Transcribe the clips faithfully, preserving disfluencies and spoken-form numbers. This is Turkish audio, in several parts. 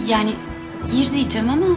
Yani gir diyeceğim ama...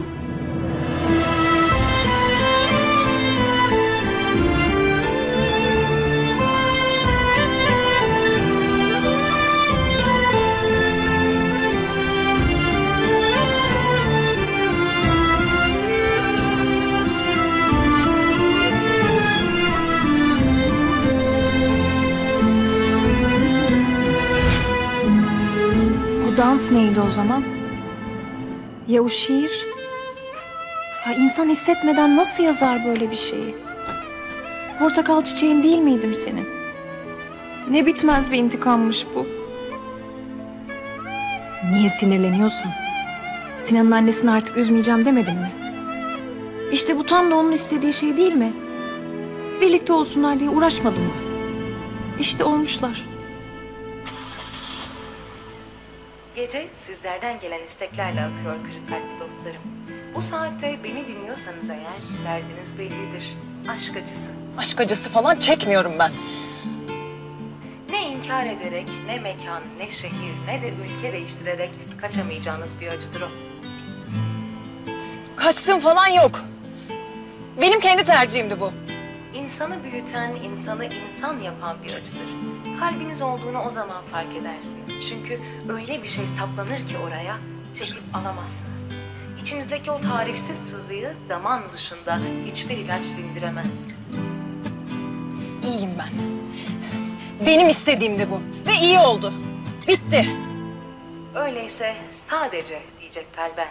O dans neydi o zaman? Ya o şiir? Ha, insan hissetmeden nasıl yazar böyle bir şeyi? Portakal çiçeğin değil miydim senin? Ne bitmez bir intikammış bu. Niye sinirleniyorsun? Sinan'ın annesini artık üzmeyeceğim demedin mi? İşte bu tam da onun istediği şey değil mi? Birlikte olsunlar diye uğraşmadım mı? İşte olmuşlar. Gece sizlerden gelen isteklerle akıyor kırık kalpli dostlarım. Bu saatte beni dinliyorsanız eğer derdiniz bellidir. Aşk acısı. Aşk acısı falan çekmiyorum ben. Ne inkar ederek, ne mekan, ne şehir, ne de ülke değiştirerek kaçamayacağınız bir acıdır o. Kaçtığım falan yok. Benim kendi tercihimdi bu. İnsanı büyüten, insanı insan yapan bir acıdır. Kalbiniz olduğunu o zaman fark edersiniz. Çünkü öyle bir şey saplanır ki oraya çekip alamazsınız. İçinizdeki o tarifsiz sızıyı zaman dışında hiçbir ilaç dindiremez. İyiyim ben. Benim istediğimdi bu. Ve iyi oldu. Bitti. Öyleyse sadece diyecek kalben.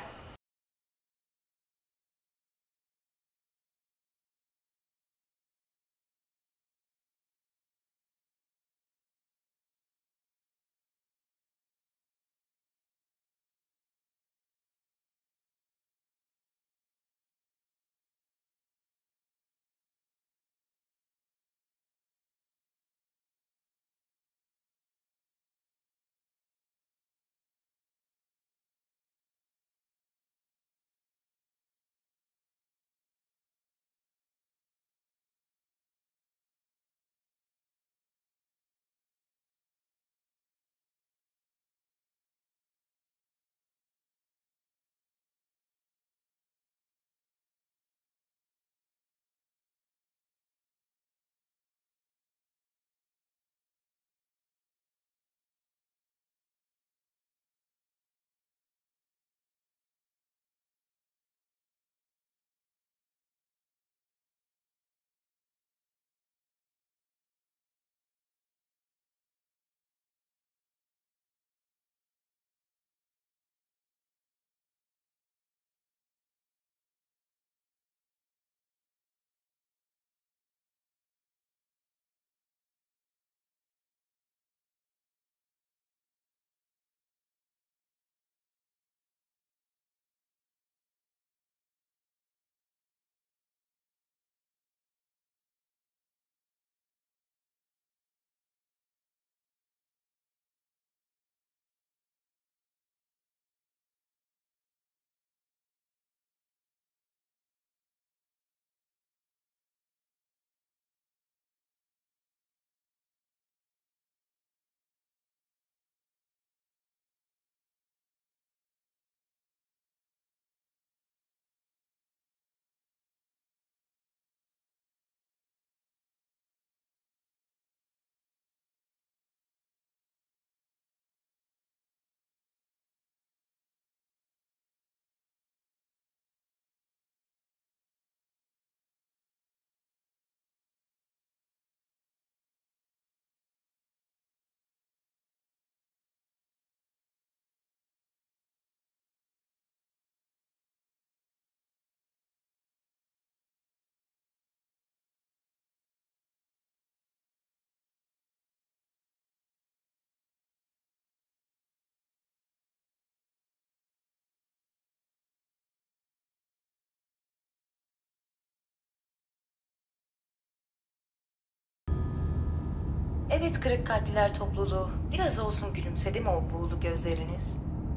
Evet kırık kalpliler topluluğu, biraz olsun gülümsedi mi o buğulu gözleriniz?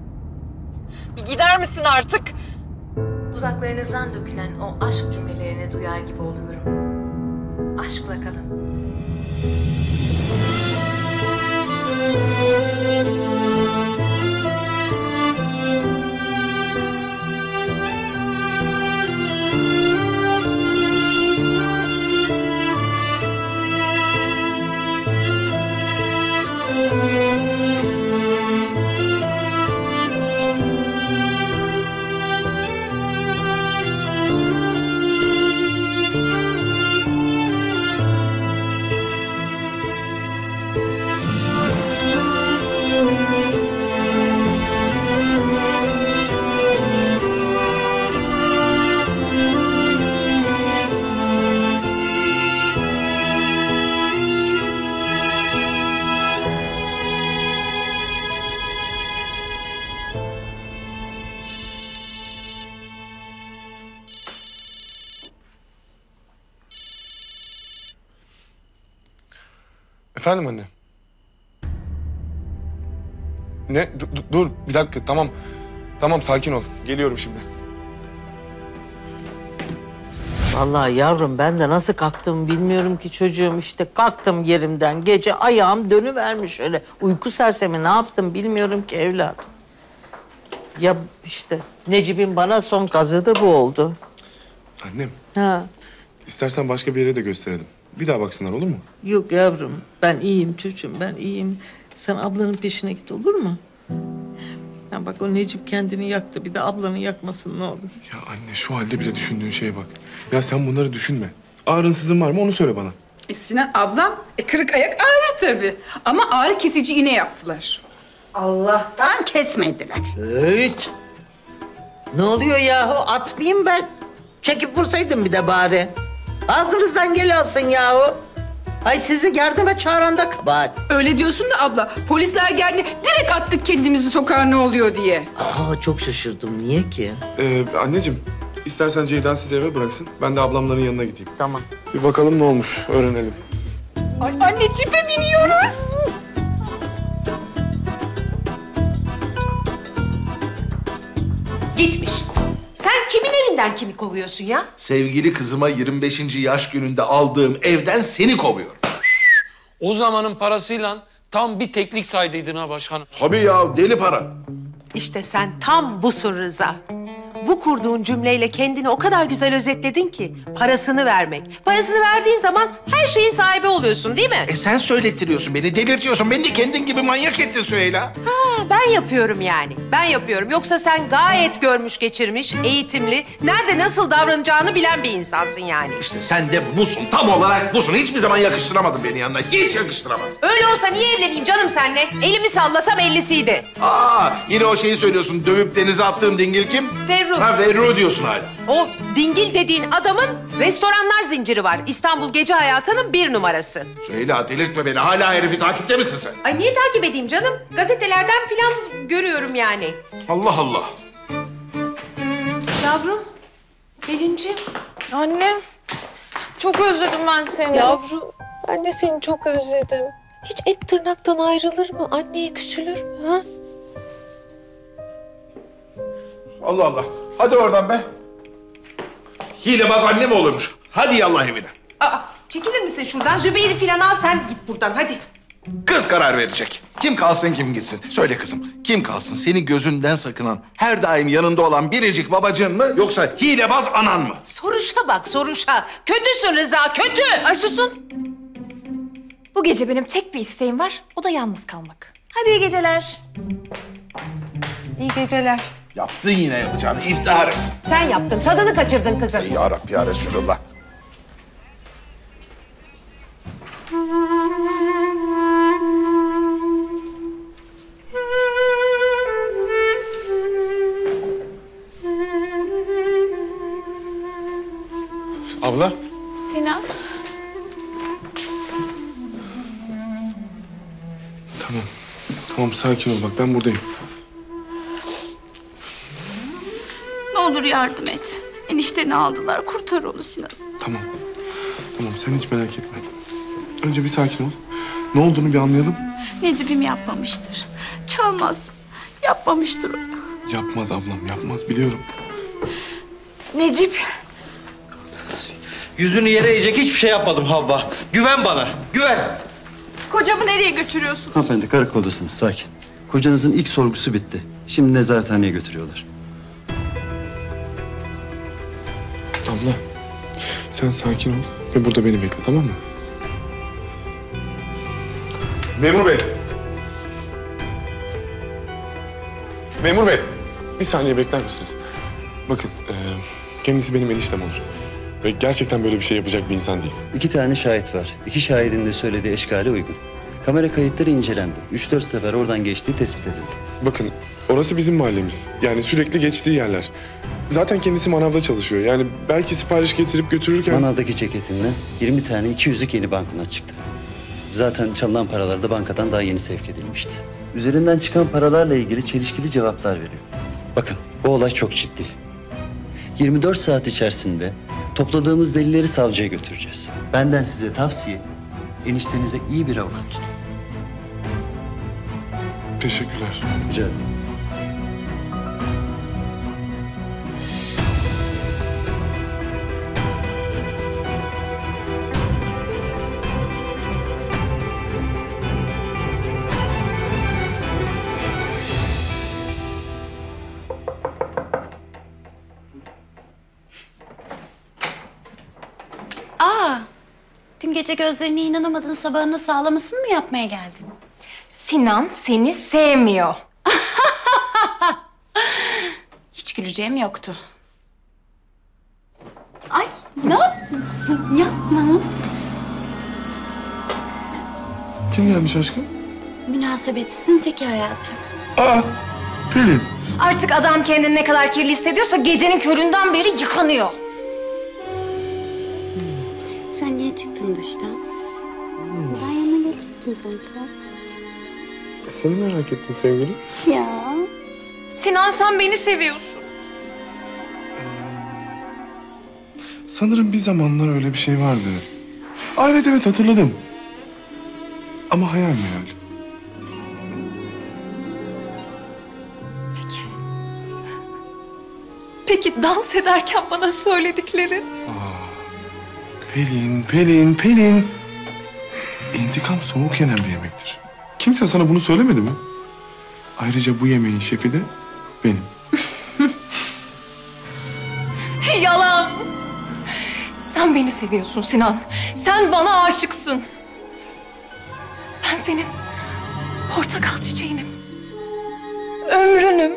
Gider misin artık? Dudaklarınızdan dökülen o aşk cümlelerini duyar gibi oluyorum. Aşkla kalın. Efendim anne? Ne? Dur, dur bir dakika tamam. Tamam sakin ol. Geliyorum şimdi. Vallahi yavrum ben de nasıl kalktım bilmiyorum ki çocuğum. İşte kalktım yerimden. Gece ayağım dönüvermiş öyle. Uyku sersemi ne yaptım bilmiyorum ki evladım. Ya işte Necip'in bana son kazığı da bu oldu. Annem, Ha. istersen başka bir yere de gösterelim. Bir daha baksınlar olur mu? Yok yavrum ben iyiyim çocuğum ben iyiyim. Sen ablanın peşine git olur mu? Ya bak o Necip kendini yaktı. Bir de ablanı yakmasın ne olur. Ya anne şu halde bile düşündüğün şeye bak. Ya sen bunları düşünme. Ağrınsızın var mı onu söyle bana. E Sinan ablam e, kırık ayak ağrır tabii. Ama ağrı kesici iğne yaptılar. Allah'tan kesmediler. Evet. Ne oluyor yahu? Atmayayım ben. Çekip vursaydım bir de bari. Ağzınızdan gel alsın yahu. Ay sizi yardıma çağıran da kabahat. Öyle diyorsun da abla polisler geldi direkt attık kendimizi sokağa ne oluyor diye. Aa çok şaşırdım. Niye ki? Ee, anneciğim, istersen Ceyda sizi eve bıraksın. Ben de ablamların yanına gideyim. Tamam. Bir bakalım ne olmuş, öğrenelim. Ay anne cipe biniyoruz. Gitmiş. Sen kimin evinden kimi kovuyorsun ya? Sevgili kızıma yirmi beşinci yaş gününde aldığım evden seni kovuyorum. O zamanın parasıyla tam bir teklik saydıydın ha başkanım. Tabii ya, deli para. İşte sen tam busun Rıza. Bu kurduğun cümleyle kendini o kadar güzel özetledin ki parasını vermek. Parasını verdiğin zaman her şeyin sahibi oluyorsun değil mi? E sen söylettiriyorsun beni, delirtiyorsun. Beni de kendin gibi manyak ettin Süheyla. Ha, ben yapıyorum yani. Ben yapıyorum. Yoksa sen gayet görmüş geçirmiş, eğitimli, nerede nasıl davranacağını bilen bir insansın yani. İşte sen de busun, tam olarak busun. Hiçbir zaman yakıştıramadın beni yanına, hiç yakıştıramadın. Öyle olsa niye evleneyim canım seninle? Elimi sallasam ellisiydi. Aa, yine o şeyi söylüyorsun, dövüp denize attığım dingil kim? Ferruh. Ha, Ferruh diyorsun hala. O dingil dediğin adamın restoranlar zinciri var. İstanbul gece hayatının bir numarası. Süheyla delirtme beni, hala herifi takipte misin sen? Ay niye takip edeyim canım? Gazetelerden filan görüyorum yani. Allah Allah. Yavrum, Pelinciğim. Annem, çok özledim ben seni. Yavrum, ben de seni çok özledim. Hiç et tırnaktan ayrılır mı? Anneye küsülür mü? Ha? Allah Allah. Hadi oradan be. Hilebaz anne mi olurmuş? Hadi yallah evine. Aa, çekilir misin şuradan? Zübeyir'i filan al sen git buradan hadi. Kız karar verecek. Kim kalsın kim gitsin. Söyle kızım, kim kalsın? Seni gözünden sakınan, her daim yanında olan biricik babacığın mı? Yoksa hilebaz anan mı? Soruşa bak soruşa. Kötüsün Rıza kötü. Ay susun. Bu gece benim tek bir isteğim var. O da yalnız kalmak. Hadi iyi geceler. İyi geceler. Yaptın yine yapacağını, iftihar et. Sen yaptın tadını kaçırdın kızın. Ya Rabbi ya Resulallah. Abla. Sinan. Tamam. Tamam sakin ol bak ben buradayım. Ne olur yardım et. Enişteni aldılar. Kurtar onu Sinan. Tamam. Tamam sen hiç merak etme. Önce bir sakin ol. Ne olduğunu bir anlayalım. Necip'im yapmamıştır. Çalmaz. Yapmamıştır o. Yapmaz ablam yapmaz biliyorum. Necip. Yüzünü yere eğecek hiçbir şey yapmadım Havva. Güven bana, güven. Kocamı nereye götürüyorsun? Hanımefendi karakoldasınız, sakin. Kocanızın ilk sorgusu bitti. Şimdi nezarethaneye götürüyorlar. Abla sen sakin ol ve burada beni bekle tamam mı? Memur bey. Memur bey. Bir saniye bekler misiniz? Bakın e, kendisi benim eniştem olur. Ve gerçekten böyle bir şey yapacak bir insan değil. İki tane şahit var. İki şahidin de söylediği eşkale uygun. Kamera kayıtları incelendi. Üç dört sefer oradan geçtiği tespit edildi. Bakın orası bizim mahallemiz. Yani sürekli geçtiği yerler. Zaten kendisi manavda çalışıyor. Yani belki sipariş getirip götürürken... Manavdaki ceketinden yirmi tane iki yüzlük yeni banknot çıktı. Zaten çalınan paralar da bankadan daha yeni sevk edilmişti. Üzerinden çıkan paralarla ilgili çelişkili cevaplar veriyor. Bakın bu olay çok ciddi. yirmi dört saat içerisinde topladığımız delilleri savcıya götüreceğiz. Benden size tavsiye eniştenize iyi bir avukat tutun. Teşekkürler. Rica ederim. Aa, dün gece gözlerine inanamadın, sabahına sağlamasını mı yapmaya geldin? Sinan seni sevmiyor. Hiç güleceğim yoktu. Ay, ne yapıyorsun? Yapma. Kim gelmiş aşkım? Münasebetsizin teki hayatım. Aa, Pelin. Artık adam kendini ne kadar kirli hissediyorsa gecenin köründen beri yıkanıyor. Sen niye çıktın duştan? Ben yanına gelecektim zaten. Seni merak ettim sevgilim. Ya. Sinan sen beni seviyorsun. Sanırım bir zamanlar öyle bir şey vardı. Aa, evet evet hatırladım. Ama hayal meyal. Peki dans ederken bana söyledikleri? Pelin, Pelin, Pelin. İntikam soğuk yenen bir yemektir. Kimse sana bunu söylemedi mi? Ayrıca bu yemeğin şefi de benim. Yalan. Sen beni seviyorsun Sinan. Sen bana aşıksın. Ben senin portakal çiçeğinim. Ömrünüm.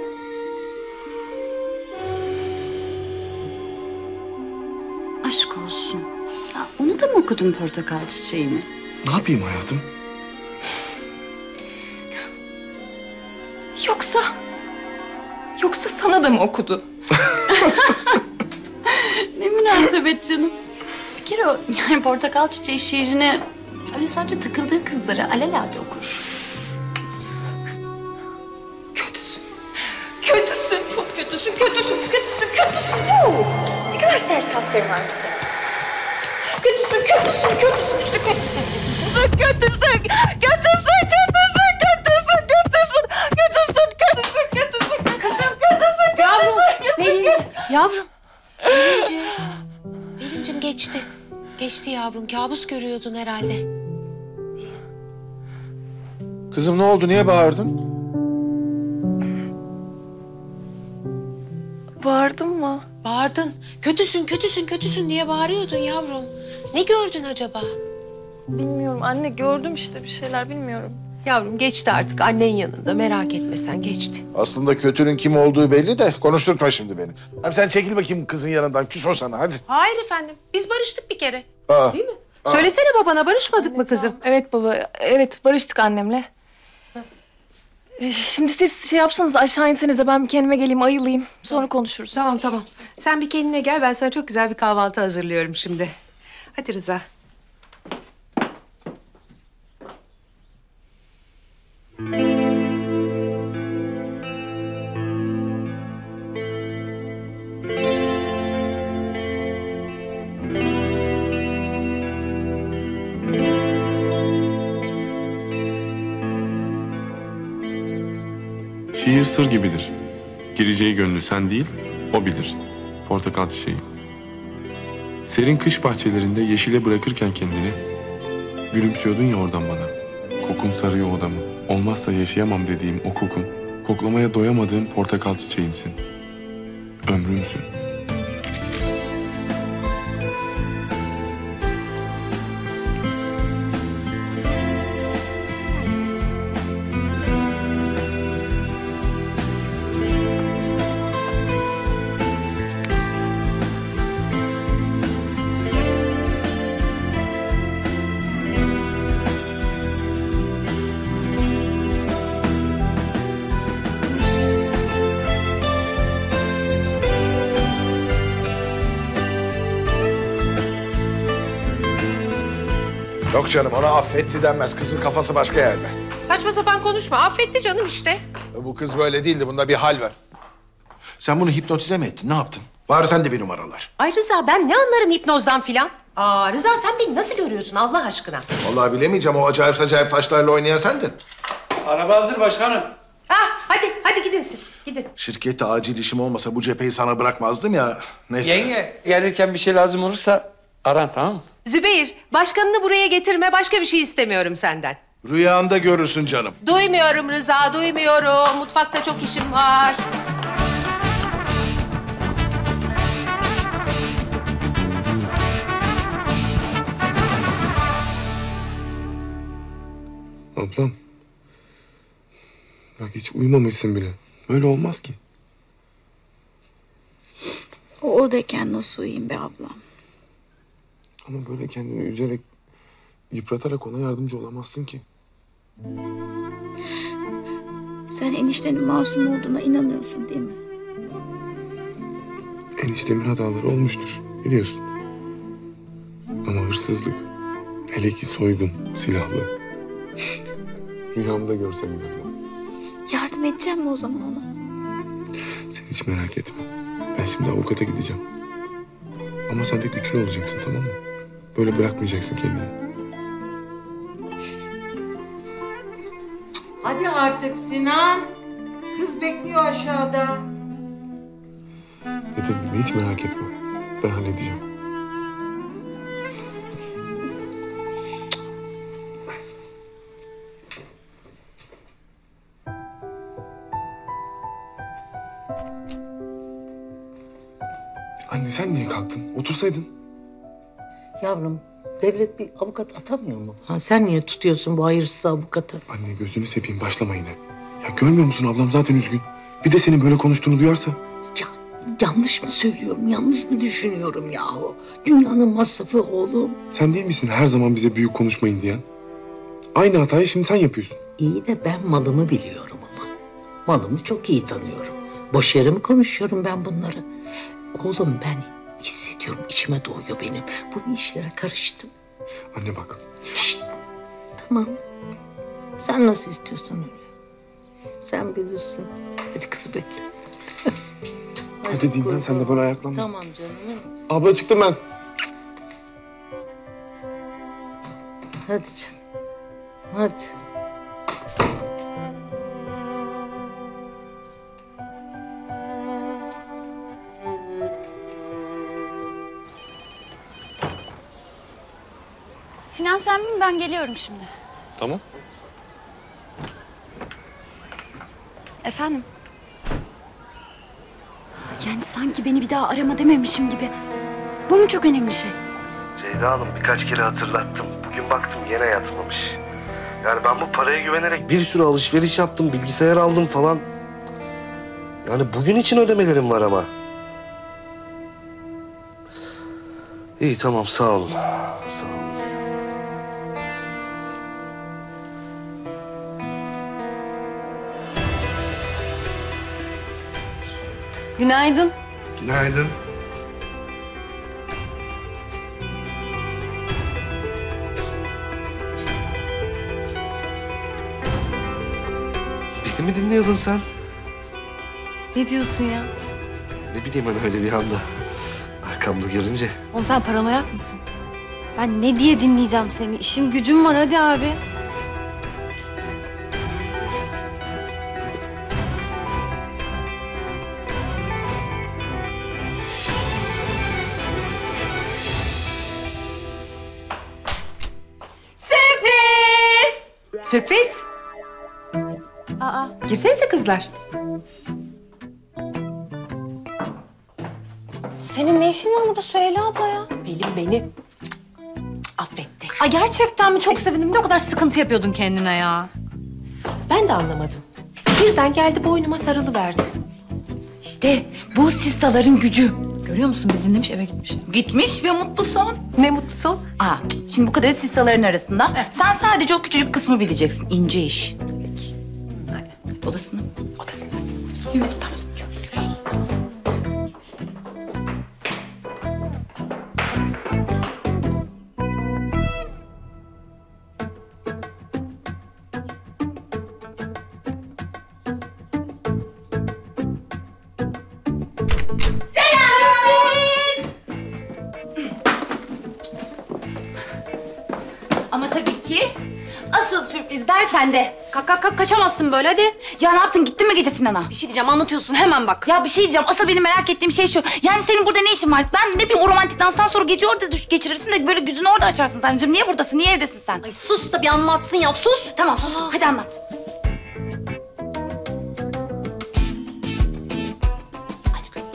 Aşk olsun. Ya, onu da mı okudun portakal çiçeğini? Ne yapayım hayatım? Yoksa... Yoksa sana da mı okudu? Ne münasebet canım. Bir kere o yani portakal çiçeği şiirini öyle sadece takıldığı kızlara alelade okur. Kötüsün. Kötüsün. Çok kötüsün. Kötüsün. Kötüsün. Kötüsün. Oo. Ne kadar sert kasların varmış senin. Kötüsün. Kötüsün. Kötüsün. İşte kötüsün. Kötüsün. Kötüsün. Kötüsün. Kötüsün. Kötüsün. Kötüsün. Kötüsün. Kötüsün. Kötüsün. Kızım. Kötüsün. Yavrum. Pelin. Yavrum. Pelinciğim. Pelinciğim geçti. Geçti yavrum. Kabus görüyordun herhalde. Kızım ne oldu? Niye bağırdın? Bağırdın mı? Bağırdın. Kötüsün, kötüsün, kötüsün diye bağırıyordun yavrum. Ne gördün acaba? Bilmiyorum anne, gördüm işte bir şeyler, bilmiyorum. Yavrum geçti artık. Annen yanında. Merak etme sen, geçti. Aslında kötünün kim olduğu belli de konuşturma şimdi beni. Hem sen çekil bakayım kızın yanından. Küs o sana hadi. Hayır efendim. Biz barıştık bir kere. Aa. Değil mi? Aa. Söylesene babana, barışmadık mı kızım? Evet baba, evet barıştık annemle. Ee, Şimdi siz şey yapsanız, aşağı insenize, ben bir kendime geleyim, ayılayım. Sonra konuşuruz. Tamam tamam. Sen bir kendine gel. Ben sana çok güzel bir kahvaltı hazırlıyorum şimdi. Hadi Rıza. Şiir sır gibidir. Gireceği gönlü sen değil, o bilir. Portakal çiçeği. Serin kış bahçelerinde yeşile bırakırken kendini, gülümsüyordun ya oradan bana. Kokun sarıyor odamı. Olmazsa yaşayamam dediğim o kokun, koklamaya doyamadığım portakal çiçeğimsin. Ömrümsün. Yok canım ona affetti denmez. Kızın kafası başka yerde. Saçma sapan konuşma. Affetti canım işte. Bu kız böyle değildi. Bunda bir hal var. Sen bunu hipnotize mi ettin? Ne yaptın? Bari sen de bir numaralar. Ay Rıza, ben ne anlarım hipnozdan filan? Aa Rıza sen beni nasıl görüyorsun Allah aşkına? Vallahi bilemeyeceğim, o acayip acayip taşlarla oynayan sendin. Araba hazır başkanım. Ah hadi hadi gidin siz gidin. Şirkette acil işim olmasa bu cepheyi sana bırakmazdım ya. Neyse. Yenge gelirken bir şey lazım olursa aran, tamam mı? Zübeyir başkanını buraya getirme, başka bir şey istemiyorum senden. Rüyanda görürsün canım. Duymuyorum Rıza, duymuyorum. Mutfakta çok işim var. Ablam. Bak hiç uyumamışsın bile. Böyle olmaz ki. O oradayken nasıl uyuyayım be ablam? Ama böyle kendini üzerek, yıpratarak ona yardımcı olamazsın ki. Sen eniştenin masum olduğuna inanıyorsun değil mi? Eniştemin hataları olmuştur, biliyorsun. Ama hırsızlık, hele ki soygun, silahlı. Rüyamda görsem inanmam. Yardım edeceğim mi o zaman ona? Sen hiç merak etme. Ben şimdi avukata gideceğim. Ama sen de güçlü olacaksın, tamam mı? Böyle bırakmayacaksın kendini. Hadi artık Sinan. Kız bekliyor aşağıda. Dediğim gibi hiç merak etme. Ben halledeceğim. Anne sen niye kalktın? Otursaydın. Yavrum, devlet bir avukat atamıyor mu? Ha, sen niye tutuyorsun bu hayırsız avukatı? Anne gözünü seveyim, başlama yine. Ya görmüyor musun ablam zaten üzgün. Bir de senin böyle konuştuğunu duyarsa. Ya, yanlış mı söylüyorum, yanlış mı düşünüyorum yahu? Dünyanın masrafı oğlum. Sen değil misin her zaman bize büyük konuşmayın diyen? Aynı hatayı şimdi sen yapıyorsun. İyi de ben malımı biliyorum ama. Malımı çok iyi tanıyorum. Boş yere mi konuşuyorum ben bunları? Oğlum ben hissediyorum, içime doğuyor benim. Bu işlere karıştım. Anne bak. Şişt. Tamam. Sen nasıl istiyorsan öyle. Sen bilirsin. Hadi kızı bekle. Hadi, Hadi dinlen sen de böyle ayaklanma. Tamam canım. Abla çıktım ben. Hadi canım. Hadi. Sinan sen bin, ben geliyorum şimdi. Tamam. Efendim? Yani sanki beni bir daha arama dememişim gibi. Bu mu çok önemli şey? Ceyda Hanım birkaç kere hatırlattım. Bugün baktım yine yatmamış. Yani ben bu paraya güvenerek bir sürü alışveriş yaptım, bilgisayar aldım falan. Yani bugün için ödemelerim var ama. İyi tamam sağ olun. Sağ olun. Günaydın. Günaydın. Beni mi dinliyordun sen? Ne diyorsun ya? Ne bileyim ben öyle bir anda. Arkamda görünce. Oğlum sen paranoyak mısın? Ben ne diye dinleyeceğim seni? İşim gücüm var, hadi abi. Sürpriz! Sürpriz? Aa. Girsenize kızlar. Senin ne işin var burada Süheyla abla ya? Pelin beni cık, cık, affetti. Ay gerçekten mi? Çok sevindim. Ne kadar sıkıntı yapıyordun kendine ya. Ben de anlamadım. Birden geldi boynuma sarılıverdi. İşte bu sistaların gücü. Görüyor musun? Biz dinlemiş eve gitmiştim. Gitmiş ve mutlu son. Ne mutlu son. Aa, şimdi bu kadar sistaların arasında sen sadece o küçücük kısmı bileceksin. İnce iş. Peki. Aynen. Odasına. Odasında. Tamam. Ama tabii ki asıl sürprizler sende. Kalk kalk kalk kaçamazsın böyle hadi. Ya ne yaptın gittin mi gece Sinan'a? Bir şey diyeceğim anlatıyorsun hemen bak. Ya bir şey diyeceğim asıl benim merak ettiğim şey şu. Yani senin burada ne işin var? Ben ne bileyim o romantik danstan sonra gece orada düş geçirirsin de böyle yüzünü orada açarsın sen. Niye buradasın? Niye evdesin sen? Ay sus da bir anlatsın ya sus. Tamam sus hadi anlat. Aç kız.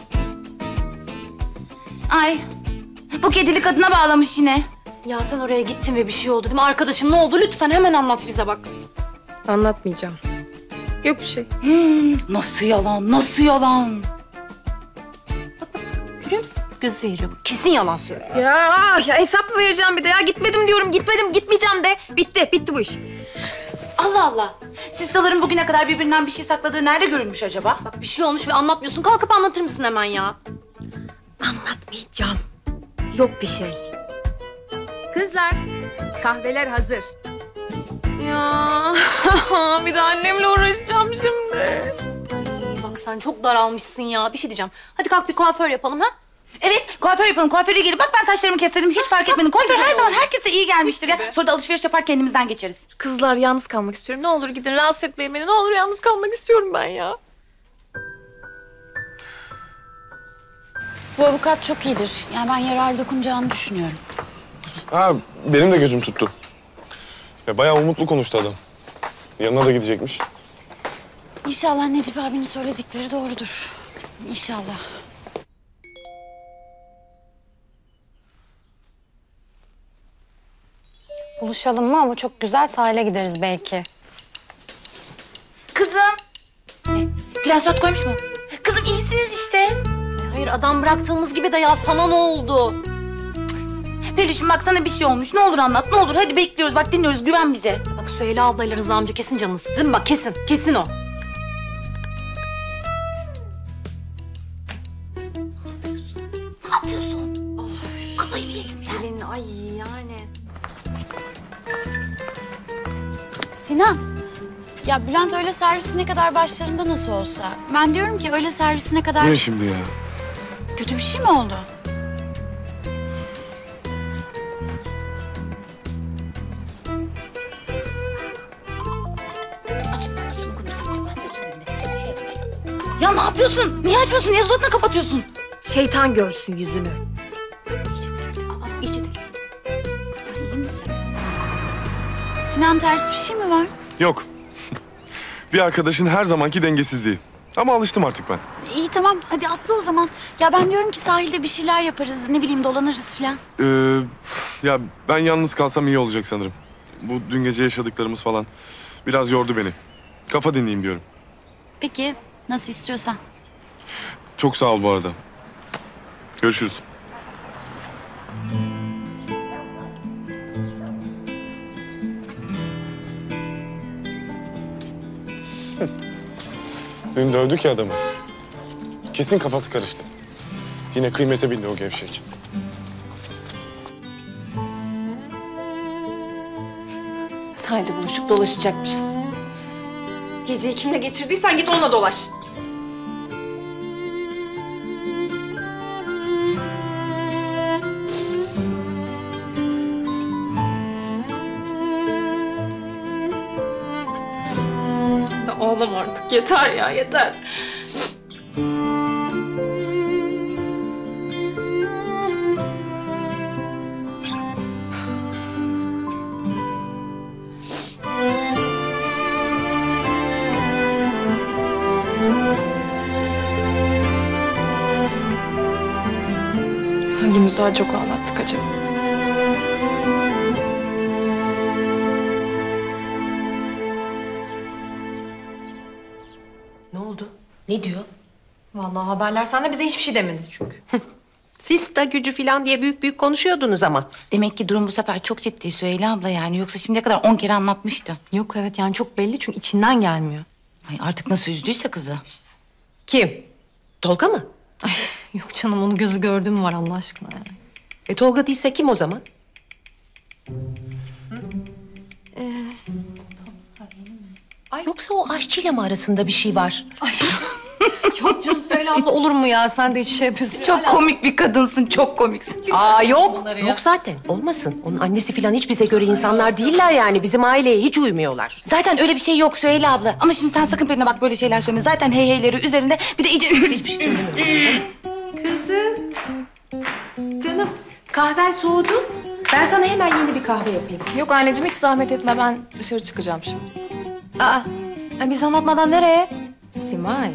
Ay bu kedili kadına bağlamış yine. Ya sen oraya gittin ve bir şey oldu değil mi? Arkadaşım ne oldu? Lütfen hemen anlat bize bak. Anlatmayacağım. Yok bir şey. Hmm, nasıl yalan, nasıl yalan? Görüyor musun? Gözü seyiriyor. Kesin yalan söylüyor. Ya, ya hesap mı vereceğim bir de ya? Gitmedim diyorum, gitmedim, gitmeyeceğim de. Bitti, bitti bu iş. Allah Allah. Sistaların bugüne kadar birbirinden bir şey sakladığı nerede görülmüş acaba? Bak bir şey olmuş ve anlatmıyorsun. Kalkıp anlatır mısın hemen ya? Anlatmayacağım. Yok bir şey. Kızlar, kahveler hazır. Ya bir de annemle uğraşacağım şimdi. Ay, bak sen çok daralmışsın ya. Bir şey diyeceğim. Hadi kalk bir kuaför yapalım ha? Evet, kuaför yapalım. Kuaföre gelip bak ben saçlarımı keserim. Hiç fark etmedim. Kuaför her zaman herkese iyi gelmiştir ya. Sonra da alışveriş yapar kendimizden geçeriz. Kızlar yalnız kalmak istiyorum. Ne olur gidin rahatsız etmeyin beni. Ne olur yalnız kalmak istiyorum ben ya. Bu avukat çok iyidir. Yani ben yarar dokunacağını düşünüyorum. Ha, benim de gözüm tuttu. Ya bayağı umutlu konuştu adam. Yanına da gidecekmiş. İnşallah Necip abinin söyledikleri doğrudur. İnşallah. Buluşalım mı? Ama çok güzel sahile gideriz belki. Kızım. Ne? Plasat koymuş mu? Kızım iyisiniz işte. Hayır adam bıraktığımız gibi de ya sana ne oldu? Peluş'um bak sana bir şey olmuş. Ne olur anlat ne olur. Hadi bekliyoruz bak dinliyoruz güven bize. Bak Süheyla ablayla Rıza amca kesin canını sıktı değil mi? Bak kesin, kesin o. Ne yapıyorsun? Ay, kafayı mı yedin sen? Selin, ay yani. Sinan. Ya Bülent öğle servisine kadar başlarında nasıl olsa. Ben diyorum ki öğle servisine kadar... Bu ne şimdi ya? Kötü bir şey mi oldu? Ya ne yapıyorsun? Niye açmıyorsun? Niye suratına kapatıyorsun? Şeytan görsün yüzünü. Aa, iyice delirdi. Sen iyi misin? Sinan ters bir şey mi var? Yok. Bir arkadaşın her zamanki dengesizliği. Ama alıştım artık ben. İyi tamam hadi atla o zaman. Ya ben diyorum ki sahilde bir şeyler yaparız. Ne bileyim dolanırız falan. Ee, ya ben yalnız kalsam iyi olacak sanırım. Bu dün gece yaşadıklarımız falan biraz yordu beni. Kafa dinleyeyim diyorum. Peki nasıl istiyorsan. Çok sağ ol bu arada. Görüşürüz. Dün dövdük ya adamı. Kesin kafası karıştı. Yine kıymete bindi o gevşek. Sahilde buluşup dolaşacakmışız. Geceyi kimle geçirdiysen git onunla dolaş. Sen de ağlama artık. Yeter ya, yeter. Hangimiz daha çok ağlattık acaba? Ne oldu? Ne diyor? Vallahi haberler sende bize hiçbir şey demedi çünkü. Siz de gücü falan diye büyük büyük konuşuyordunuz ama. Demek ki durum bu sefer çok ciddi Süheyla abla yani. Yoksa şimdiye kadar on kere anlatmıştı. Yok evet yani çok belli çünkü içinden gelmiyor. Ay artık nasıl üzdüyse kızı. Kim? Tolga mı? Ay, yok canım onu gözü gördüğüm mü var Allah aşkına yani. E Tolga değilse kim o zaman? Ee, Ay yoksa o aşçıyla mı arasında bir şey var? Ay Yok canım Söyle abla olur mu ya? Sen de hiç şey yapıyorsun. Çok komik bir kadınsın, çok komiksin. Aa yok, yok zaten. Olmasın. Onun annesi falan hiç bize göre insanlar değiller yani. Bizim aileye hiç uymuyorlar. Zaten öyle bir şey yok Süheyla abla. Ama şimdi sen sakın Pelin'e bak böyle şeyler söyleme. Zaten hey heyleri üzerinde bir de iyice... Hiçbir şey söylemiyorum. Kızım. Canım, kahven soğudu. Ben sana hemen yeni bir kahve yapayım. Yok anneciğim hiç zahmet etme. Ben dışarı çıkacağım şimdi. Aa, biz anlatmadan nereye? Simay.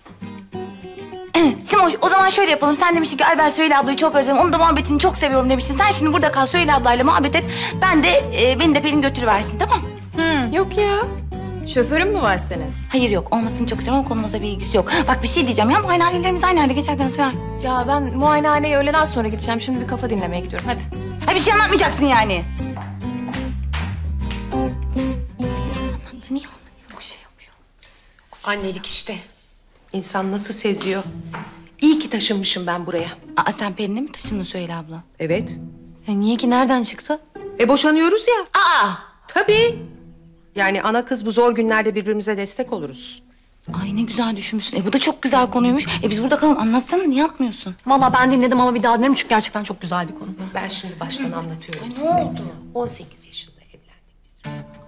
Simoş, o zaman şöyle yapalım. Sen demiştin ki ay ben Süheyla ablayı çok özledim. Onun da muhabbetini çok seviyorum demiştin. Sen şimdi burada kal Süheyla ablayla muhabbet et. Ben de e, beni de Pelin götürüversin tamam? Hı, yok ya. Şoförün mü var senin? Hayır yok. Olmasını çok istiyorum ama konumuza bir ilgisi yok. Bak bir şey diyeceğim ya. Muayenehanelerimiz aynı yerde geçerken hatırlar. Ya ben muayenehaneye öğleden sonra gideceğim. Şimdi bir kafa dinlemeye gidiyorum. Hadi. Ha bir şey anlatmayacaksın yani. Niye bir şey yapıyor? Annelik işte. İnsan nasıl seziyor? İyi ki taşınmışım ben buraya. Aa sen Pelin'e mi taşındın Süheyla abla? Evet. Ya niye ki? Nereden çıktı? E boşanıyoruz ya. Aa! Tabii. Yani ana kız bu zor günlerde birbirimize destek oluruz. Ay ne güzel düşünmüşsün. E bu da çok güzel konuymuş. E biz burada kalalım. Anlatsana niye atmıyorsun? Vallahi ben dinledim ama bir daha dinlerim çünkü gerçekten çok güzel bir konu. Ben şimdi baştan anlatıyorum Ay, size. ne oldu? on sekiz yaşında evlendik biz.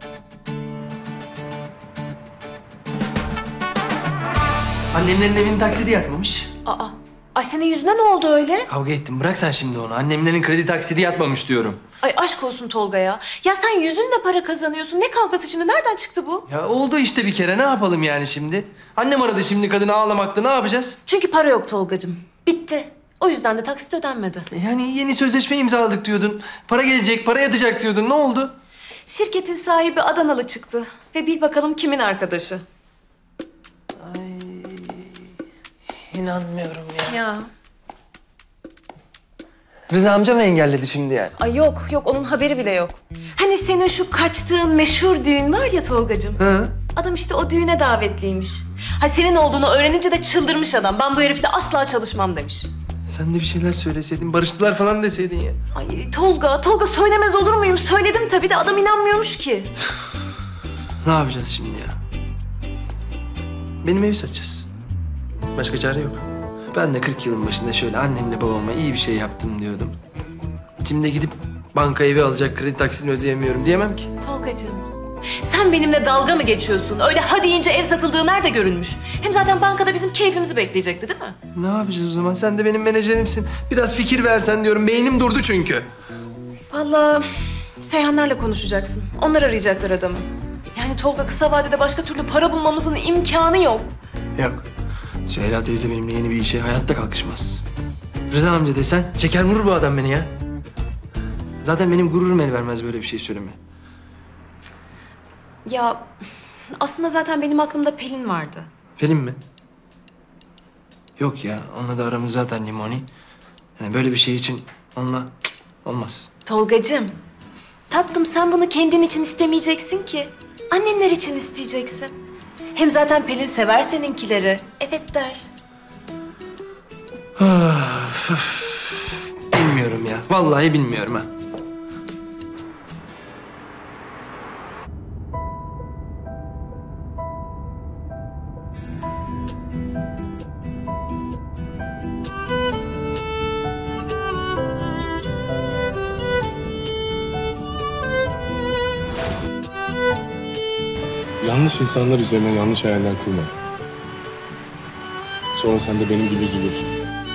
Annemlerin evini taksidi yatmamış. Aa, ay senin yüzüne ne oldu öyle? Kavga ettim. Bırak sen şimdi onu. Annemlerin kredi taksidi yatmamış diyorum. Ay aşk olsun Tolga ya. Ya sen yüzünle para kazanıyorsun. Ne kavgası şimdi? Nereden çıktı bu? Ya oldu işte bir kere. Ne yapalım yani şimdi? Annem aradı şimdi kadını ağlamakta. Ne yapacağız? Çünkü para yok Tolgacığım. Bitti. O yüzden de taksit ödenmedi. Yani yeni sözleşme imzaladık diyordun. Para gelecek, para yatacak diyordun. Ne oldu? Şirketin sahibi Adanalı çıktı. Ve bil bakalım kimin arkadaşı? İnanmıyorum ya. Ya. Rıza amca mı engelledi şimdi yani? Ay yok yok onun haberi bile yok. Hani senin şu kaçtığın meşhur düğün var ya Tolgacığım. Hı? Adam işte o düğüne davetliymiş. Ha senin olduğunu öğrenince de çıldırmış adam. Ben bu herifle asla çalışmam demiş. Sen de bir şeyler söyleseydin, barıştılar falan deseydin ya. Ay Tolga, Tolga söylemez olur muyum? Söyledim tabii de adam inanmıyormuş ki. Ne yapacağız şimdi ya? Benim evi satacağız. Başka çare yok. Ben de kırk yılın başında şöyle annemle babama iyi bir şey yaptım diyordum. Şimdi gidip banka evi alacak, kredi taksitini ödeyemiyorum diyemem ki. Tolgacığım, sen benimle dalga mı geçiyorsun? Öyle ha deyince ev satıldığı nerede görülmüş? Hem zaten bankada bizim keyfimizi bekleyecekti değil mi? Ne yapacağız o zaman? Sen de benim menajerimsin. Biraz fikir versen diyorum. Beynim durdu çünkü. Vallahi Seyhanlarla konuşacaksın. Onlar arayacaklar adamı. Yani Tolga kısa vadede başka türlü para bulmamızın imkanı yok. Yok. Süheyla teyze benimle yeni bir işe hayatta kalkışmaz. Rıza amca desen çeker vurur bu adam beni ya. Zaten benim gururum el vermez böyle bir şey söyleme. Ya aslında zaten benim aklımda Pelin vardı. Pelin mi? Yok ya, onunla da aramız zaten limoni. Yani böyle bir şey için onunla cık, olmaz. Tolgacığım, tatlım sen bunu kendin için istemeyeceksin ki. Annenler için isteyeceksin. Hem zaten Pelin sever seninkileri. Evet der. Of, of. Bilmiyorum ya. Vallahi bilmiyorum ha. Yanlış insanlar üzerine yanlış hayaller kurma. Sonra sen de benim gibi üzülürsün.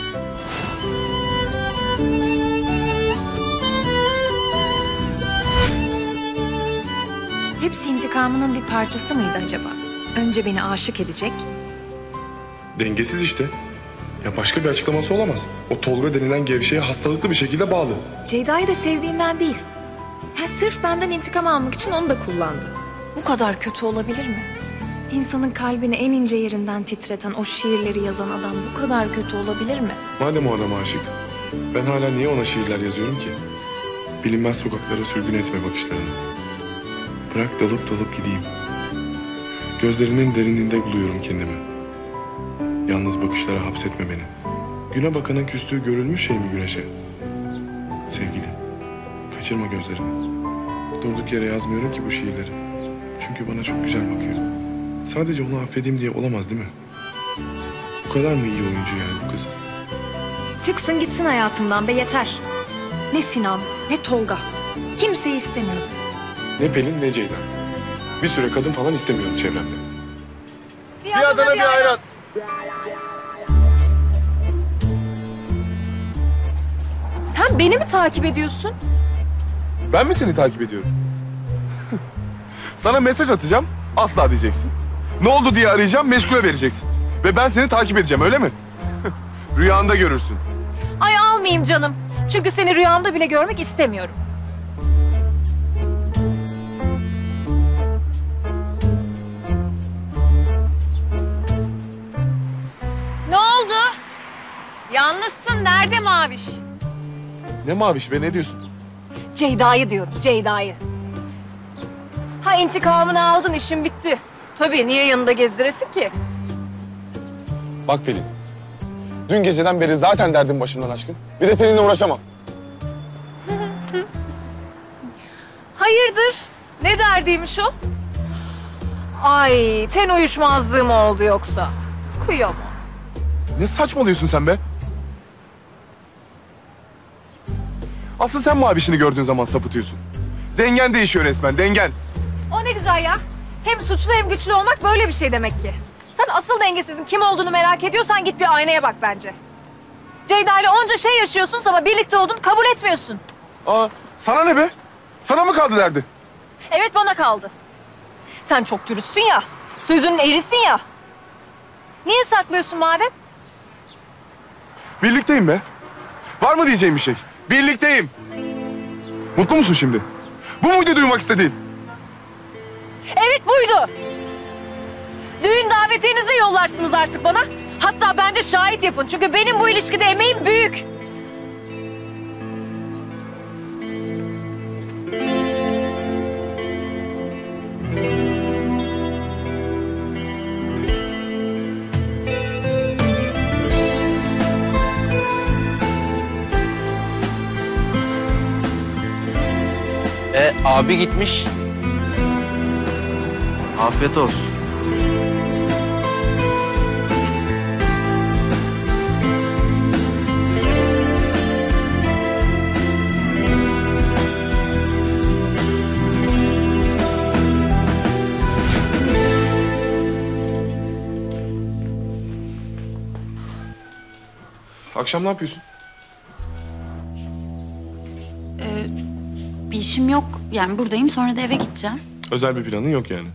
Hepsi intikamının bir parçası mıydı acaba? Önce beni aşık edecek. Dengesiz işte. Ya başka bir açıklaması olamaz. O Tolga denilen gevşeye hastalıklı bir şekilde bağlı. Ceyda'yı da sevdiğinden değil. Ya sırf benden intikam almak için onu da kullandı. Bu kadar kötü olabilir mi? İnsanın kalbini en ince yerinden titreten o şiirleri yazan adam bu kadar kötü olabilir mi? Madem o adama aşık, ben hala niye ona şiirler yazıyorum ki? Bilinmez sokaklara sürgün etme bakışlarını. Bırak dalıp dalıp gideyim. Gözlerinin derinliğinde buluyorum kendimi. Yalnız bakışlara hapsetme beni. Güne bakanın küstüğü görülmüş şey mi güneşe? Sevgili, kaçırma gözlerini. Durduk yere yazmıyorum ki bu şiirleri. Çünkü bana çok güzel bakıyor. Sadece onu affedeyim diye olamaz değil mi? Bu kadar mı iyi oyuncu yani bu kız? Çıksın gitsin hayatımdan be yeter. Ne Sinan, ne Tolga. Kimseyi istemiyorum. Ne Pelin ne Ceyda. Bir süre kadın falan istemiyorum çevremde. Bir Adana bir ayran. Sen beni mi takip ediyorsun? Ben mi seni takip ediyorum? Sana mesaj atacağım, asla diyeceksin. Ne oldu diye arayacağım, meşgule vereceksin. Ve ben seni takip edeceğim, öyle mi? Rüyanda görürsün. Ay almayayım canım. Çünkü seni rüyamda bile görmek istemiyorum. Ne oldu? Yalnızsın. Nerede Maviş? Ne Maviş be, ne diyorsun? Ceyda'yı diyorum, Ceyda'yı. Ha intikamını aldın, işin bitti. Tabii, niye yanında gezdiresin ki? Bak Pelin, dün geceden beri zaten derdim başımdan aşkın. Bir de seninle uğraşamam. Hayırdır? Ne derdiymiş o? Ay, ten uyuşmazlığı mı oldu yoksa? Kıyamam. Ne saçmalıyorsun sen be? Asıl sen Maviş'ini gördüğün zaman sapıtıyorsun. Dengen değişiyor resmen, dengen. O ne güzel ya. Hem suçlu hem güçlü olmak böyle bir şey demek ki. Sen asıl dengesizin kim olduğunu merak ediyorsan git bir aynaya bak bence. Ceyda ile onca şey yaşıyorsun ama birlikte olduğunu kabul etmiyorsun. Aa, sana ne be? Sana mı kaldı derdi? Evet, bana kaldı. Sen çok dürüstsün ya, sözünün erisin ya. Niye saklıyorsun madem? Birlikteyim be. Var mı diyeceğim bir şey? Birlikteyim. Mutlu musun şimdi? Bu muydu duymak istediğin? Evet, buydu. Düğün davetiyenizi yollarsınız artık bana. Hatta bence şahit yapın. Çünkü benim bu ilişkide emeğim büyük. E abi gitmiş. Afiyet olsun. Akşam ne yapıyorsun? Bir işim yok. Yani buradayım, sonra da eve gideceğim. Özel bir planın yok yani.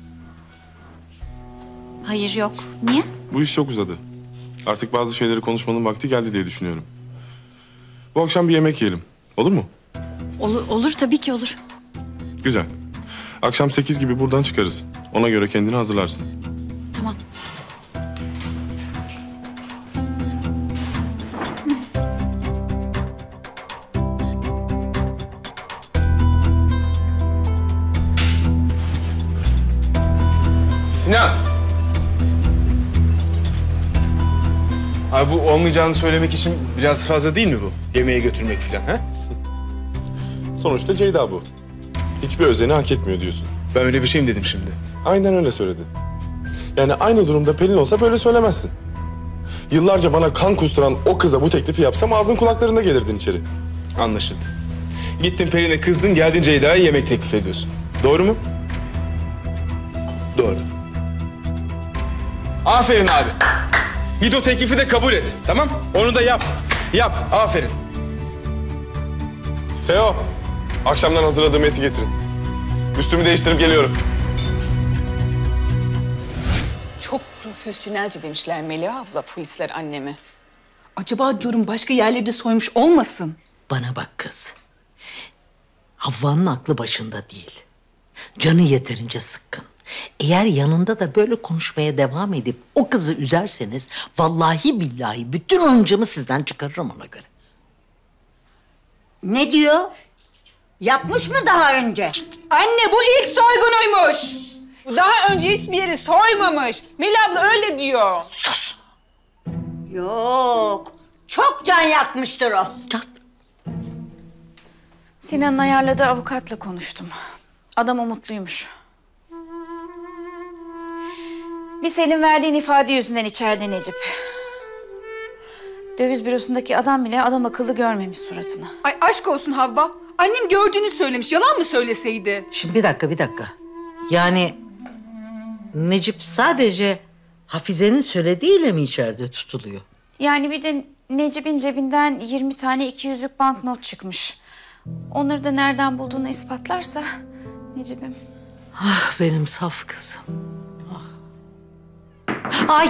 Hayır, yok. Niye? Bu iş çok uzadı. Artık bazı şeyleri konuşmanın vakti geldi diye düşünüyorum. Bu akşam bir yemek yiyelim. Olur mu? Olur, olur tabii ki olur. Güzel. Akşam sekiz gibi buradan çıkarız. Ona göre kendini hazırlarsın. Tamam. Sinan! Abi bu olmayacağını söylemek için biraz fazla değil mi bu? Yemeğe götürmek falan ha? Sonuçta Ceyda bu. Hiçbir özeni hak etmiyor diyorsun. Ben öyle bir şey mi dedim şimdi? Aynen öyle söyledin. Yani aynı durumda Pelin olsa böyle söylemezsin. Yıllarca bana kan kusturan o kıza bu teklifi yapsam ağzın kulaklarında gelirdin içeri. Anlaşıldı. Gittin Pelin'e kızdın, geldin Ceyda'ya yemek teklif ediyorsun. Doğru mu? Doğru. Aferin abi. Git o teklifi de kabul et, tamam? Onu da yap. Yap, aferin. Teo, akşamdan hazırladığım eti getirin. Üstümü değiştirip geliyorum. Çok profesyonelce demişler Melih abla, polisler anneme. Acaba diyorum başka yerleri de soymuş olmasın? Bana bak kız. Havva'nın aklı başında değil. Canı yeterince sıkkın. Eğer yanında da böyle konuşmaya devam edip o kızı üzerseniz vallahi billahi bütün hıncımı sizden çıkarırım ona göre. Ne diyor? Yapmış mı daha önce? Anne bu ilk soygunuymuş. Daha önce hiçbir yeri soymamış. Melih abla öyle diyor. Sus. Yok. Çok can yakmıştır o. Sinan'ın ayarladığı avukatla konuştum. Adam umutluymuş. Bir senin verdiğin ifade yüzünden içeride Necip. Döviz bürosundaki adam bile adam akıllı görmemiş suratını. Ay aşk olsun Havva. Annem gördüğünü söylemiş. Yalan mı söyleseydi? Şimdi bir dakika, bir dakika. Yani Necip sadece Hafize'nin söylediğiyle mi içeride tutuluyor? Yani bir de Necip'in cebinden yirmi tane iki yüzlük banknot çıkmış. Onları da nereden bulduğunu ispatlarsa Necip'im. Ah benim saf kızım. Ah. Ay!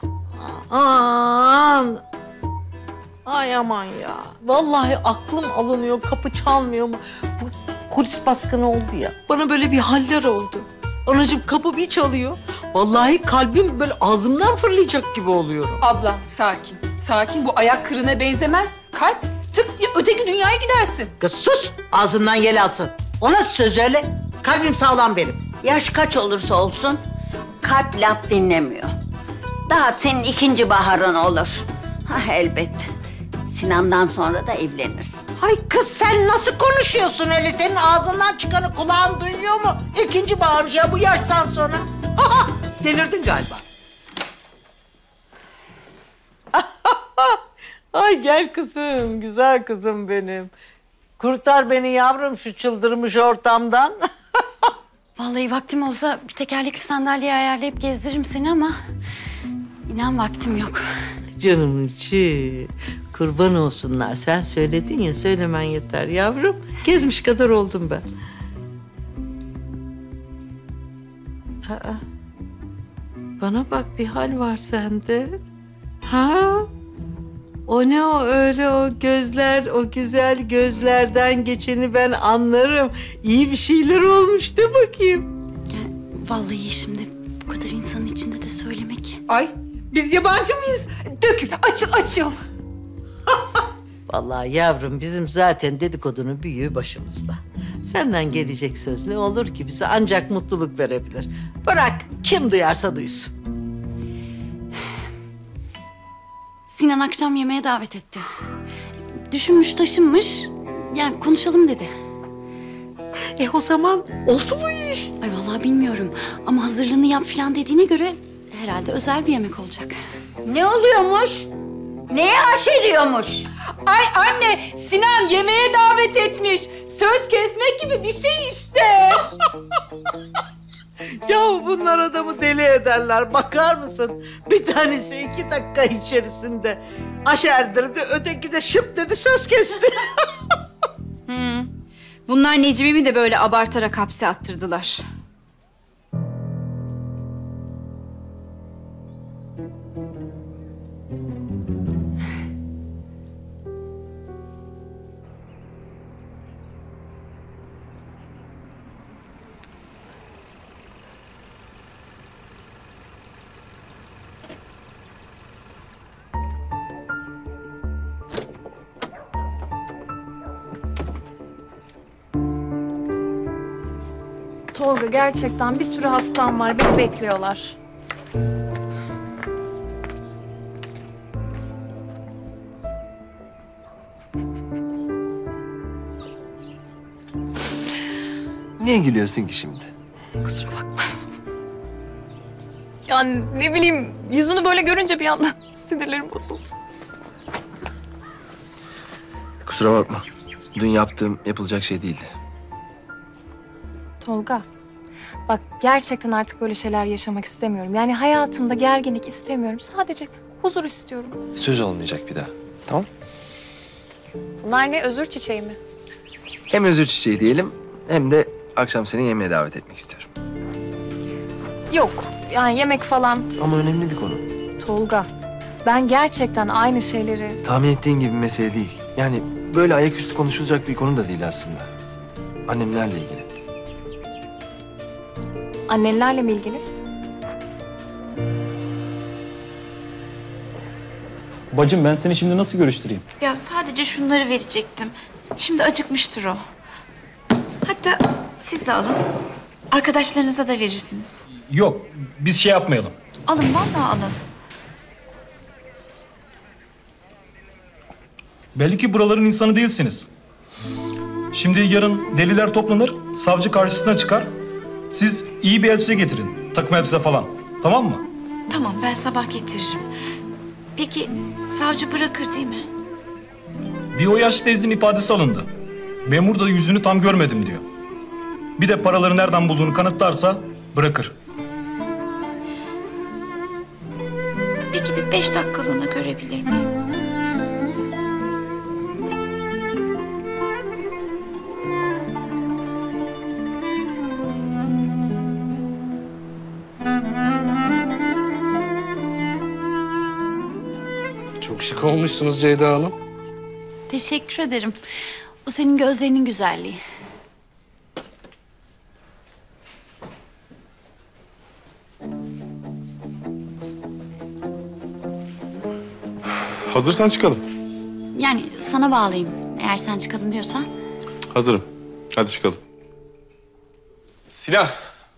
Aman! Ay aman ya. Vallahi aklım alınıyor, kapı çalmıyor mu? Bu polis baskını oldu ya. Bana böyle bir haller oldu. Anacığım kapı bir çalıyor. Vallahi kalbim böyle ağzımdan fırlayacak gibi oluyorum. Abla sakin. Sakin. Bu ayak kırığına benzemez. Kalp tık diye öteki dünyaya gidersin. Kız sus! Ağzından yel alsın. O nasıl söz öyle? Kalbim sağlam benim. Yaş kaç olursa olsun kalp laf dinlemiyor. Daha senin ikinci baharın olur. Ha elbet. Sinan'dan sonra da evlenirsin. Ay kız sen nasıl konuşuyorsun öyle? Senin ağzından çıkanı kulağın duyuyor mu? İkinci bağırmış ya bu yaştan sonra. Aha, delirdin galiba. Ay gel kızım, güzel kızım benim. Kurtar beni yavrum şu çıldırmış ortamdan. Vallahi vaktim olsa bir tekerlekli sandalye ayarlayıp gezdiririm seni ama inan vaktim yok. Canım içi, kurban olsunlar. Sen söyledin ya, söylemen yeter yavrum. Gezmiş kadar oldum ben. Aa, bana bak bir hal var sende. Ha? O ne o öyle o gözler, o güzel gözlerden geçeni ben anlarım. İyi bir şeyler olmuş de bakayım. Ya, vallahi şimdi bu kadar insanın içinde de söylemek. Ay biz yabancı mıyız? Dökül, açıl, açıl. Vallahi yavrum bizim zaten dedikodunun büyüğü başımızda. Senden gelecek söz ne olur ki bize ancak mutluluk verebilir. Bırak kim duyarsa duysun. Sinan akşam yemeğe davet etti. Düşünmüş taşınmış. Yani konuşalım dedi. E o zaman oldu mu iş? Ay vallahi bilmiyorum. Ama hazırlığını yap falan dediğine göre herhalde özel bir yemek olacak. Ne oluyormuş? Neye aşeriyormuş? Ay anne, Sinan yemeğe davet etmiş. Söz kesmek gibi bir şey işte. Yahu bunlar adamı deli ederler. Bakar mısın? Bir tanesi iki dakika içerisinde aşerdirdi, öteki de şıp dedi söz kesti. Hmm. Bunlar Necip'imi de böyle abartarak hapse attırdılar. Tolga gerçekten bir sürü hastam var. Beni bekliyorlar. Niye gülüyorsun ki şimdi? Kusura bakma. Yani ne bileyim yüzünü böyle görünce bir anda sinirlerim bozuldu. Kusura bakma. Dün yaptığım yapılacak şey değildi. Tolga, bak gerçekten artık böyle şeyler yaşamak istemiyorum. Yani hayatımda gerginlik istemiyorum. Sadece huzur istiyorum. Söz olmayacak bir daha. Tamam? Bunlar ne? Özür çiçeği mi? Hem özür çiçeği diyelim hem de akşam seni yemeğe davet etmek istiyorum. Yok, yani yemek falan. Ama önemli bir konu. Tolga, ben gerçekten aynı şeyleri... Tahmin ettiğin gibi bir mesele değil. Yani böyle ayaküstü konuşulacak bir konu da değil aslında. Annemlerle ilgili. Annenlerle mi ilgili? Bacım ben seni şimdi nasıl görüştüreyim? Ya sadece şunları verecektim. Şimdi acıkmıştır o. Hatta siz de alın. Arkadaşlarınıza da verirsiniz. Yok, biz şey yapmayalım. Alın, vallahi alın. Belli ki buraların insanı değilsiniz. Şimdi yarın deliler toplanır, savcı karşısına çıkar. Siz iyi bir elbise getirin, takım elbise falan. Tamam mı? Tamam, ben sabah getiririm. Peki savcı bırakır değil mi? Bir o yaş teyzenin ifadesi alındı. Memur da yüzünü tam görmedim diyor. Bir de paraları nereden bulduğunu kanıtlarsa bırakır. Peki bir beş dakikalığına görebilir miyim? Çok şık olmuşsunuz Ceyda Hanım. Teşekkür ederim. O senin gözlerinin güzelliği. Hazırsan çıkalım. Yani sana bağlayayım. Eğer sen çıkalım diyorsan. Hazırım. Hadi çıkalım. Sinan.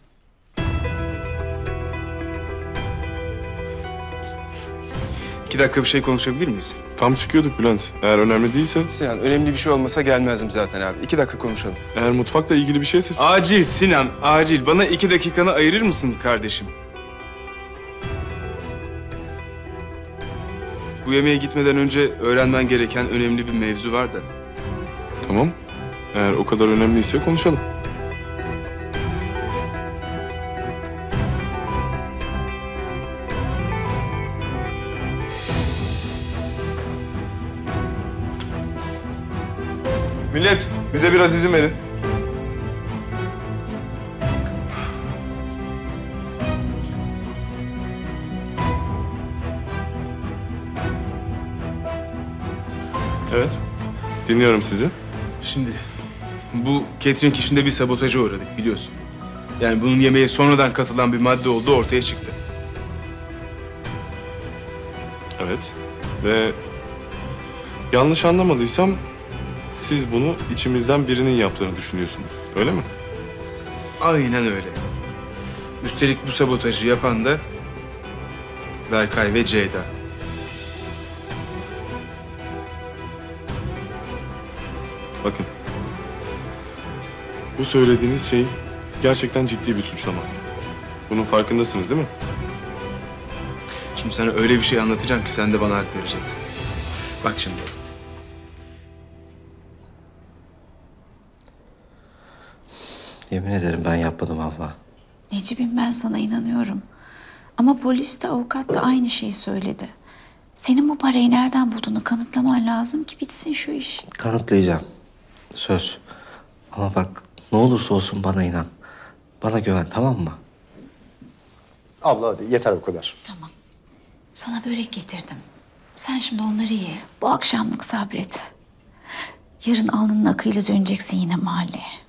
İki dakika bir şey konuşabilir miyiz? Tam çıkıyorduk Bülent. Eğer önemli değilse... Sinan, önemli bir şey olmasa gelmezdim zaten abi. İki dakika konuşalım. Eğer mutfakla ilgili bir şeyse... Acil Sinan, acil. Bana iki dakikanı ayırır mısın kardeşim? Bu yemeğe gitmeden önce öğrenmen gereken önemli bir mevzu var da. Tamam. Eğer o kadar önemliyse konuşalım. Millet, bize biraz izin verin. Evet. Dinliyorum sizi. Şimdi bu catering işinde bir sabotaja uğradık biliyorsun. Yani bunun yemeğe sonradan katılan bir madde olduğu ortaya çıktı. Evet. Ve yanlış anlamadıysam siz bunu içimizden birinin yaptığını düşünüyorsunuz. Öyle mi? Aynen öyle. Üstelik bu sabotajı yapan da Berkay ve Ceyda. Bakın. Bu söylediğiniz şey gerçekten ciddi bir suçlama. Bunun farkındasınız değil mi? Şimdi sana öyle bir şey anlatacağım ki sen de bana hak vereceksin. Bak şimdi. Yemin ederim ben yapmadım abla. Necip'im, ben sana inanıyorum. Ama polis de avukat da aynı şeyi söyledi. Senin bu parayı nereden bulduğunu kanıtlaman lazım ki bitsin şu iş. Kanıtlayacağım. Söz. Ama bak ne olursa olsun bana inan. Bana güven, tamam mı? Abla hadi yeter bu kadar. Tamam. Sana börek getirdim. Sen şimdi onları ye. Bu akşamlık sabret. Yarın alnının akıyla döneceksin yine mahalleye.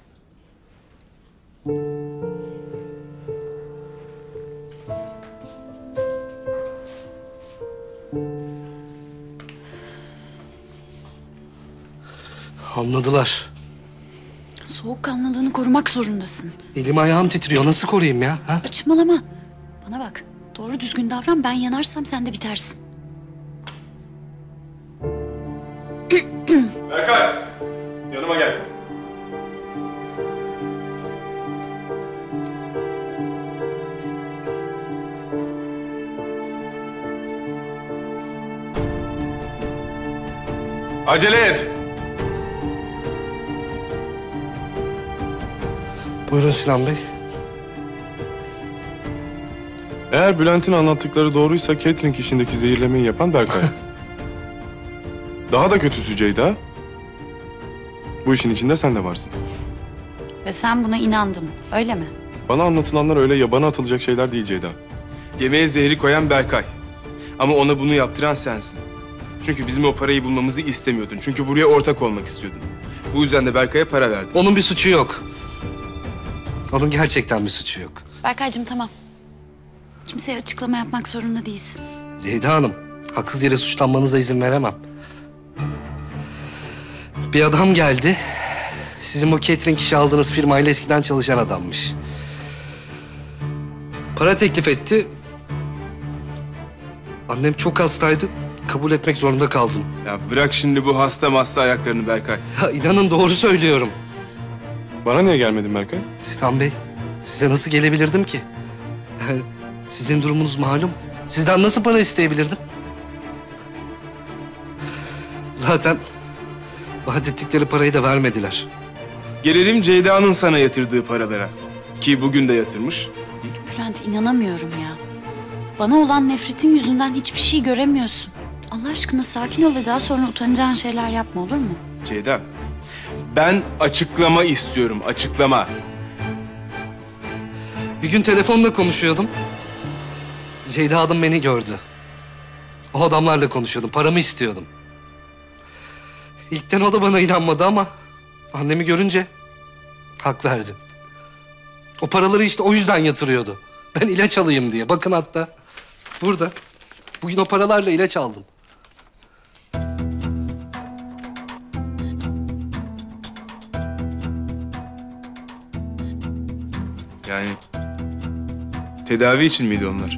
Anladılar. Soğukkanlılığını korumak zorundasın. Elim ayağım titriyor. Nasıl koruyayım ya? Ha? Saçmalama. Bana bak. Doğru düzgün davran. Ben yanarsam sen de bitersin. Berkay, yanıma gel. Acele et. Buyurun Sinan Bey. Eğer Bülent'in anlattıkları doğruysa catering işindeki zehirlemeyi yapan Berkay. Daha da kötüsü Ceyda. Bu işin içinde sen de varsın. Ve sen buna inandın. Öyle mi? Bana anlatılanlar öyle yabana atılacak şeyler değil Ceyda. Yemeğe zehri koyan Berkay. Ama ona bunu yaptıran sensin. Çünkü bizim o parayı bulmamızı istemiyordun. Çünkü buraya ortak olmak istiyordun. Bu yüzden de Berkay'a para verdin. Onun bir suçu yok. Onun gerçekten bir suçu yok. Berkaycığım tamam. Kimseye açıklama yapmak zorunda değilsin. Ceyda Hanım, haksız yere suçlanmanıza izin veremem. Bir adam geldi. Sizin bu catering işi aldığınız firmayla eskiden çalışan adammış. Para teklif etti. Annem çok hastaydı. Kabul etmek zorunda kaldım. Ya bırak şimdi bu hasta hasta ayaklarını Berkay. Ya inanın doğru söylüyorum. Bana niye gelmedin Berkay? Sinan Bey, size nasıl gelebilirdim ki? Sizin durumunuz malum. Sizden nasıl para isteyebilirdim? Zaten vaat ettikleri parayı da vermediler. Gelelim Ceyda'nın sana yatırdığı paralara. Ki bugün de yatırmış. Bülent inanamıyorum ya. Bana olan nefretin yüzünden hiçbir şey göremiyorsun. Allah aşkına sakin ol ve daha sonra utanacağın şeyler yapma, olur mu? Ceyda, ben açıklama istiyorum, açıklama. Bir gün telefonla konuşuyordum. Ceyda Hanım beni gördü. O adamlarla konuşuyordum, paramı istiyordum. İlkten o da bana inanmadı ama annemi görünce hak verdi. O paraları işte o yüzden yatırıyordu. Ben ilaç alayım diye. Bakın hatta burada. Bugün o paralarla ilaç aldım. Yani tedavi için miydi onlar?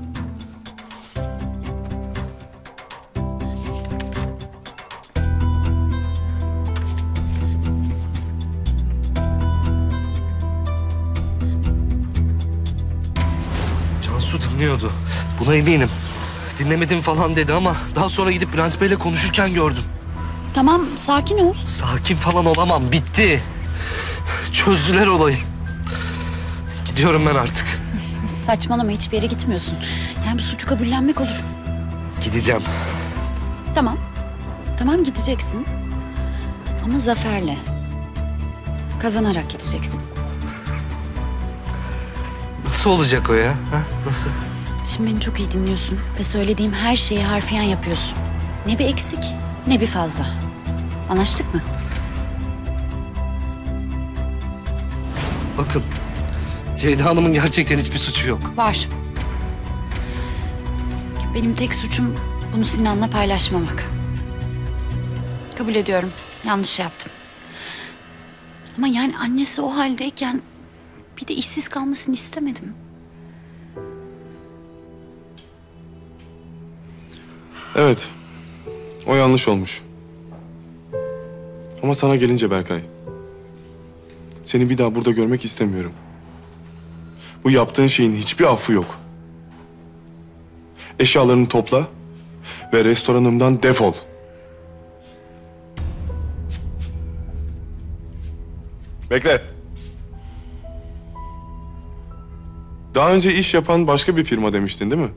Cansu dinliyordu. Buna eminim. Dinlemedim falan dedi ama daha sonra gidip Bülent Bey'le konuşurken gördüm. Tamam, sakin ol. Sakin falan olamam. Bitti. Çözdüler olayı. Gidiyorum ben artık. Saçmalama, hiçbir yere gitmiyorsun. Yani bir suçu kabullenmek olur. Gideceğim. Tamam. Tamam, gideceksin. Ama zaferle. Kazanarak gideceksin. Nasıl olacak o ya? Ha? Nasıl? Şimdi beni çok iyi dinliyorsun ve söylediğim her şeyi harfiyen yapıyorsun. Ne bir eksik, ne bir fazla. Anlaştık mı? Bakın, Ceyda Hanım'ın gerçekten hiçbir suçu yok. Var. Benim tek suçum bunu Sinan'la paylaşmamak. Kabul ediyorum. Yanlış yaptım. Ama yani annesi o haldeyken bir de işsiz kalmasını istemedim. Evet. O yanlış olmuş. Ama sana gelince Berkay. Seni bir daha burada görmek istemiyorum. Bu yaptığın şeyin hiçbir affı yok. Eşyalarını topla ve restoranımdan defol. Bekle. Daha önce iş yapan başka bir firma demiştin değil mi?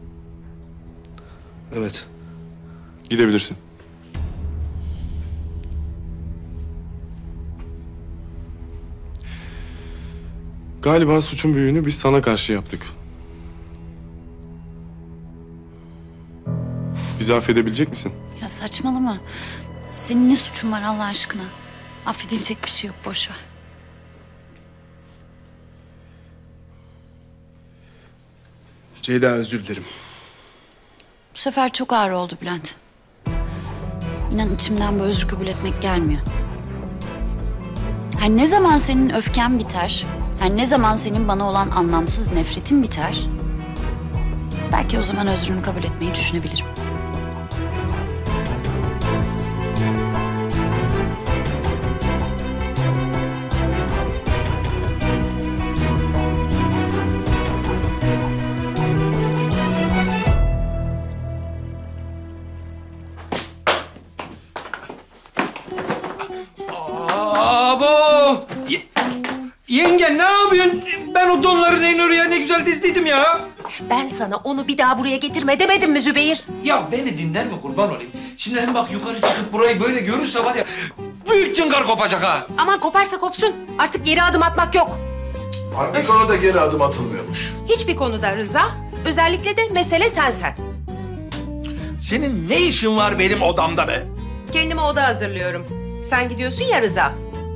Evet. Gidebilirsin. Galiba suçun büyüğünü biz sana karşı yaptık. Bizi affedebilecek misin? Ya saçmalama. Senin ne suçun var Allah aşkına? Affedilecek bir şey yok, boş ver. Ceyda, özür dilerim. Bu sefer çok ağır oldu Bülent. İnan içimden bu özrü kabul etmek gelmiyor. Hani ne zaman senin öfken biter, hani ne zaman senin bana olan anlamsız nefretin biter, belki o zaman özrünü kabul etmeyi düşünebilirim. Abo! Ye- Yenge ne yapıyorsun? Ben o donların en oraya ne güzel dizdiydim ya. Ben sana onu bir daha buraya getirme demedim mi Zübeyir? Ya beni dinler mi kurban olayım? Şimdi hem bak yukarı çıkıp burayı böyle görürse var ya büyük cıngar kopacak ha. Aman koparsa kopsun. Artık geri adım atmak yok. Hangi konuda geri adım atılmıyormuş? Hiçbir konuda Rıza. Özellikle de mesele sensen. Senin ne işin var benim odamda be? Kendime oda hazırlıyorum. Sen gidiyorsun ya Rıza.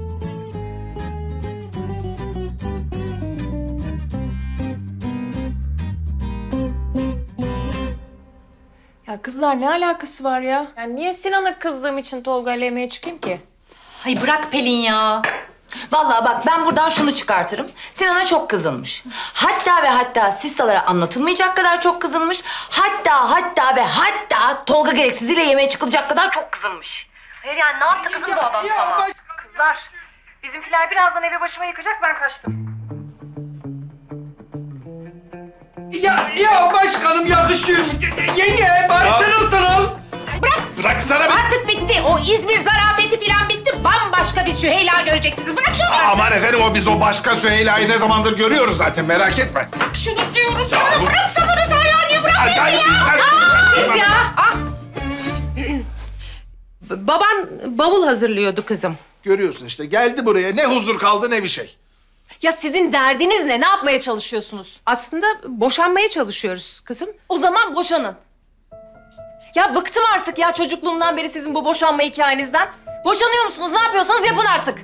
Ya kızlar ne alakası var ya? Yani niye Sinan'a kızdığım için Tolga'yla yemeğe çıkayım ki? Hay bırak Pelin ya. Vallahi bak ben buradan şunu çıkartırım. Sinan'a çok kızılmış. Hatta ve hatta sistalara anlatılmayacak kadar çok kızılmış. Hatta hatta ve hatta Tolga gereksiziyle yemeğe çıkılacak kadar çok kızılmış. Hayır yani ne yaptı kızım bu adam sana? Kızlar, bizimkiler birazdan evi başıma yıkacak, ben kaçtım. Ya ya başka canım yakışıyor. Yenge bari sen alttan al. Bırak. Bıraksana be. Artık bitti. O İzmir zarafeti falan bitti. Bambaşka bir Süheyla göreceksiniz. Bırak şunu artık. Aman efendim o biz o başka Süheyla'yı ne zamandır görüyoruz zaten merak etme. Bırak şunu diyorum sana. Bıraksana Rıza ya. Niye bırakmıyorsun Ay, ay, ya? sen- Aa, biz ya. Ah. Baban bavul hazırlıyordu kızım. Görüyorsun işte geldi buraya ne huzur kaldı ne bir şey. Ya sizin derdiniz ne? Ne yapmaya çalışıyorsunuz? Aslında boşanmaya çalışıyoruz kızım. O zaman boşanın. Ya bıktım artık ya çocukluğumdan beri sizin bu boşanma hikayenizden. Boşanıyor musunuz? Ne yapıyorsanız yapın artık.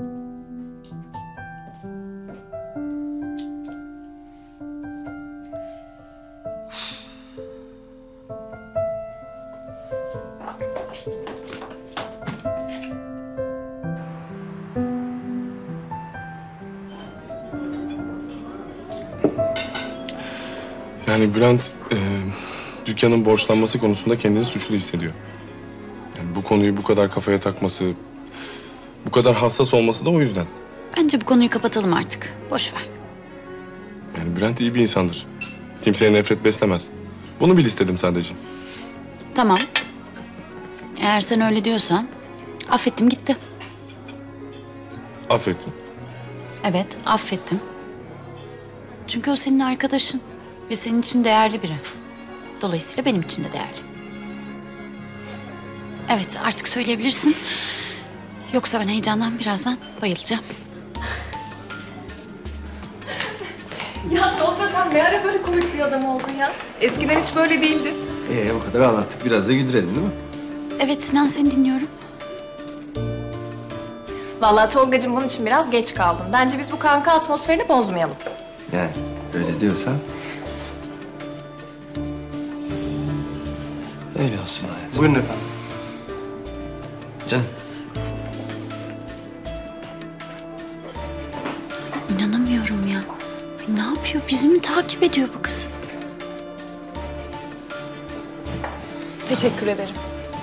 Yani Bülent e, dükkanın borçlanması konusunda kendini suçlu hissediyor. Yani bu konuyu bu kadar kafaya takması, bu kadar hassas olması da o yüzden. Bence bu konuyu kapatalım artık. Boş ver. Yani Bülent iyi bir insandır. Kimseye nefret beslemez. Bunu bil istedim sadece. Tamam. Eğer sen öyle diyorsan affettim gitti. Affettim. Evet, affettim. Çünkü o senin arkadaşın ve senin için değerli biri. Dolayısıyla benim için de değerli. Evet, artık söyleyebilirsin. Yoksa ben heyecandan birazdan bayılacağım. Ya Tolga sen ne ara böyle komik bir adam oldun ya? Eskiden hiç böyle değildin. Ee o kadar ağlattık. Biraz da güldürelim değil mi? Evet Sinan, seni dinliyorum. Vallahi Tolgacığım bunun için biraz geç kaldım. Bence biz bu kanka atmosferini bozmayalım. Yani öyle diyorsan. Öyle olsun hayatım. Buyurun efendim. Canım. İnanamıyorum ya. Ne yapıyor? Bizi mi takip ediyor bu kız? Teşekkür ederim.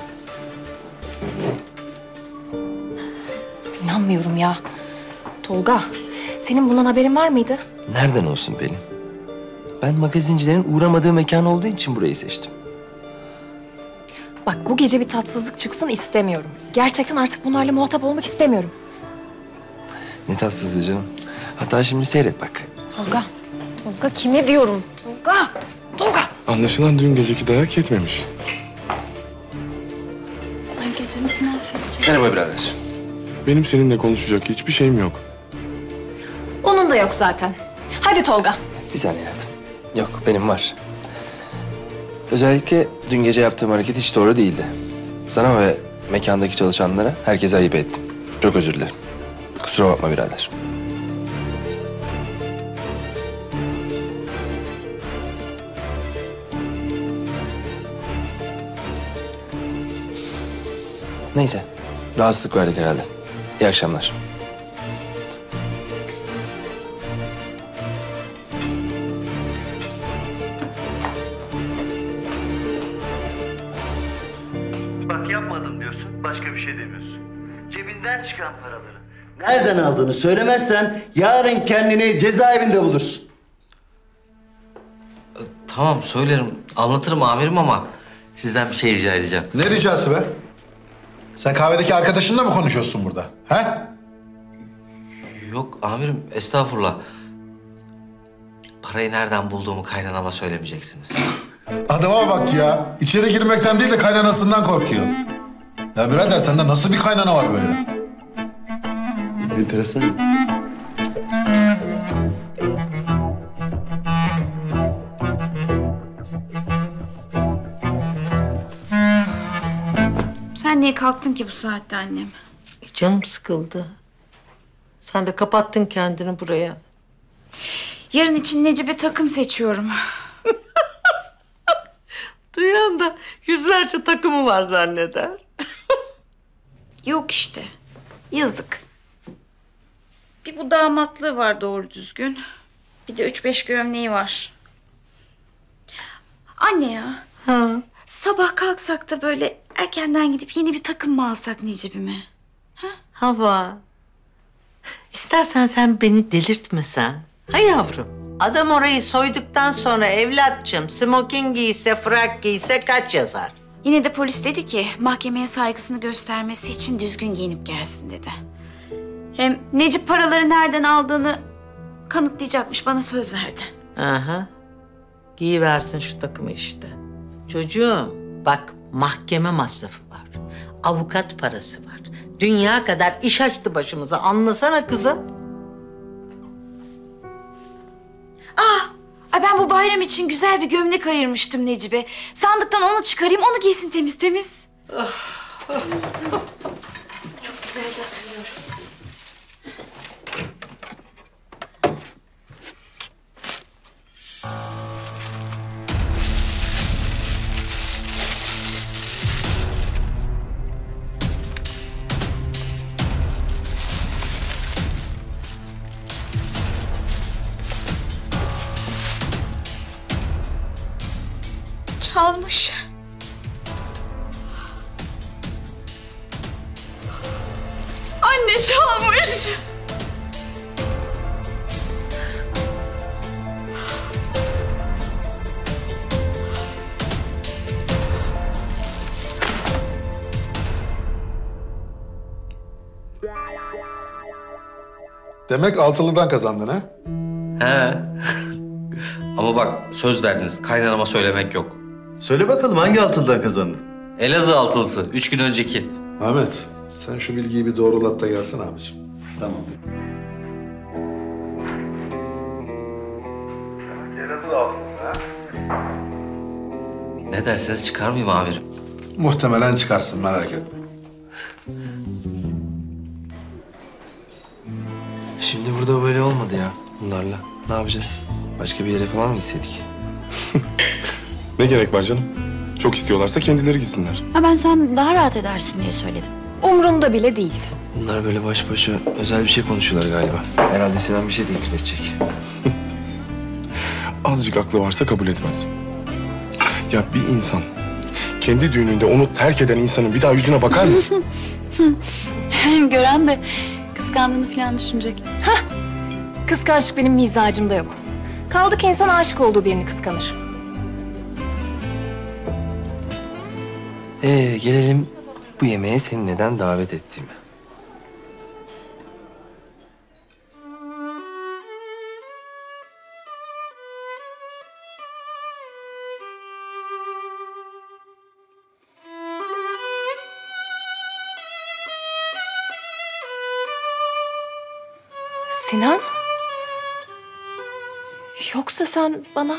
İnanmıyorum ya. Tolga, senin bundan haberin var mıydı? Nereden olsun benim? Ben magazincilerin uğramadığı mekan olduğu için burayı seçtim. Bak bu gece bir tatsızlık çıksın istemiyorum. Gerçekten artık bunlarla muhatap olmak istemiyorum. Ne tatsızlığı canım. Hatta şimdi seyret bak. Tolga, Tolga kime diyorum? Tolga, Tolga. Anlaşılan dün geceki dayak yetmemiş. Ay gecemizi mahvedecek. Merhaba birader. Benim seninle konuşacak hiçbir şeyim yok. Onun da yok zaten. Hadi Tolga. Bir saniye hayatım. Yok benim var. Özellikle dün gece yaptığım hareket hiç doğru değildi. Sana ve mekandaki çalışanlara herkese ayıp ettim. Çok özür dilerim. Kusura bakma birader. Neyse. Rahatsızlık verdik herhalde. İyi akşamlar. Bak yapmadım diyorsun, başka bir şey demiyorsun. Cebinden çıkan paraları nereden aldığını söylemezsen yarın kendini cezaevinde bulursun. Tamam söylerim, anlatırım amirim ama sizden bir şey rica edeceğim. Ne ricası be? Sen kahvedeki arkadaşınla mı konuşuyorsun burada? He? Yok amirim, estağfurullah. Parayı nereden bulduğumu kaynanama söylemeyeceksiniz. Adama bak ya. İçeri girmekten değil de kaynanasından korkuyor. Ya birader sende nasıl bir kaynana var böyle? Enteresan. Sen niye kalktın ki bu saatte annem? E, canım sıkıldı. Sen de kapattın kendini buraya. Yarın için Necip'e takım seçiyorum. Duyan da yüzlerce takımı var zanneder. Yok işte. Yazık. Bir bu damatlığı var doğru düzgün. Bir de üç beş gömleği var. Anne ya. Ha. Sabah kalksak da böyle erkenden gidip yeni bir takım mı alsak Necip'ime? Hava. İstersen sen beni delirtmesen. Ha yavrum? Adam orayı soyduktan sonra evlatçım smoking giyse, frak giyse kaç yazar? Yine de polis dedi ki mahkemeye saygısını göstermesi için düzgün giyinip gelsin dedi. Hem Necip paraları nereden aldığını kanıtlayacakmış, bana söz verdi. Aha. Giyiversin şu takımı işte. Çocuğum bak, mahkeme masrafı var. Avukat parası var. Dünya kadar iş açtı başımıza. Anlasana kızım. Aa, ay ben bu bayram için güzel bir gömlek ayırmıştım Necip'e. Sandıktan onu çıkarayım, onu giysin temiz temiz. Çok güzeldi, hatırlıyorum. Çalmış. Anne çalmış. Demek altılıdan kazandın ha? He. Ama bak söz verdiniz. Kaynanama söylemek yok. Söyle bakalım hangi altılıdan kazandın? Elazığ altılısı. Üç gün önceki. Ahmet, sen şu bilgiyi bir doğrulat da gelsene abiciğim. Tamam. Elazığ altılısı ha? Ne dersiniz, çıkar mıyım amirim? Muhtemelen çıkarsın, merak etme. Şimdi burada böyle olmadı ya bunlarla. Ne yapacağız? Başka bir yere falan mı gitseydik? Ne gerek var canım? Çok istiyorlarsa kendileri gitsinler. Ha, ben sen daha rahat edersin diye söyledim. Umrumda bile değil. Bunlar böyle baş başa özel bir şey konuşuyorlar galiba. Herhalde Sinan bir şey teklif edecek. Azıcık aklı varsa kabul etmez. Ya bir insan kendi düğününde onu terk eden insanın bir daha yüzüne bakar mı? Gören de kıskandığını falan düşünecek. Hah! Kıskançlık benim mizacımda yok. Kaldı ki insan aşık olduğu birini kıskanır. Ee, gelelim bu yemeğe seni neden davet ettiğime. Sinan? Yoksa sen bana...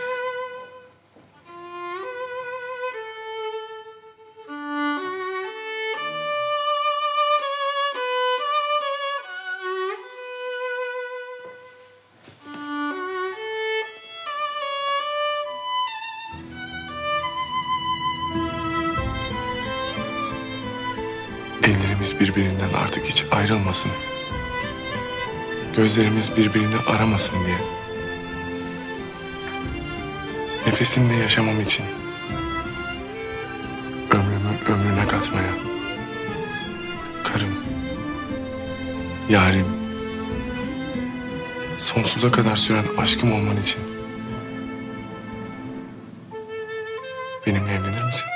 Ellerimiz birbirinden artık hiç ayrılmasın. Gözlerimiz birbirini aramasın diye. Nefesinle yaşamam için. Ömrümü ömrüne katmaya. Karım. Yarim. Sonsuza kadar süren aşkım olman için. Benimle evlenir misin?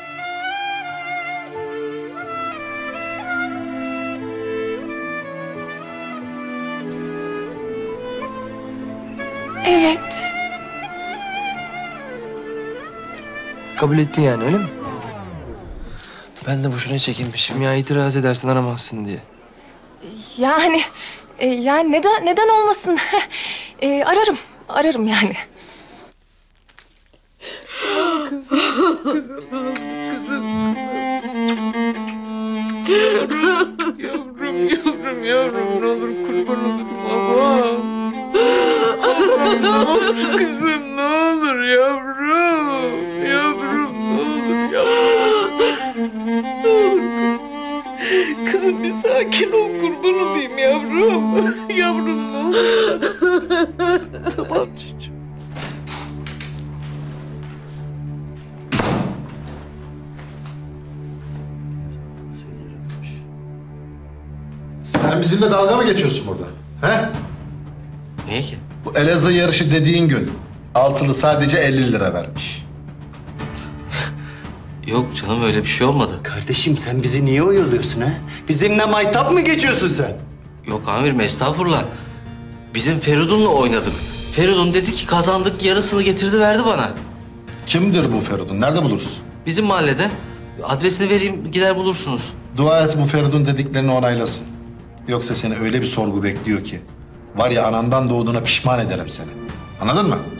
Evet. Kabul ettin yani öyle mi? Ben de boşuna çekinmişim ya, itiraz edersin aramazsın diye. Yani... e, yani neden neden olmasın? E, ararım. Ararım yani. Kızım, kızım, kızım. Yavrum, yavrum, yavrum, yavrum. Ne olur kurban olurum babam. Ne olur kızım, ne olur yavrum. Yavrum, ne olur yavrum. Ne olur kızım. Kızım bir sakin ol, kurban olayım yavrum. Yavrum ne olur canım. Tamam çocuğum. Sen bizimle dalga mı geçiyorsun burada? He? Niye Niye ki? Bu Elazığ yarışı dediğin gün altılı sadece elli lira vermiş. Yok canım öyle bir şey olmadı. Kardeşim sen bizi niye oyalıyorsun ha? Bizimle maytap mı geçiyorsun sen? Yok amirim estağfurullah. Bizim Feridun'la oynadık. Feridun dedi ki kazandık yarısını getirdi verdi bana. Kimdir bu Feridun? Nerede buluruz? Bizim mahallede. Adresini vereyim gider bulursunuz. Dua et bu Feridun dediklerini onaylasın. Yoksa seni öyle bir sorgu bekliyor ki. Var ya anandan doğduğuna pişman ederim seni. Anladın mı?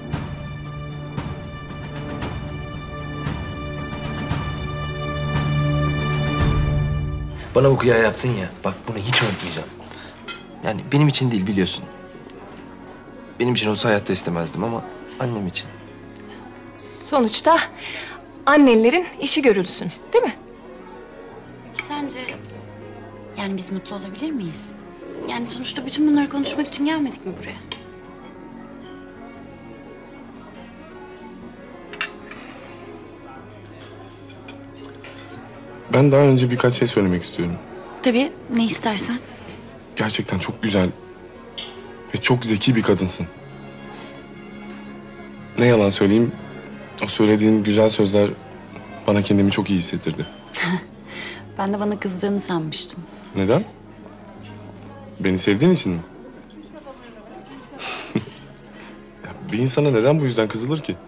Bana bu kıyağı yaptın ya, bak bunu hiç unutmayacağım. Yani benim için değil biliyorsun. Benim için olsa hayatta istemezdim ama annem için. Sonuçta annelerin işi görülsün, değil mi? Peki sence yani biz mutlu olabilir miyiz? Yani sonuçta bütün bunları konuşmak için gelmedik mi buraya? Ben daha önce birkaç şey söylemek istiyorum. Tabii, ne istersen. Gerçekten çok güzel ve çok zeki bir kadınsın. Ne yalan söyleyeyim, o söylediğin güzel sözler bana kendimi çok iyi hissettirdi. Ben de bana kızdığını sanmıştım. Neden? Beni sevdiğin için mi? Ya bir insana neden bu yüzden kızılır ki?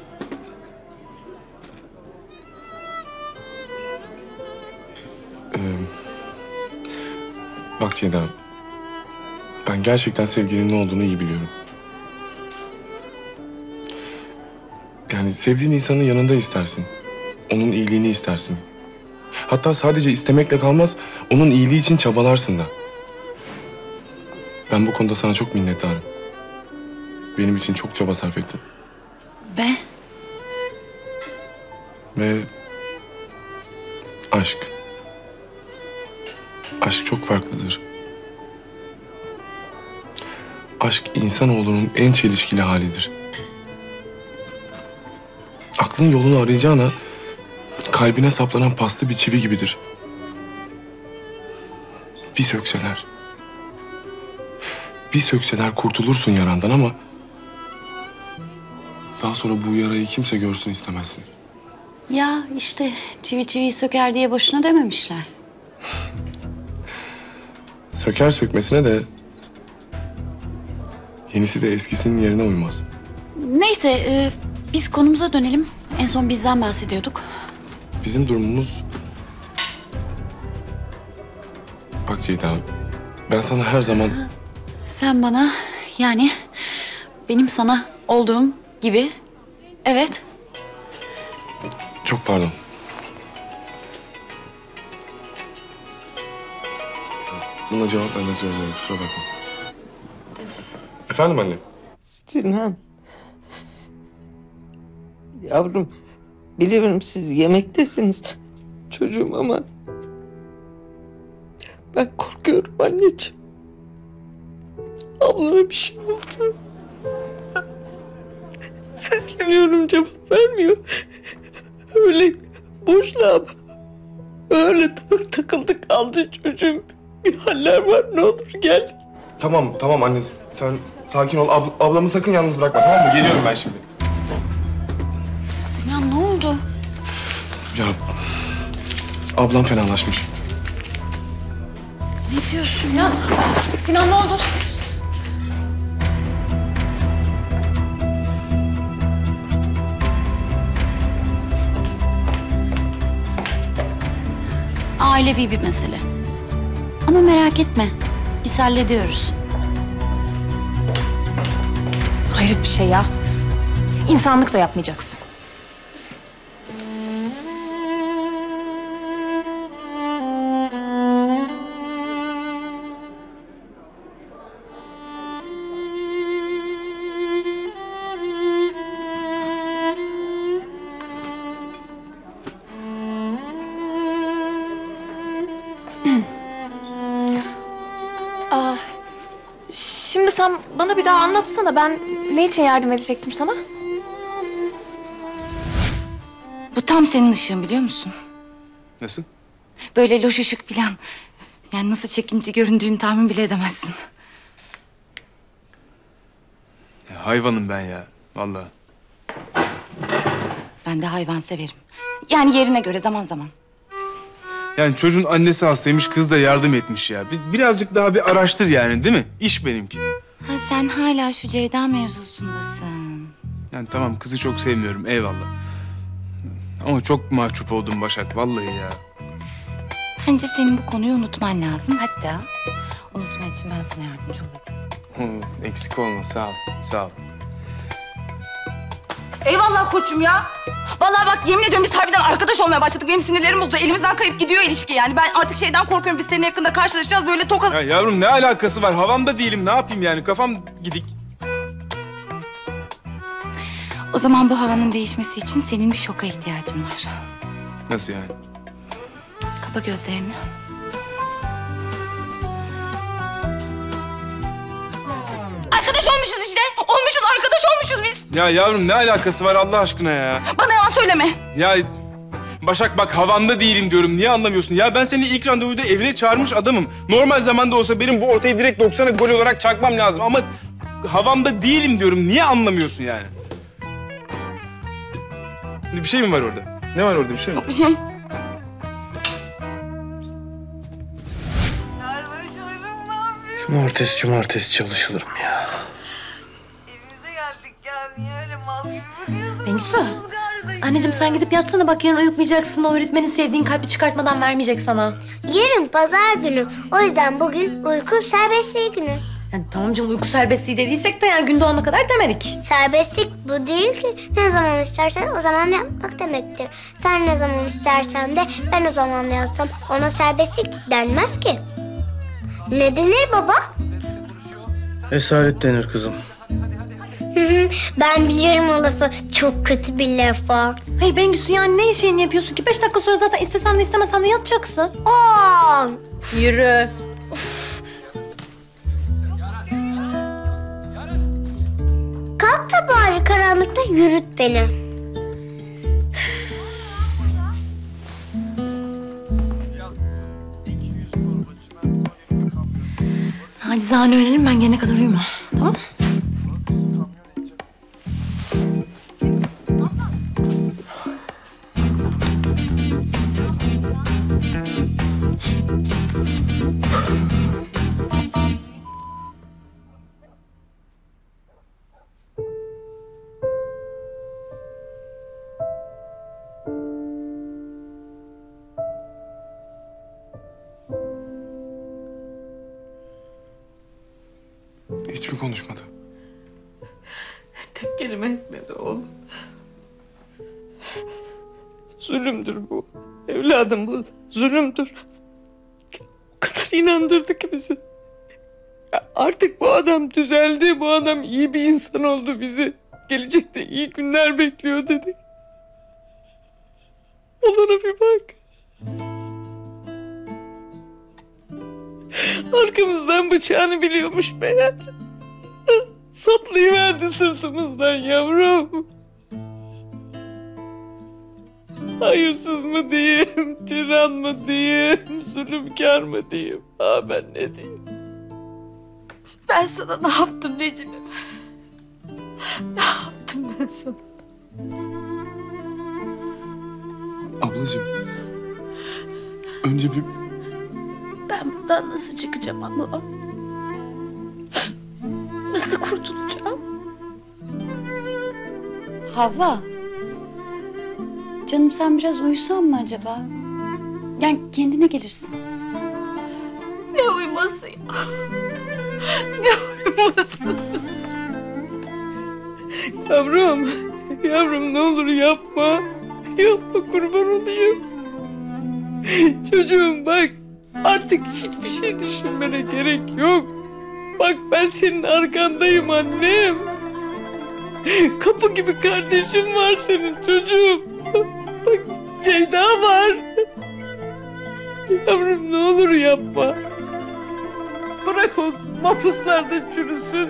Ee, bak Ceyda, ben gerçekten sevginin ne olduğunu iyi biliyorum. Yani sevdiğin insanın yanında istersin. Onun iyiliğini istersin. Hatta sadece istemekle kalmaz, onun iyiliği için çabalarsın da. Ben bu konuda sana çok minnettarım. Benim için çok çaba sarf ettin. Ve? Ve aşk. Aşk çok farklıdır. Aşk insanoğlunun en çelişkili halidir. Aklın yolunu arayacağına kalbine saplanan paslı bir çivi gibidir. Bir sökseler, bir sökseler kurtulursun yarandan ama daha sonra bu yarayı kimse görsün istemezsin. Ya işte çivi çiviyi söker diye boşuna dememişler. Söker sökmesine de yenisi de eskisinin yerine uymaz. Neyse, e, biz konumuza dönelim. En son bizden bahsediyorduk. Bizim durumumuz... Bak Ceyda, ben sana her zaman... Sen bana, yani benim sana olduğum gibi, evet. Çok pardon. Buna cevap vermek zorundayım, kusura bakma. Efendim anne? Sinan. Yavrum, biliyorum siz yemektesiniz çocuğum ama ben korkuyorum anneciğim. Ablana bir şey oldu. Sesleniyorum, cevap vermiyor. Öyle boşluğa, öyle tak takıldı kaldı çocuğum. Bir haller var, ne olur gel. Tamam, tamam anne. Sen sakin ol. Abl ablamı sakın yalnız bırakma, tamam mı? Geliyorum ben şimdi. Sinan ne oldu? Ya, ablam fenalaşmış. Ne diyorsun? Sinan, Sinan ne oldu? Ailevi bir mesele. Ama merak etme, biz hallediyoruz. Hayret bir şey ya. İnsanlık da yapmayacaksın. Aa, şimdi sen bana bir daha anlatsana. Ben ne için yardım edecektim sana? Bu tam senin ışığın biliyor musun? Nasıl? Böyle loş ışık falan. Yani nasıl çekince göründüğünü tahmin bile edemezsin. hayvanım ben ya. Vallahi. Ben de hayvan severim. Yani yerine göre zaman zaman. Yani çocuğun annesi hastaymış, kız da yardım etmiş ya. Bir, birazcık daha bir araştır yani, değil mi? İş benimki. Ha, sen hala şu Ceyda mevzusundasın. Yani tamam, kızı çok sevmiyorum, eyvallah. Ama çok mahcup oldum Başak, vallahi ya. Bence senin bu konuyu unutman lazım. Hatta unutman için ben sana yardımcı olurum. Hı, eksik olma, sağ ol, sağ ol. Eyvallah koçum ya. Vallahi bak yemin ediyorum biz harbiden arkadaş olmaya başladık. Benim sinirlerim bozuldu. Elimizden kayıp gidiyor ilişki yani. Ben artık şeyden korkuyorum. Biz seninle yakında karşılaşacağız. Böyle tokat... Ya yavrum ne alakası var? Havamda değilim. Ne yapayım yani? Kafam gidik. O zaman bu havanın değişmesi için senin bir şoka ihtiyacın var. Nasıl yani? Kapa gözlerini. Arkadaş olmuşuz işte. Olmuşuz, arkadaş olmuşuz biz. Ya yavrum ne alakası var Allah aşkına ya? Bana yalan söyleme. Ya Başak bak havanda değilim diyorum. Niye anlamıyorsun? Ya ben seni ilk randevuda evine çağırmış adamım. Normal zamanda olsa benim bu ortayı direkt doksana gol olarak çakmam lazım. Ama havamda değilim diyorum. Niye anlamıyorsun yani? Bir şey mi var orada? Ne var orada, bir şey mi? Yok bir şey. Cumartesi cumartesi çalışılır mı ya? Bengüsü. Anneciğim sen gidip yatsana bak yarın uyuklayacaksın. O öğretmenin sevdiğin kalbi çıkartmadan vermeyecek sana. Yarın pazar günü. O yüzden bugün uyku serbestliği günü. Yani tamam canım uyku serbestliği dediysek de yani gün doğana kadar demedik. Serbestlik bu değil ki. Ne zaman istersen o zaman yapmak demektir. Sen ne zaman istersen de ben o zaman yatsam ona serbestlik denmez ki. Ne denir baba? Esaret denir kızım. Ben biliyorum o lafı. Çok kötü bir laf o. Hayır Bengüsü yani ne şeyini yapıyorsun ki? Beş dakika sonra zaten istesen de istemesen de yatacaksın. Aa! Yürü. Kalk da bari karanlıkta yürüt beni. Acizane öğrenim ben gelene kadar uyuma. Tamam. Hiç mi konuşmadı? Tek kelime etmedi oğlum. Zulümdür bu. Evladım bu zulümdür. O kadar inandırdı ki bizi. Ya artık bu adam düzeldi, bu adam iyi bir insan oldu bizi. Gelecekte iyi günler bekliyor dedik. Olana bir bak. Arkamızdan bıçağını biliyormuş meğer. Saplayıverdi sırtımızdan yavrum. Hayırsız mı diyeyim, tiran mı diyeyim, zulümkar mı diyeyim? Ha ben ne diyeyim? Ben sana ne yaptım Necmi? Ne yaptım ben sana? Ablacığım, önce bir... Ben buradan nasıl çıkacağım abla? Nasıl kurtulacağım? Havva. Canım sen biraz uyusan mı acaba? Yani kendine gelirsin. Ne uyuması ya? Ne uyuması? Yavrum, yavrum ne olur yapma. Yapma kurban olayım. Çocuğum bak, artık hiçbir şey düşünmene gerek yok. Bak ben senin arkandayım annem. Kapı gibi kardeşin var senin çocuğum. Bak Ceyda var. Yavrum ne olur yapma. Bırak o mahpuslarda çürüsün.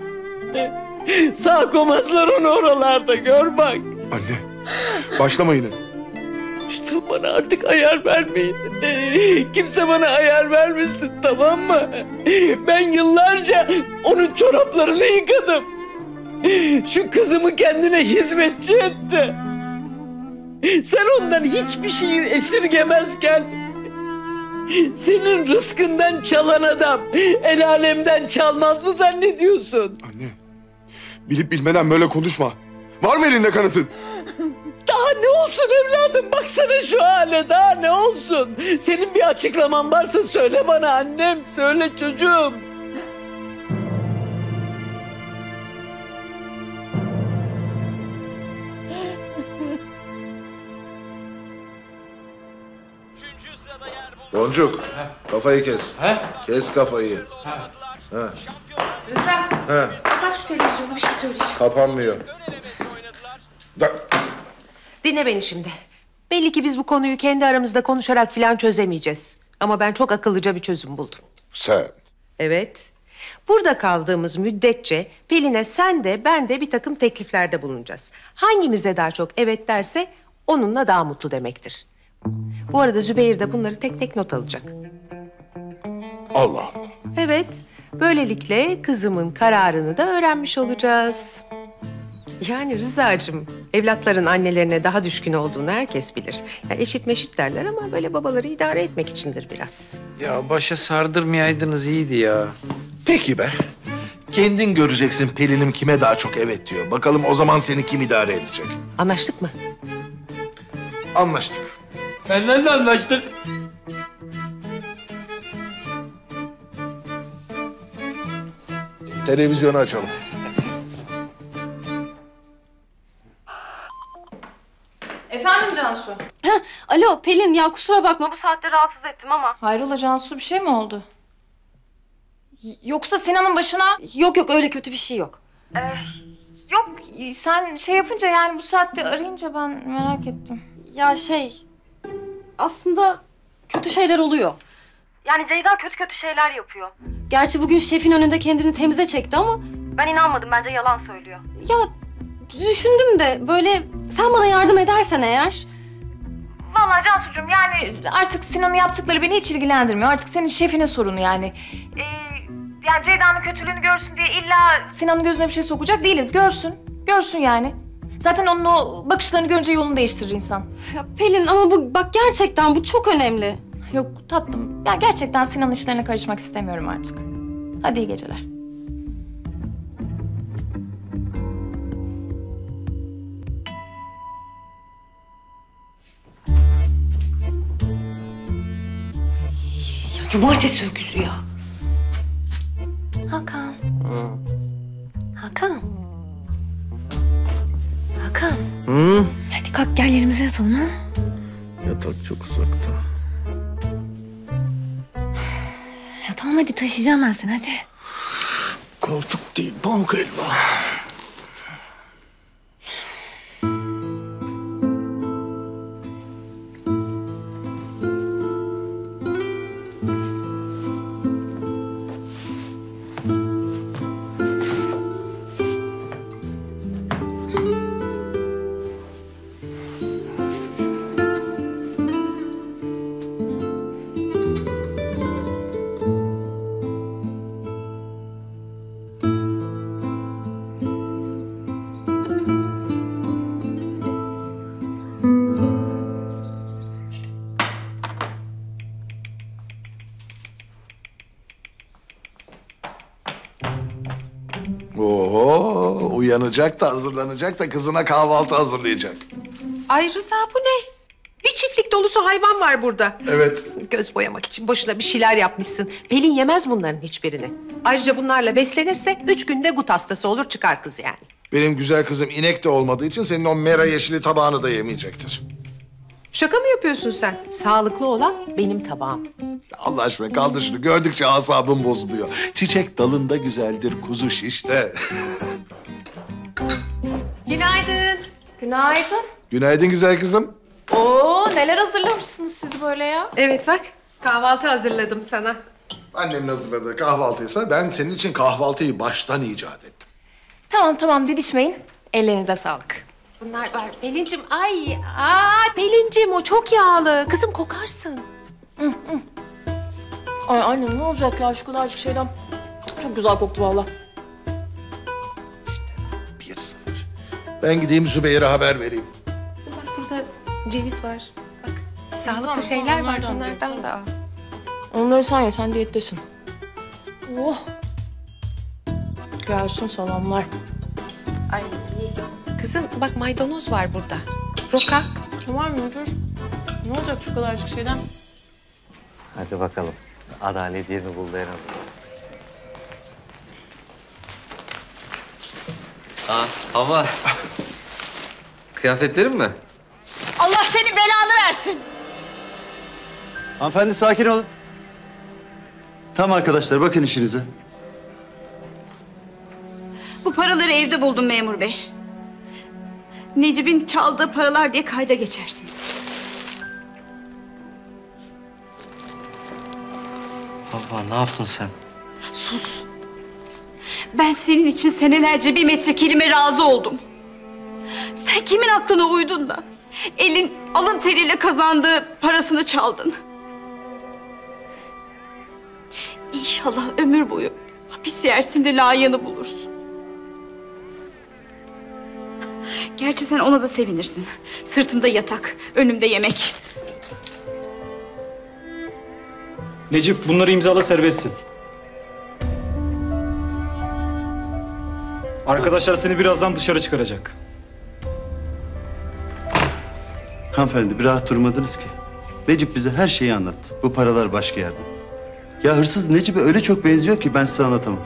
Sağ komazlar onu oralarda gör bak. Anne, başlama yine. Lütfen bana artık ayar vermeyin. Kimse bana ayar vermesin, tamam mı? Ben yıllarca onun çoraplarını yıkadım. Şu kızımı kendine hizmetçi etti. Sen ondan hiçbir şeyi esirgemezken senin rızkından çalan adam el alemden çalmaz mı zannediyorsun? Anne, bilip bilmeden böyle konuşma. Var mı elinde kanıtın? Daha ne olsun evladım? Baksana şu hale, daha ne olsun? Senin bir açıklaman varsa söyle bana annem, söyle çocuğum. Boncuk, kafayı kes. He? Kes kafayı. Ha. Rıza, He. kapat şu televizyonu, bir şey söyleyeceğim. Kapanmıyor. Da. Dinle beni şimdi. Belli ki biz bu konuyu kendi aramızda konuşarak falan çözemeyeceğiz. Ama ben çok akıllıca bir çözüm buldum. Sen. Evet. Burada kaldığımız müddetçe Pelin'e sen de ben de bir takım tekliflerde bulunacağız. Hangimize daha çok evet derse onunla daha mutlu demektir. Bu arada Zübeyir de bunları tek tek not alacak. Allah Allah. Evet, böylelikle kızımın kararını da öğrenmiş olacağız. Yani Rıza'cığım, evlatların annelerine daha düşkün olduğunu herkes bilir. Ya eşit meşit derler ama böyle babaları idare etmek içindir biraz. Ya başa sardırmayaydınız iyiydi ya. Peki be. Kendin göreceksin Pelin'im kime daha çok evet diyor. Bakalım o zaman seni kim idare edecek? Anlaştık mı? Anlaştık. Benden de anlaştık. Televizyonu açalım. Efendim Cansu? Heh, alo Pelin, ya kusura bakma bu saatte rahatsız ettim ama. Hayrola Cansu, bir şey mi oldu? Y- Yoksa Sinan'ın başına... Yok yok, öyle kötü bir şey yok. Ee, yok, sen şey yapınca yani bu saatte arayınca ben merak ettim. Ya şey, aslında kötü şeyler oluyor. Yani Ceyda kötü kötü şeyler yapıyor. Gerçi bugün şefin önünde kendini temize çekti ama ben inanmadım, bence yalan söylüyor. Ya düşündüm de böyle sen bana yardım edersen eğer... Vallahi Cansucuğum yani artık Sinan'ın yaptıkları beni hiç ilgilendirmiyor. Artık senin şefine sorunu yani. Ee, yani Ceyda'nın kötülüğünü görsün diye illa Sinan'ın gözüne bir şey sokacak değiliz. Görsün, görsün yani. Zaten onun o bakışlarını görünce yolunu değiştirir insan. Ya Pelin ama bu bak gerçekten bu çok önemli. Yok tatlım, ya gerçekten Sinan'ın işlerine karışmak istemiyorum artık. Hadi iyi geceler. Ya cumartesi öküzü ya. Hakan. Hakan. Hakan. Hı? Hadi kalk gel yerimize yatalım ha. Yatak çok uzakta. Ya tamam hadi taşıyacağım ben seni hadi. Koltuk değil, pamuk elma. Oo, uyanacak da hazırlanacak da kızına kahvaltı hazırlayacak. Ay Rıza bu ne? Bir çiftlik dolusu hayvan var burada. Evet. Göz boyamak için boşuna bir şeyler yapmışsın. Pelin yemez bunların hiçbirini. Ayrıca bunlarla beslenirse üç günde gut hastası olur çıkar kız yani. Benim güzel kızım inek de olmadığı için senin o mera yeşili tabağını da yemeyecektir. Şaka mı yapıyorsun sen? Sağlıklı olan benim tabağım. Allah aşkına kaldır şunu. Gördükçe asabım bozuluyor. Çiçek dalında güzeldir, kuzu şişte. Günaydın. Günaydın. Günaydın güzel kızım. Oo, neler hazırlamışsınız siz böyle ya? Evet bak, kahvaltı hazırladım sana. Annenin hazırladığı kahvaltıysa ben senin için kahvaltıyı baştan icat ettim. Tamam tamam didişmeyin. Ellerinize sağlık. Bunlar var. Pelin'cim ay, aa Pelin'cim o çok yağlı. Kızım kokarsın. Hı, hı. Ay anne ne olacak ya şu kadarcık şeyden. Çok güzel koktu vallahi. Ben gideyim Zübeyir'e haber vereyim. Bak burada ceviz var. Bak sağlıklı şeyler var, bunlardan da al. Onları sen ye, sen diyettesin. Oh! Gelsin salamlar. Ay kızım bak maydanoz var burada. Roka. Tamam müdür. Ne olacak şu kadarcık şeyden? Hadi bakalım. Adalet yerini buldu en azından. Aa, Hava. Kıyafetlerin mi? Allah senin belanı versin. Hanımefendi sakin olun. Tamam arkadaşlar bakın işinize. Bu paraları evde buldum memur bey. Necip'in çaldığı paralar diye kayda geçersiniz. Hava ne yaptın sen? Sus. Ben senin için senelerce bir metre kelime razı oldum. Sen kimin aklına uydun da elin alın teriyle kazandığı parasını çaldın? İnşallah ömür boyu hapis yersin de layığını bulursun. Gerçi sen ona da sevinirsin. Sırtımda yatak, önümde yemek. Necip bunları imzala, serbestsin. Arkadaşlar seni birazdan dışarı çıkaracak. Hanımefendi bir rahat durmadınız ki. Necip bize her şeyi anlattı. Bu paralar başka yerde. Ya hırsız Necip'e öyle çok benziyor ki ben size anlatamam.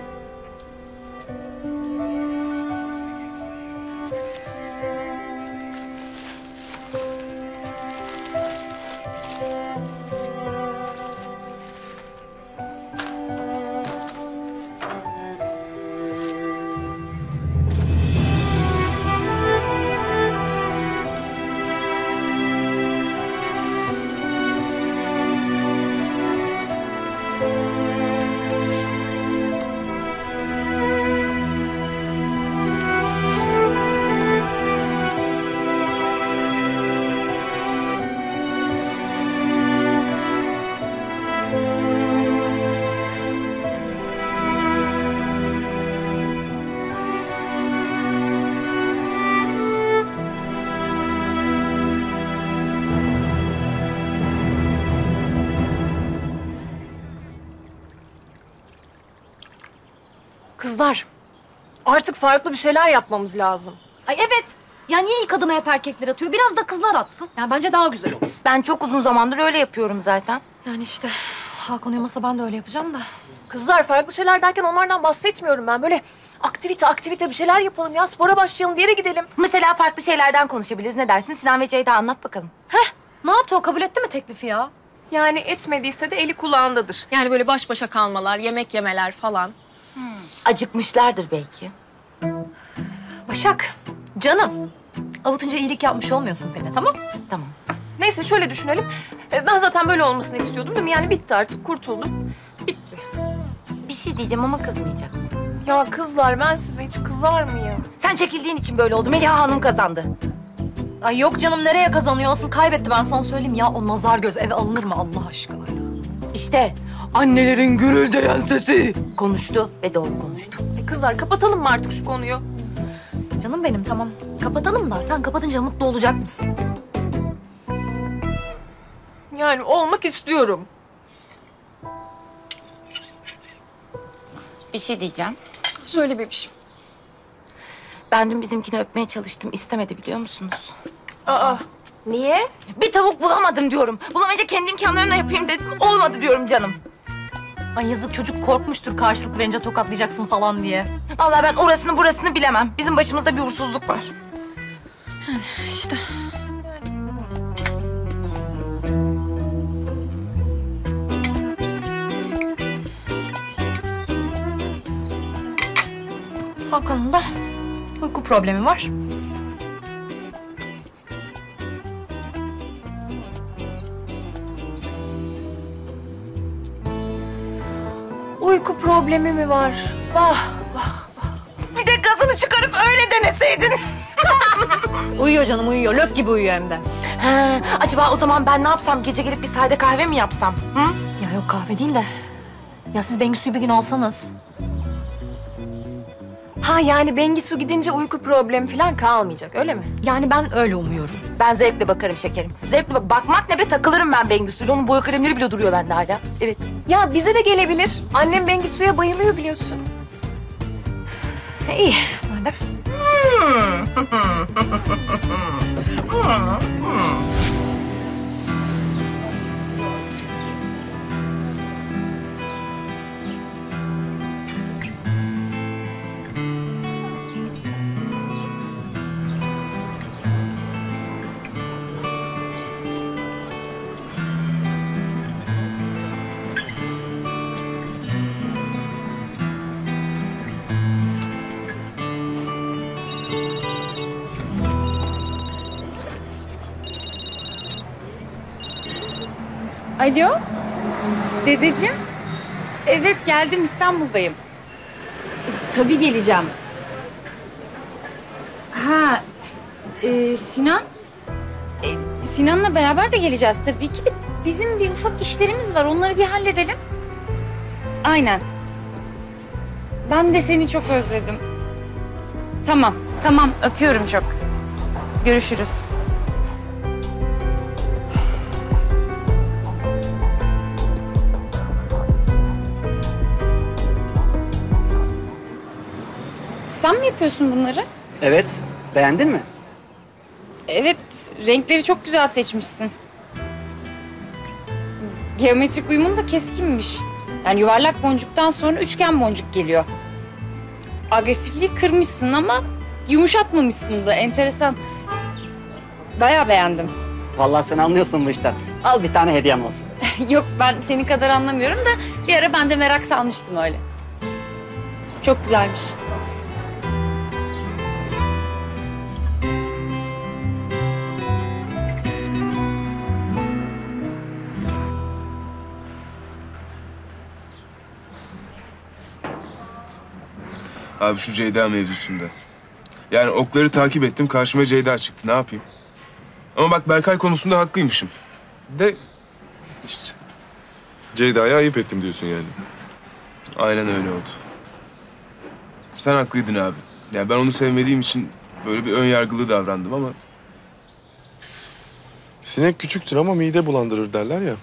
Kızlar, artık farklı bir şeyler yapmamız lazım. Ay evet. Ya niye ilk adımı hep erkekler atıyor? Biraz da kızlar atsın. Yani bence daha güzel olur. Ben çok uzun zamandır öyle yapıyorum zaten. Yani işte Hakan uyumasa ben de öyle yapacağım da. Kızlar farklı şeyler derken onlardan bahsetmiyorum ben. Böyle aktivite aktivite bir şeyler yapalım ya. Spora başlayalım, bir yere gidelim. Mesela farklı şeylerden konuşabiliriz. Ne dersin? Sinan ve Ceyda anlat bakalım. Heh, ne yaptı o? Kabul etti mi teklifi ya? Yani etmediyse de eli kulağındadır. Yani böyle baş başa kalmalar, yemek yemeler falan. Hmm. Acıkmışlardır belki. Başak, canım. Avutunca iyilik yapmış olmuyorsun Pelin, tamam? Tamam. Neyse şöyle düşünelim. Ee, Ben zaten böyle olmasını istiyordum değil mi? Yani bitti artık, kurtuldum. Bitti. Bir şey diyeceğim ama kızmayacaksın. Ya kızlar, ben size hiç kızar mıyım? Sen çekildiğin için böyle oldu. Meliha Hanım kazandı. Ay yok canım, nereye kazanıyor? Asıl kaybetti, ben sana söyleyeyim ya. O nazar göz eve alınır mı Allah aşkına? İşte annelerin gürüldeyen sesi konuştu ve doğru konuştu. E kızlar, kapatalım mı artık şu konuyu? Canım benim, tamam. Kapatalım da sen kapatınca mutlu olacak mısın? Yani olmak istiyorum. Bir şey diyeceğim. Söyle bebişim. Ben dün bizimkini öpmeye çalıştım. İstemedi biliyor musunuz? Aa, niye? Bir tavuk bulamadım diyorum. Bulamayınca kendi imkanlarımla yapayım dedim. Olmadı diyorum canım. Ay yazık, çocuk korkmuştur karşılık verince tokatlayacaksın falan diye. Vallahi ben orasını burasını bilemem. Bizim başımızda bir uğursuzluk var. İşte. Hakan'ın da uyku problemi var. Uyku problemi mi var? Vah vah. Bir de gazını çıkarıp öyle deneseydin. Uyuyor canım, uyuyor. Lök gibi uyuyor hem de. He, acaba o zaman ben ne yapsam? Gece gelip bir sade kahve mi yapsam? Hı? Ya yok kahve değil de. Ya siz Bengüsü'yü bir gün alsanız. Ha yani Bengisu gidince uyku problemi falan kalmayacak öyle mi? Yani ben öyle umuyorum. Ben zevkle bakarım şekerim. Zevkle bak bakmak ne be, takılırım ben Bengisu'yla. Onun boya kalemleri bile duruyor bende hala. Evet. Ya bize de gelebilir. Annem Bengisu'ya bayılıyor biliyorsun. İyi madem. Alo, dedeciğim. Evet, geldim, İstanbul'dayım. Tabii geleceğim. Ha, e, Sinan? E, Sinan'la beraber de geleceğiz tabii ki de. Bizim bir ufak işlerimiz var, onları bir halledelim. Aynen. Ben de seni çok özledim. Tamam, tamam. Öpüyorum çok. Görüşürüz. Sen mi yapıyorsun bunları? Evet. Beğendin mi? Evet, renkleri çok güzel seçmişsin. Geometrik uyumun da keskinmiş. Yani yuvarlak boncuktan sonra üçgen boncuk geliyor. Agresifliği kırmışsın ama yumuşatmamışsın da, enteresan. Bayağı beğendim. Vallahi sen anlıyorsun bu işten. Al bir tane hediyem olsun. Yok, ben senin kadar anlamıyorum da bir ara ben de merak salmıştım öyle. Çok güzelmiş. Abi şu Ceyda mevzusunda. Yani okları takip ettim, karşıma Ceyda çıktı. Ne yapayım? Ama bak Berkay konusunda haklıymışım. De işte. Ceyda'ya ayıp ettim diyorsun yani. Aynen öyle oldu. Sen haklıydın abi. Yani ben onu sevmediğim için böyle bir ön yargılı davrandım ama... Sinek küçüktür ama mide bulandırır derler ya.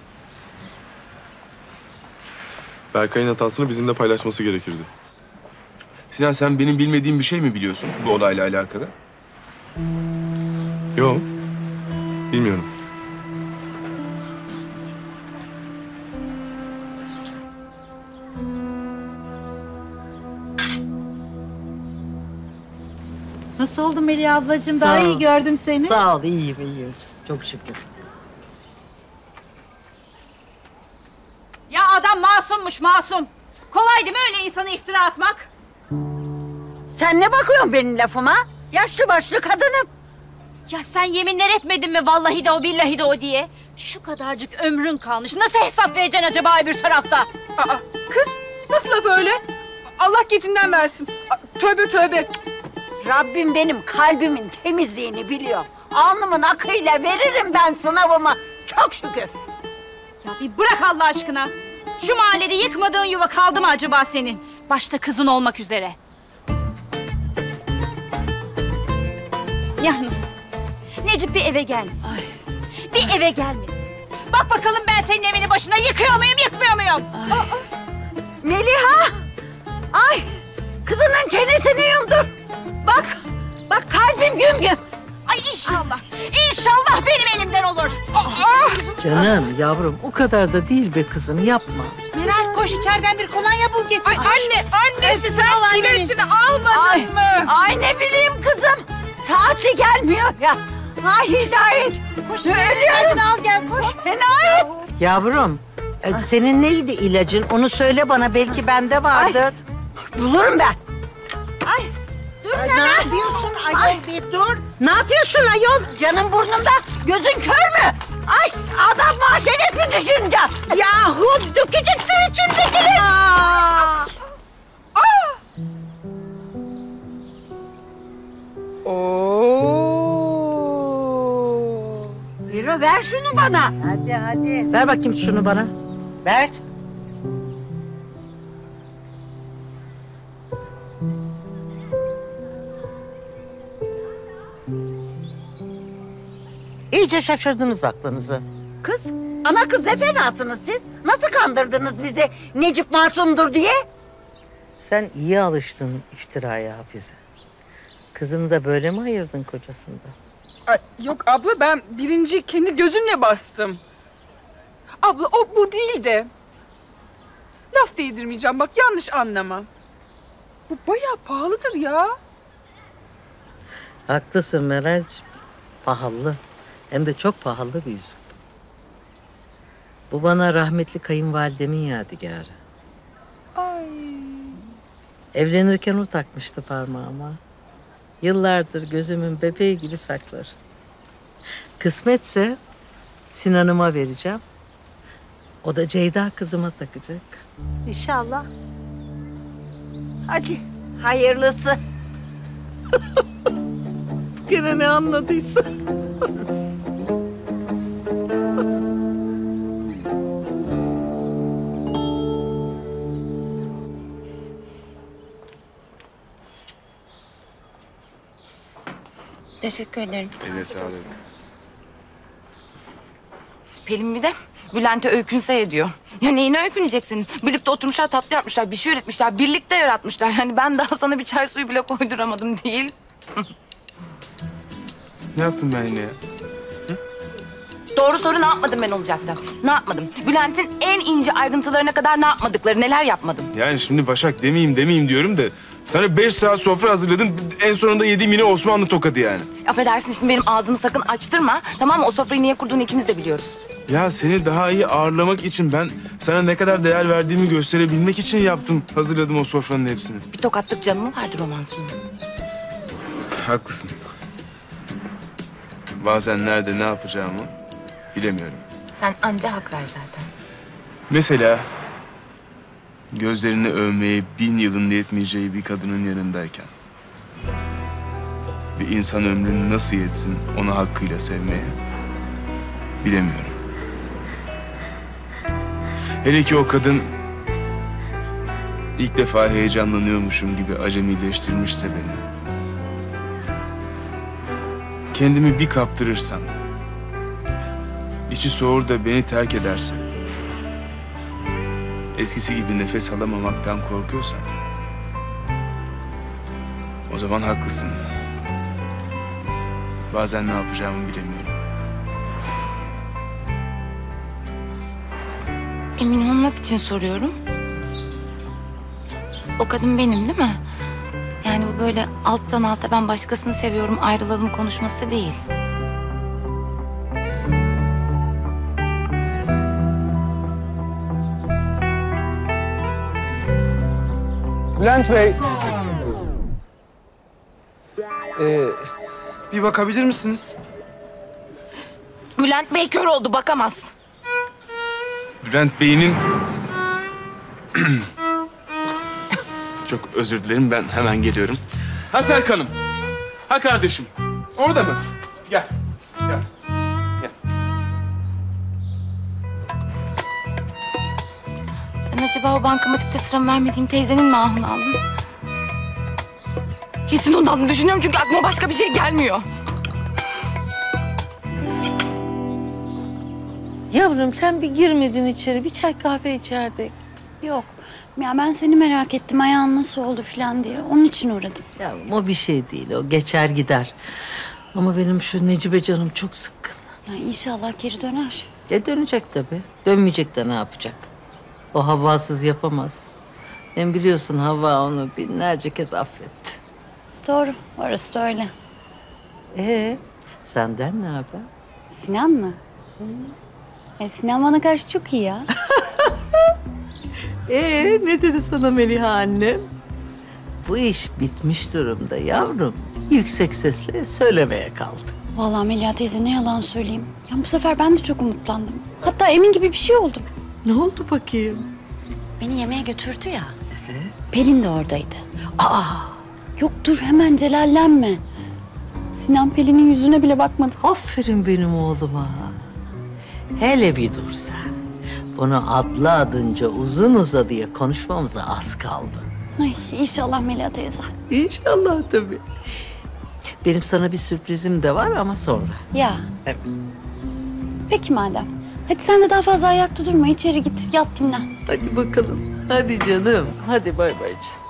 Berkay'ın hatasını bizimle paylaşması gerekirdi. Sinan, sen benim bilmediğim bir şey mi biliyorsun bu olayla alakalı? Yok. Bilmiyorum. Nasıl oldun Melih ablacığım? Sağ Daha ol. iyi gördüm seni. Sağ ol, iyiyim, iyiyim. Çok şükür. Ya adam masummuş, masum. Kolay değil mi öyle insana iftira atmak? Sen ne bakıyorsun benim lafıma? Yaşlı başlı kadınım. Ya sen yeminler etmedin mi vallahi de o billahi de o diye? Şu kadarcık ömrün kalmış. Nasıl hesap vereceksin acaba öbür tarafta? Aa, kız nasıl laf öyle? Allah gecinden versin. Aa, tövbe tövbe. Rabbim benim kalbimin temizliğini biliyor. Alnımın akıyla veririm ben sınavımı. Çok şükür. Ya bir bırak Allah aşkına. Şu mahallede yıkmadığın yuva kaldı mı acaba senin? Başta kızın olmak üzere. Yalnız Necip bir eve gelmesin. Ay. Bir eve gelmesin. Bak bakalım ben senin evini başına yıkıyor muyum, yıkmıyor muyum? Aa, Meliha! Ay! Kızının çenesini yumdur. Bak! Bak kalbim güm güm. Ay inşallah. İnşallah benim elimden olur. Aa! Canım, yavrum o kadar da değil be kızım, yapma. Meral koş içeriden bir kolonya bul getir. Ay anne, anne sen ilacını almadın ay, mı? Ay ne bileyim kızım. Saatli gelmiyor ya. Ay Hidayet. Koş ilacını al gel koş. Hidayet. Yavrum, e, senin neydi ilacın? Onu söyle bana, belki bende vardır. Ay, bulurum ben. Ay dur Ay, ne ne yapıyorsun ayol Ay. bir dur. Ne yapıyorsun ayol? Canım burnumda, gözün kör mü? Ay adam mahşeret mi düşüneceğim? Yahu dökeceksin içindekileri. Aa. Oo. Biro ver şunu bana. Hadi hadi. Ver bakayım şunu bana. Ver. İyice şaşırdınız aklınızı. Kız, ana kız ne fenasınız siz? Nasıl kandırdınız bizi Necip masumdur diye? Sen iyi alıştın iftiraya Hafize. Kızını da böyle mi ayırdın kocasından? Ay, yok abla ben birinci kendi gözümle bastım. Abla o bu değil de. Laf değdirmeyeceğim bak yanlış anlama. Bu bayağı pahalıdır ya. Haklısın Meral'cığım. Pahalı. Hem de çok pahalı bir yüzük. Bu bana rahmetli kayınvalidemin yadigarı. Ay. Evlenirken o takmıştı parmağıma. Yıllardır gözümün bebeği gibi saklar. Kısmetse Sinan'ıma vereceğim. O da Ceyda kızıma takacak. İnşallah. Hadi hayırlısı. Gene ne anladıysa. Teşekkür ederim. Eline sağlık. Pelin bir de Bülent'e öykünse ediyor. Ya neyine öyküneceksin? Birlikte oturmuşlar, tatlı yapmışlar, bir şey üretmişler, birlikte yaratmışlar. Yani ben daha sana bir çay suyu bile koyduramadım değil. Ne yaptım ben yine ya? Doğru soru ne yapmadım ben olacaktı? Ne yapmadım? Bülent'in en ince ayrıntılarına kadar ne yapmadıkları, neler yapmadım? Yani şimdi Başak demeyeyim demeyeyim diyorum da... Sana beş saat sofra hazırladın, en sonunda yediğim yine Osmanlı tokadı yani. Affedersin şimdi benim ağzımı sakın açtırma. Tamam mı? O sofrayı niye kurduğunu ikimiz de biliyoruz. Ya seni daha iyi ağırlamak için ben sana ne kadar değer verdiğimi gösterebilmek için yaptım. Hazırladım o sofranın hepsini. Bir tokatlık canı mı vardır o Mansur'un? Haklısın. Bazen nerede ne yapacağımı bilemiyorum. Sen anca hak ver zaten. Mesela gözlerini övmeye bin yılın yetmeyeceği bir kadının yanındayken bir insan ömrünü nasıl yetsin onu hakkıyla sevmeye bilemiyorum. Hele ki o kadın ilk defa heyecanlanıyormuşum gibi acemileştirmişse beni. Kendimi bir kaptırırsam, içi soğur da beni terk ederse, eskisi gibi nefes alamamaktan korkuyorsam, o zaman haklısın. Bazen ne yapacağımı bilemiyorum. Emin olmak için soruyorum. O kadın benim değil mi? Yani bu böyle alttan alta ben başkasını seviyorum ayrılalım konuşması değil. Bülent Bey. Ee, bir bakabilir misiniz? Bülent Bey kör oldu bakamaz. Bülent Bey'in... Çok özür dilerim, ben hemen geliyorum. Ha Serkan'ım. Ha kardeşim. Orada mı? Gel. Gel. Ben acaba o bankamatikte sıramı vermediğim teyzenin mi ahını aldım? Kesin ondan düşünüyorum çünkü aklıma başka bir şey gelmiyor. Yavrum sen bir girmedin içeri, bir çay kahve içerdik. Yok. Ya ben seni merak ettim ayağın nasıl oldu falan diye. Onun için uğradım. Yavrum o bir şey değil, o geçer gider. Ama benim şu Necibe canım çok sıkkın. Ya inşallah geri döner. E dönecek tabii. Dönmeyecek de ne yapacak? O Havvasız yapamaz. Hem biliyorsun Havva onu binlerce kez affetti. Doğru, orası da öyle. Ee, senden ne haber? Sinan mı? E, Sinan bana karşı çok iyi ya. Ee, ne dedi sana Meliha annem? Bu iş bitmiş durumda yavrum. Yüksek sesle söylemeye kaldı. Vallahi Melia teyze ne yalan söyleyeyim. Ya bu sefer ben de çok umutlandım. Hatta emin gibi bir şey oldum. Ne oldu bakayım? Beni yemeğe götürdü ya. Evet. Pelin de oradaydı. Aa! Yok dur hemen celallenme. Sinan Pelin'in yüzüne bile bakmadı. Aferin benim oğluma. Hele bir dur sen. Bunu adlı adınca uzun uzadıya konuşmamıza az kaldı. Ay inşallah Melia teyze. İnşallah tabii. Benim sana bir sürprizim de var ama sonra. Ya. Evet. Peki madem. Hadi sen de daha fazla ayakta durma. İçeri git, yat dinlen. Hadi bakalım. Hadi canım. Hadi bay bay canım.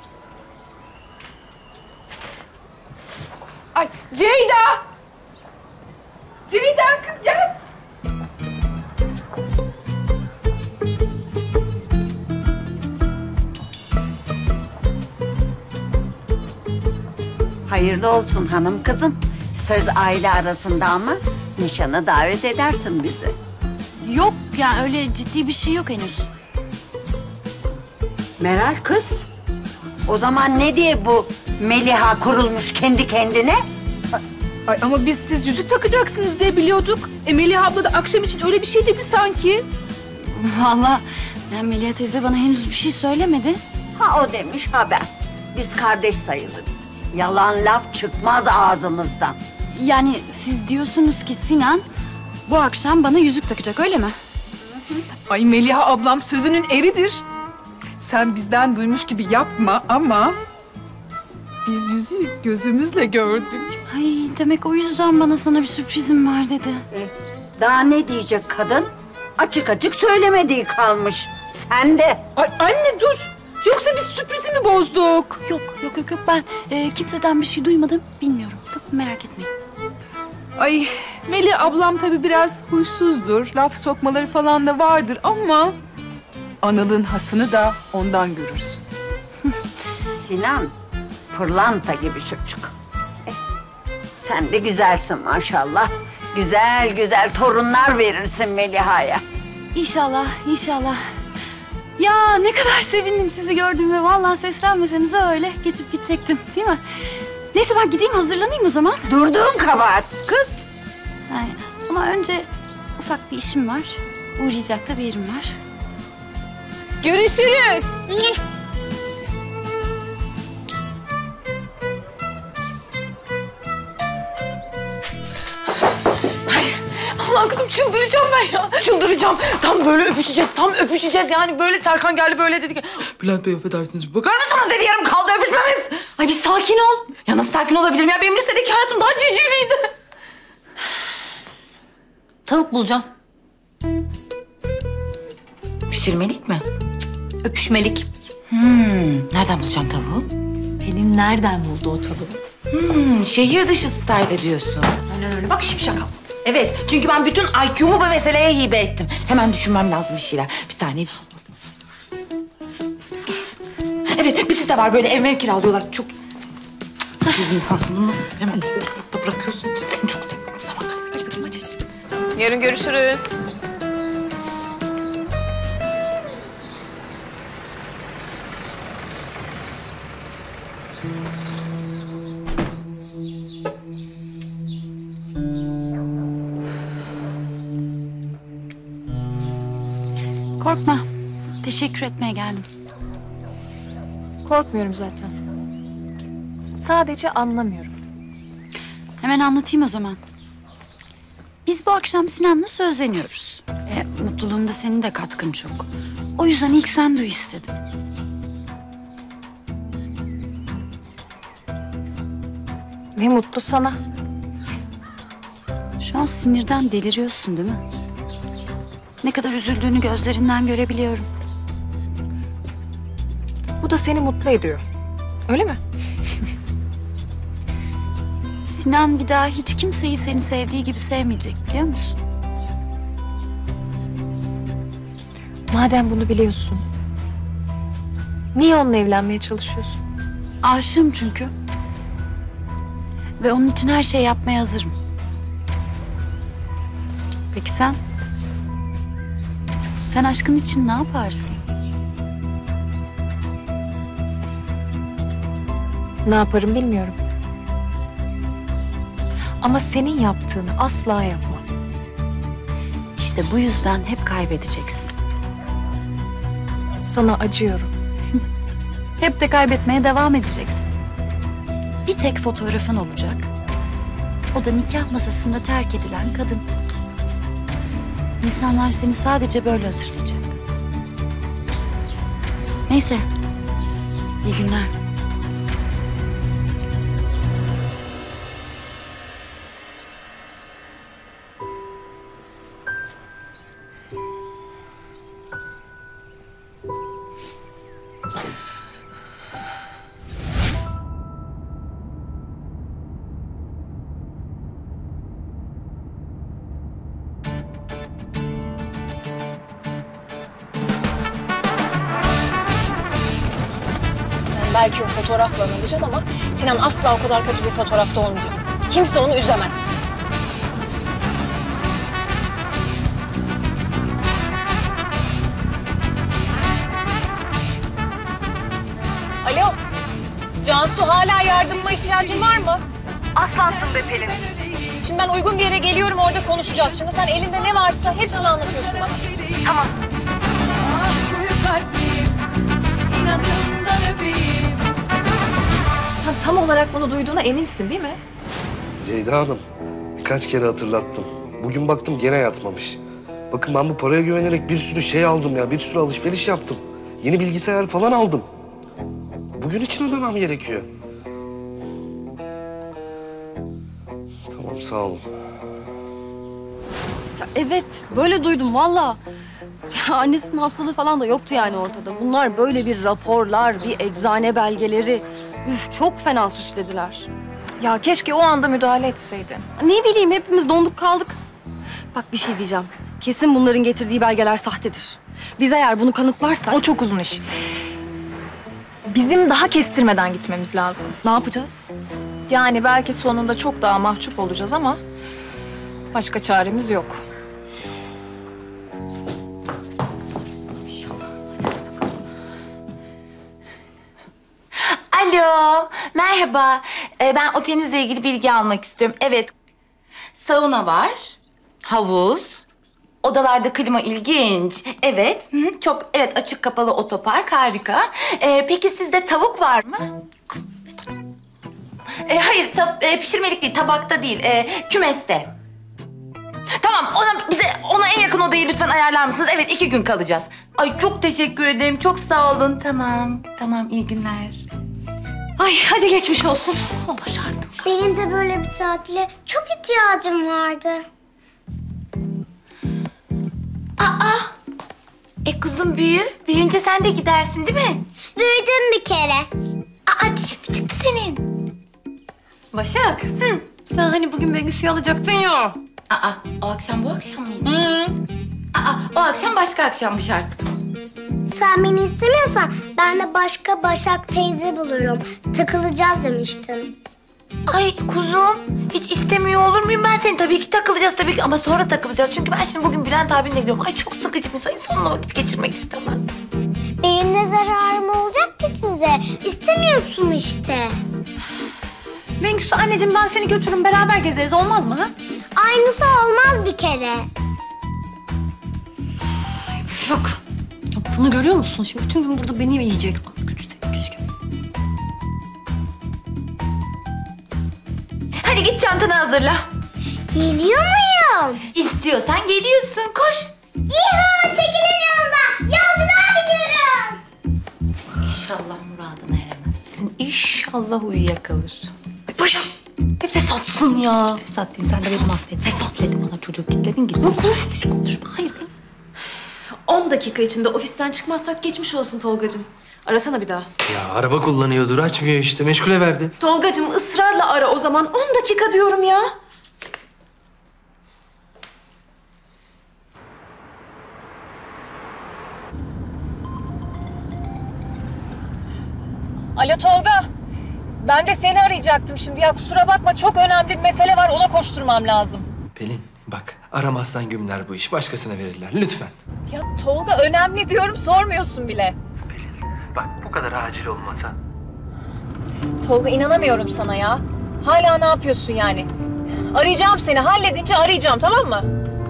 Ay Ceyda! Ceyda kız gel. Hayırlı olsun hanım kızım. Söz aile arasında ama nişana davet edersin bizi. Yok ya, öyle ciddi bir şey yok henüz. Meral kız. O zaman ne diye bu Meliha kurulmuş kendi kendine? Ay ama biz siz yüzük takacaksınız diye biliyorduk. E Melih abla da akşam için öyle bir şey dedi sanki. Vallahi yani Melia teyze bana henüz bir şey söylemedi. Ha o demiş ha ben. Biz kardeş sayılırız. Yalan laf çıkmaz ağzımızdan. Yani siz diyorsunuz ki Sinan bu akşam bana yüzük takacak, öyle mi? Ay Meliha ablam sözünün eridir. Sen bizden duymuş gibi yapma ama biz yüzüğü gözümüzle gördük. Ay demek o yüzden bana sana bir sürprizim var dedi. E, daha ne diyecek kadın? Açık açık söylemediği kalmış. Sen de. Ay anne dur. Yoksa biz sürprizimi bozduk. Yok yok yok yok ben e, kimseden bir şey duymadım, bilmiyorum. Tamam, merak etmeyin. Ay Melih ablam tabii biraz huysuzdur. Laf sokmaları falan da vardır ama analığın hasını da ondan görürsün. Sinan pırlanta gibi çocuk. Eh, sen de güzelsin maşallah. Güzel güzel torunlar verirsin Meliha'ya. İnşallah, inşallah. Ya ne kadar sevindim sizi gördüğüme. Vallahi seslenmeseniz öyle geçip gidecektim, değil mi? Neyse ben gideyim hazırlanayım o zaman. Durduğun kabahat kız. Aynen. Ama önce ufak bir işim var. Uğrayacak da bir yerim var. Görüşürüz. Allah'ım kızım çıldıracağım ben ya. Çıldıracağım. Tam böyle öpüşeceğiz, tam öpüşeceğiz. Yani böyle Serkan geldi böyle dedi ki... Bülent Bey affedersiniz, bir bakar mısınız dedi, yarım kaldı öpüşmemiz. Ay bir sakin ol. Ya nasıl sakin olabilirim ya? Benim lisedeki hayatım daha civcivliydi. Tavuk bulacağım. Pişirmelik mi? Cık, öpüşmelik. Hmm, nereden bulacağım tavuğu? Pelin nereden buldu o tavuğu? Hmm, şehir dışı style diyorsun. Aynen öyle. Bak şipşak anlat. Evet, çünkü ben bütün I Q'mu bu meseleye hibe ettim. Hemen düşünmem lazım bir şeyler. Bir saniye. Dur. Evet, bir site var böyle ev mev kiralıyorlar. Çok çok iyi bir insansın. Bunu nasıl hemen ortalıkta bırakıyorsun? Seni çok seviyorum. Tamam, aç bakayım, aç aç. Yarın görüşürüz. Korkma. Teşekkür etmeye geldim. Korkmuyorum zaten. Sadece anlamıyorum. Hemen anlatayım o zaman. Biz bu akşam Sinan'la sözleniyoruz. E, mutluluğumda senin de katkın çok. O yüzden ilk sen duy istedim. Ne mutlu sana. Şu an sinirden deliriyorsun değil mi? Ne kadar üzüldüğünü gözlerinden görebiliyorum. Bu da seni mutlu ediyor. Öyle mi? Sinan bir daha hiç kimseyi seni sevdiği gibi sevmeyecek, biliyor musun? Madem bunu biliyorsun, niye onunla evlenmeye çalışıyorsun? Aşığım çünkü. Ve onun için her şey yapmaya hazırım. Peki sen? Sen aşkın için ne yaparsın? Ne yaparım bilmiyorum. Ama senin yaptığını asla yapmam. İşte bu yüzden hep kaybedeceksin. Sana acıyorum. Hep de kaybetmeye devam edeceksin. Bir tek fotoğrafın olacak. O da nikah masasında terk edilen kadın. İnsanlar seni sadece böyle hatırlayacak. Neyse. İyi günler. Belki o fotoğrafla alacağım ama Sinan asla o kadar kötü bir fotoğrafta olmayacak. Kimse onu üzemez. Alo, Cansu hala yardıma ihtiyacın var mı? Aslansın be Pelin. Şimdi ben uygun bir yere geliyorum, orada konuşacağız. Şimdi sen elinde ne varsa hepsini anlatıyorsun bana. Tamam. Sen tam olarak bunu duyduğuna eminsin değil mi? Ceyda Hanım, birkaç kere hatırlattım. Bugün baktım gene yatmamış. Bakın ben bu paraya güvenerek bir sürü şey aldım ya, bir sürü alışveriş yaptım. Yeni bilgisayar falan aldım. Bugün için ödemem gerekiyor. Tamam, sağ olun. Ya evet, böyle duydum valla. Ya annesinin hastalığı falan da yoktu yani ortada. Bunlar böyle bir raporlar, bir eczane belgeleri. Üf, çok fena süslediler. Ya keşke o anda müdahale etseydin. Ne bileyim, hepimiz donduk kaldık. Bak bir şey diyeceğim. Kesin bunların getirdiği belgeler sahtedir. Biz eğer bunu kanıtlarsak... O çok uzun iş. Bizim daha kestirmeden gitmemiz lazım. Ne yapacağız? Yani belki sonunda çok daha mahcup olacağız ama başka çaremiz yok. Alo, merhaba. Ee, ben otelinizle ilgili bilgi almak istiyorum. Evet, sauna var, havuz, odalarda klima ilginç. Evet, hı, çok evet açık kapalı otopark harika. Ee, peki sizde tavuk var mı? Ee, hayır, tab e, pişirmelik değil, tabakta değil, e, kümeste. Tamam, ona bize ona en yakın odayı lütfen ayarlar mısınız? Evet, iki gün kalacağız. Ay çok teşekkür ederim, çok sağ olun. Tamam, tamam, iyi günler. Ay hadi geçmiş olsun. Oh, başardım. Benim de böyle bir tatile çok ihtiyacım vardı. Aa, e kuzum büyü. Büyüyünce sen de gidersin değil mi? Büyüdüm bir kere. Aa, dişin mi çıktı senin? Başak, hı. Sen hani bugün bilgisayar alacaktın ya. Aa, o akşam bu akşam mıydı? Hı. Aa, o akşam başka akşammış artık. Sen beni istemiyorsan ben de başka Başak teyze bulurum. Takılacağız demiştin. Ay kuzum, hiç istemiyor olur muyum ben seni? Tabii ki takılacağız tabii ki ama sonra takılacağız. Çünkü ben şimdi bugün Bülent abinle gidiyorum. Ay çok sıkıcı bir insan, sonuna vakit geçirmek istemez. Benim ne zararım olacak ki size? İstemiyorsun işte. Bengüsü anneciğim, ben seni götürürüm, beraber gezeriz, olmaz mı ha? Aynısı olmaz bir kere. Bak, yaptığını görüyor musun? Şimdi bütün gün burada beni yiyecek. Görürsek keşke. Hadi git çantanı hazırla. Geliyor muyum? İstiyorsan geliyorsun, koş. Yuhuu, çekilin yolda. Yolculuğa gidiyoruz. İnşallah muradına eremezsin. İnşallah uyuyakalır. Başak, ne fesatsın ya. Fesat diyeyim, sen de beni mahvet. Fesat dedim bana, çocuğu kilitledin git. Ne konuşma, hiç konuşma. Hayır. On dakika içinde ofisten çıkmazsak geçmiş olsun Tolgacığım. Arasana bir daha. Ya araba kullanıyordur, açmıyor işte. Meşgule verdim. Tolgacığım ısrarla ara o zaman. On dakika diyorum ya. Alo Tolga. Ben de seni arayacaktım şimdi. Ya kusura bakma, çok önemli bir mesele var. Ona koşturmam lazım. Pelin bak, aramazsan gümler bu iş. Başkasına verirler. Lütfen. Ya Tolga, önemli diyorum, sormuyorsun bile. Bak bu kadar acil olmasa. Tolga, inanamıyorum sana ya. Hala ne yapıyorsun yani? Arayacağım seni. Halledince arayacağım, tamam mı?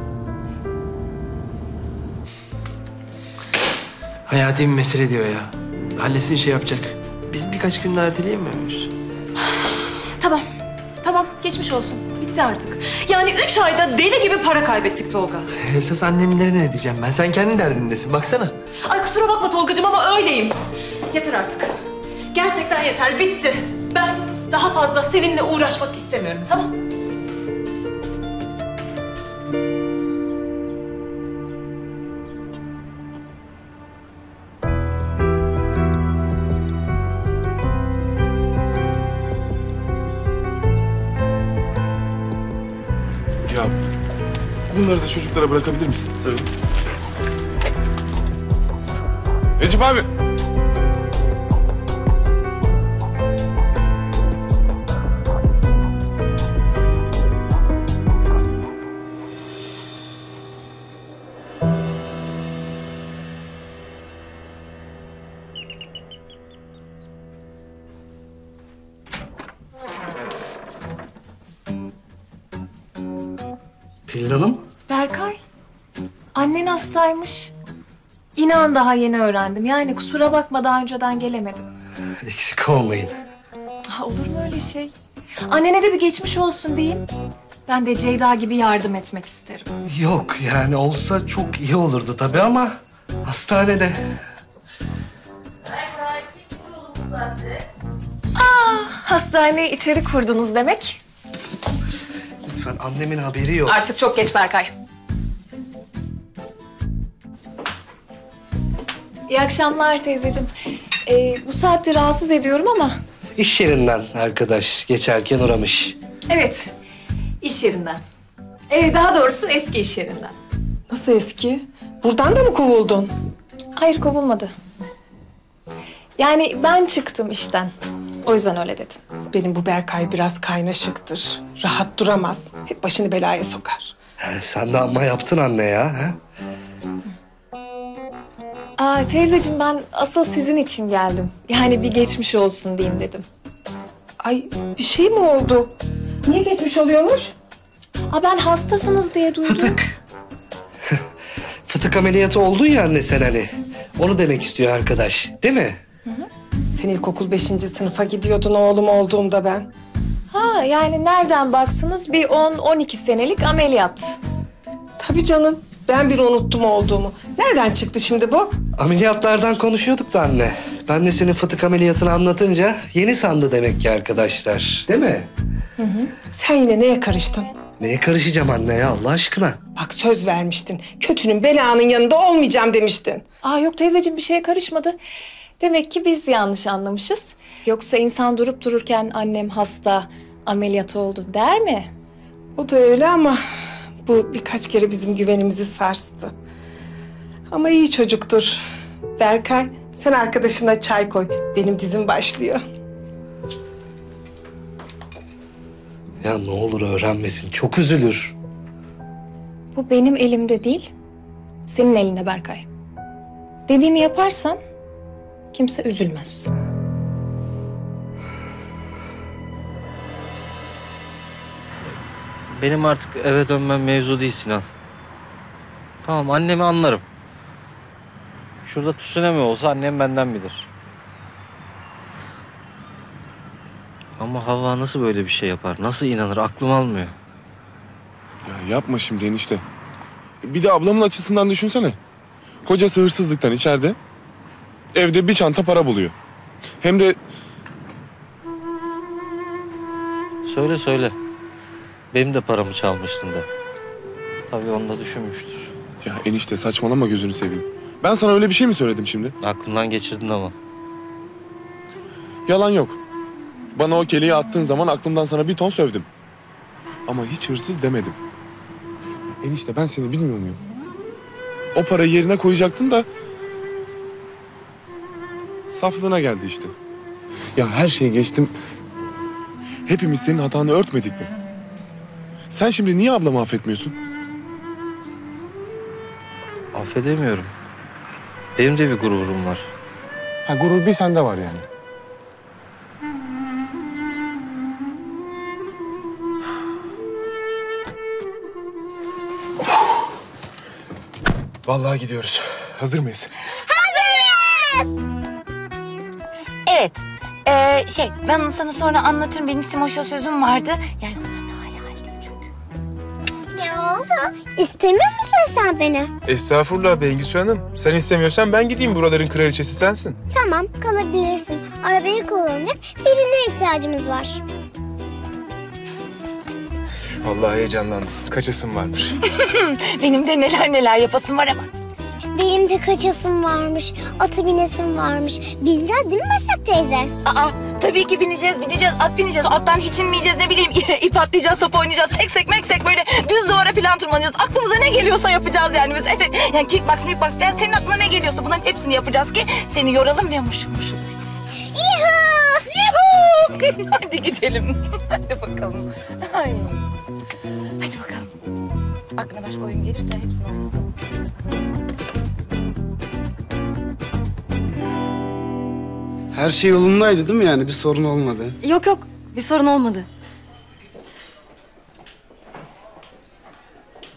Hayati bir mesele diyor ya. Halletsin, şey yapacak. Biz birkaç gün daha erteleyemiyor muyuz? Tamam. Tamam, geçmiş olsun. Bitti artık. Yani üç ayda deli gibi para kaybettik Tolga. Esas annemlere ne diyeceğim ben? Sen kendi derdindesin. Baksana. Ay kusura bakma Tolgacığım ama öyleyim. Yeter artık. Gerçekten yeter, bitti. Ben daha fazla seninle uğraşmak istemiyorum, tamam? Ya bunları da çocuklara bırakabilir misin? Tabii. Necip abi. Pelin Hanım. Berkay, annen hastaymış. İnan daha yeni öğrendim. Yani kusura bakma daha önceden gelemedim. Eksik olmayın. Ha, olur mu öyle şey? Annene de bir geçmiş olsun diyeyim. Ben de Ceyda gibi yardım etmek isterim. Yok yani olsa çok iyi olurdu tabii ama hastanede. Aa, hastaneyi içeri kurdunuz demek. Lütfen annemin haberi yok. Artık çok geç Berkay. İyi akşamlar teyzeciğim. Ee, bu saatte rahatsız ediyorum ama... İş yerinden arkadaş geçerken uğramış. Evet, iş yerinden. Ee, daha doğrusu eski iş yerinden. Nasıl eski? Buradan da mı kovuldun? Hayır, kovulmadı. Yani ben çıktım işten. O yüzden öyle dedim. Benim bu Berkay biraz kaynaşıktır. Rahat duramaz. Hep başını belaya sokar. He, sen de amma yaptın anne ya. He? Aa, teyzeciğim ben asıl sizin için geldim. Yani bir geçmiş olsun diyeyim dedim. Ay bir şey mi oldu? Niye geçmiş oluyormuş? Aa, ben hastasınız diye duydum. Fıtık. Fıtık ameliyatı oldun ya anne sen hani. Onu demek istiyor arkadaş. Değil mi? Hı hı. Sen ilkokul beşinci sınıfa gidiyordun oğlum olduğumda ben. Ha yani nereden baksanız bir on on iki senelik ameliyat. Tabii canım. Ben bile unuttum olduğumu. Nereden çıktı şimdi bu? Ameliyatlardan konuşuyorduk da anne. Ben de senin fıtık ameliyatını anlatınca yeni sandı demek ki arkadaşlar. Değil mi? Hı hı. Sen yine neye karıştın? Neye karışacağım anne ya Allah aşkına? Bak söz vermiştin. Kötünün belanın yanında olmayacağım demiştin. Aa yok teyzeciğim bir şeye karışmadı. Demek ki biz yanlış anlamışız. Yoksa insan durup dururken annem hasta, ameliyat oldu der mi? O da öyle ama bu birkaç kere bizim güvenimizi sarstı. Ama iyi çocuktur. Berkay sen arkadaşına çay koy. Benim dizim başlıyor. Ya ne olur öğrenmesin. Çok üzülür. Bu benim elimde değil, senin elinde Berkay. Dediğimi yaparsan kimse üzülmez. Benim artık eve dönmem mevzu değil Sinan. Tamam annemi anlarım. Şurada tsunami olsa annem benden bilir. Ama Havva nasıl böyle bir şey yapar? Nasıl inanır? Aklım almıyor. Ya yapma şimdi enişte. Bir de ablamın açısından düşünsene. Kocası hırsızlıktan içeride. Evde bir çanta para buluyor. Hem de... Söyle söyle. Benim de paramı çalmıştın da. Tabii onu da düşünmüştür. Ya enişte saçmalama gözünü seveyim. Ben sana öyle bir şey mi söyledim şimdi? Aklından geçirdin ama. Yalan yok. Bana o keleği attığın zaman aklımdan sana bir ton sövdüm. Ama hiç hırsız demedim. Enişte ben seni bilmiyor muyum? O parayı yerine koyacaktın da... saflığına geldi işte. Ya her şeyi geçtim. Hepimiz senin hatanı örtmedik mi? Sen şimdi niye ablamı affetmiyorsun? Affedemiyorum. Benim de bir gururum var. Ha gurur bir sende var yani. Vallahi gidiyoruz. Hazır mıyız? Hazırız! Evet. Ee, şey ben onu sana sonra anlatırım. Benim Simoş'a sözüm vardı. Yani onlar da hala halde çünkü. Ne oldu? İstemiyor musun sen beni? Estağfurullah Bengüsü Hanım. Sen istemiyorsan ben gideyim. Buraların kraliçesi sensin. Tamam kalabilirsin. Arabayı kullanacak birine ihtiyacımız var. Vallahi heyecanlandım. Kaçasım varmış. Benim de neler neler yapasım var ama. Benim de kaçasım varmış. Atı binesim varmış. Bineceğiz değil mi Başak teyze? Aa tabii ki bineceğiz bineceğiz. At bineceğiz. Attan hiç inmeyeceğiz ne bileyim. İp atlayacağız, top oynayacağız. Seksek meksek böyle düz duvara falan tırmanacağız. Aklımıza ne geliyorsa yapacağız yani biz. Evet yani kickbox, mickbox yani senin aklına ne geliyorsa bunların hepsini yapacağız ki seni yoralım ve mışıl mışıl. Yuhuu! Yuhuu! Hadi gidelim. Hadi bakalım. Ay. Hadi bakalım. Aklına başka oyun gelirse hepsini oynayalım. Her şey yolundaydı değil mi yani? Bir sorun olmadı. Yok yok bir sorun olmadı.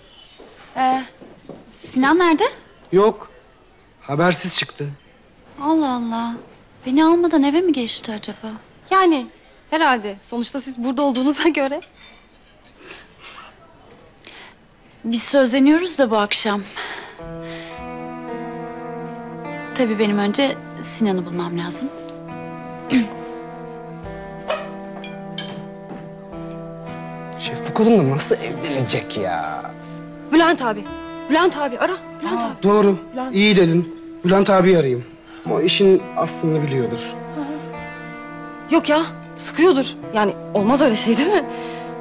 Ee, Sinan nerede? Yok. Habersiz çıktı. Allah Allah. Beni almadan eve mi geçti acaba? Yani herhalde. Sonuçta siz burada olduğunuza göre. Biz sözleniyoruz da bu akşam. Tabii benim önce Sinan'ı bulmam lazım. Şef bu kadınla nasıl evlenecek ya? Bülent abi. Bülent abi ara. Bülent abi. Doğru. Bülent. İyi dedin. Bülent abi arayayım. Ama o işin aslını biliyordur. Yok ya. Sıkıyordur. Yani olmaz öyle şey değil mi?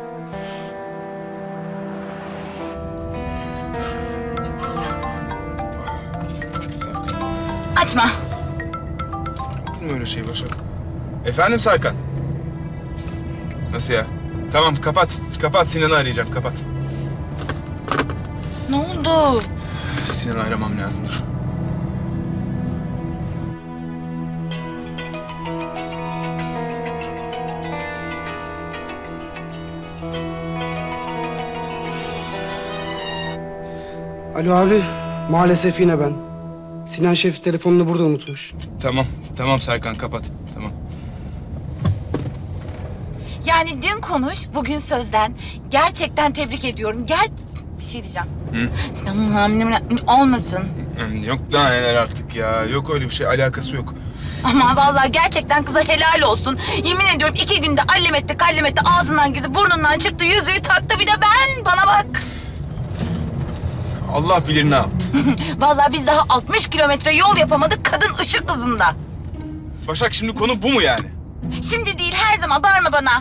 Açma. Olur mu öyle şey Başak? Efendim Serkan? Nasıl ya? Tamam kapat. Kapat Sinan'ı arayacağım. Kapat. Ne oldu? Sinan'ı aramam lazım dur. Alo abi. Maalesef yine ben. Sinan Şef telefonunu burada unutmuş. Tamam. Tamam Serkan kapat. Tamam. Yani dün konuş, bugün sözden. Gerçekten tebrik ediyorum. Ger... Bir şey diyeceğim. Hı? Sinan'ın hamile olmasın. Yok daha neler artık ya. Yok öyle bir şey. Alakası yok. Ama vallahi gerçekten kıza helal olsun. Yemin ediyorum iki günde allem etti, kallem etti, ağzından girdi, burnundan çıktı, yüzüğü taktı. Bir de ben, bana bak. Allah bilir ne yaptı. Vallahi biz daha altmış kilometre yol yapamadık, kadın ışık hızında. Başak şimdi konu bu mu yani? Şimdi değil, her zaman bağırma bana.